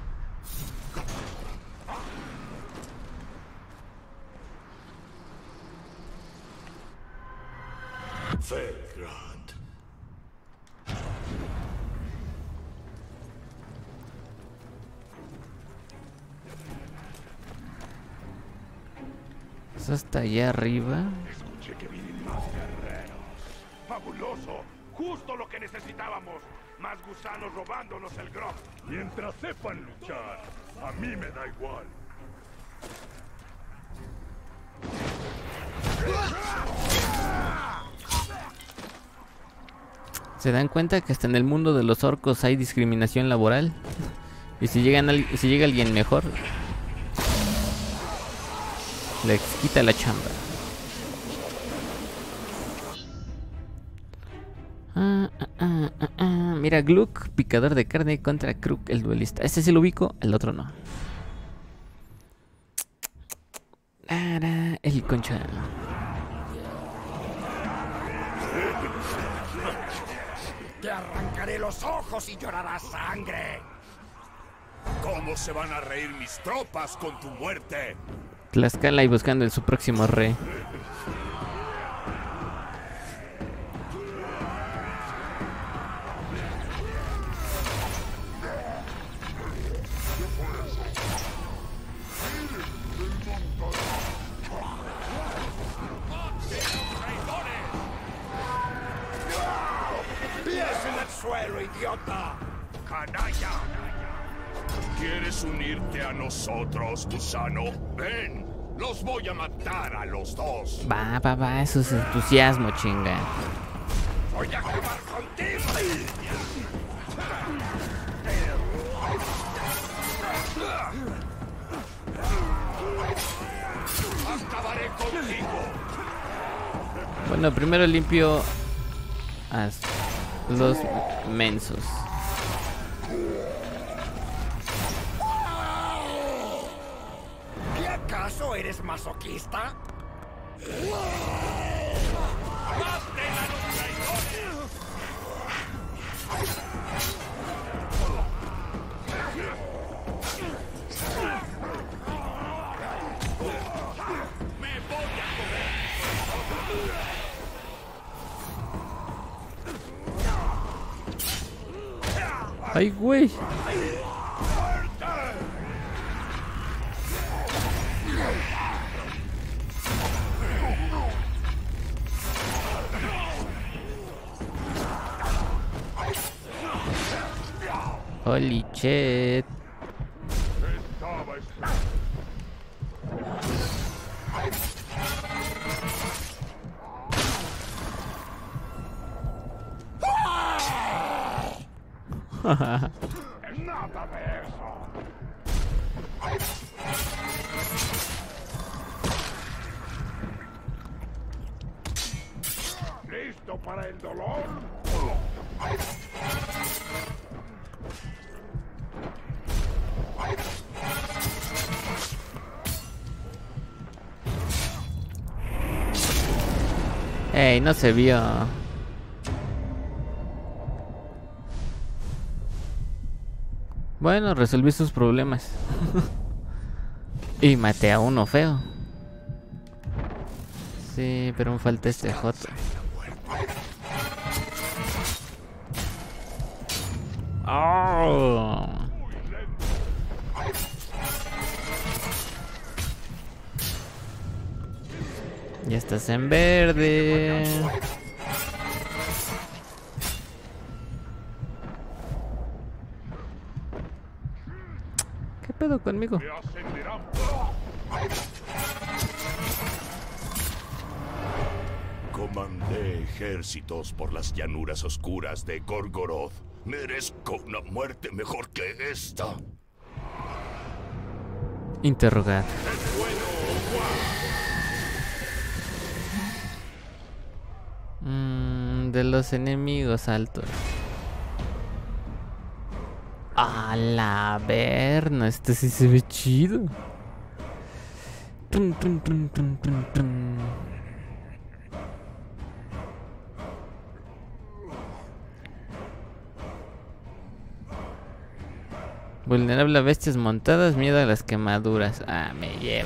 Speaker 5: Felgrand.
Speaker 2: Eso está allá arriba.
Speaker 9: Escuché que vienen más guerreros. ¡Fabuloso! Justo lo que necesitábamos. Más gusanos robándonos el grog.
Speaker 3: Mientras sepan luchar, a mí me da igual.
Speaker 2: ¿Se dan cuenta que hasta en el mundo de los orcos hay discriminación laboral? Y si, llegan al, si llega alguien mejor, le quita la chamba. Ah, ah, ah, ah, ah. Mira, Gluck, picador de carne, contra Kruk, el duelista. Este sí lo ubico, el otro no. Ara, el concha.
Speaker 3: Te arrancaré los ojos y llorarás sangre. ¿Cómo se van a reír mis tropas con tu muerte?
Speaker 2: Tlaxcala y buscando el su próximo rey.
Speaker 3: ¡Suelo, idiota! ¡Canalla! ¿Quieres unirte a nosotros, gusano? ¡Ven! ¡Los voy a matar a los dos!
Speaker 2: Va, va, va, eso es entusiasmo, chinga.
Speaker 3: ¡Voy a acabar contigo! ¡Acabaré contigo!
Speaker 2: Bueno, primero limpio a los mensos.
Speaker 3: ¿Y acaso eres masoquista? ¡Maten a los traidores! ¡Me voy a comer!
Speaker 2: ¡Ay, güey! Holy shit.
Speaker 3: Nada de eso. ¿Listo para el dolor?
Speaker 2: Ey, no se vio. Bueno, resolví sus problemas. Y maté a uno feo. Sí, pero me falta este joto. Oh. Ya estás en verde. ¿Qué pedo conmigo?
Speaker 3: Comandé ejércitos por las llanuras oscuras de Gorgoroth. Merezco una muerte mejor que esta.
Speaker 2: Interrogar. Mm, de los enemigos altos. A la ver, no, este sí se ve chido. Tum, tum, tum, tum, tum, tum. Vulnerable a bestias montadas, miedo a las quemaduras. Ah, me lleva.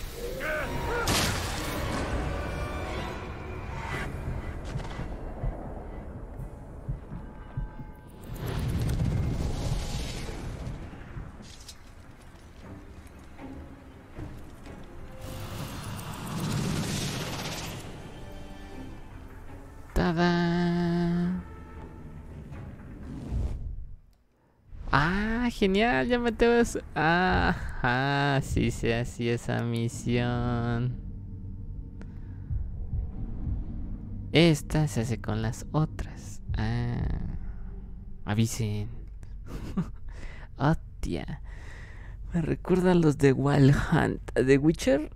Speaker 2: ¡Tada! Ah, genial, ya metemos. Ah, ah, sí se hacía esa misión. esta se hace con las otras. Ah, avisen. Hostia. Me recuerdan los de Wild Hunt. ¿The Witcher?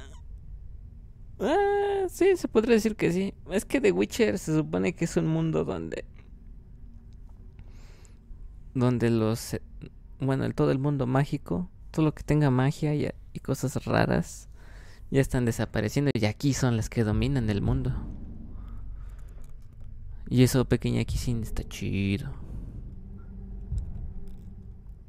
Speaker 2: Ah, sí, se podría decir que sí. Es que The Witcher se supone que es un mundo donde... Donde los... Bueno, el, todo el mundo mágico, todo lo que tenga magia y, y cosas raras, ya están desapareciendo. Y aquí son las que dominan el mundo. Y eso, pequeña Kisin, está chido.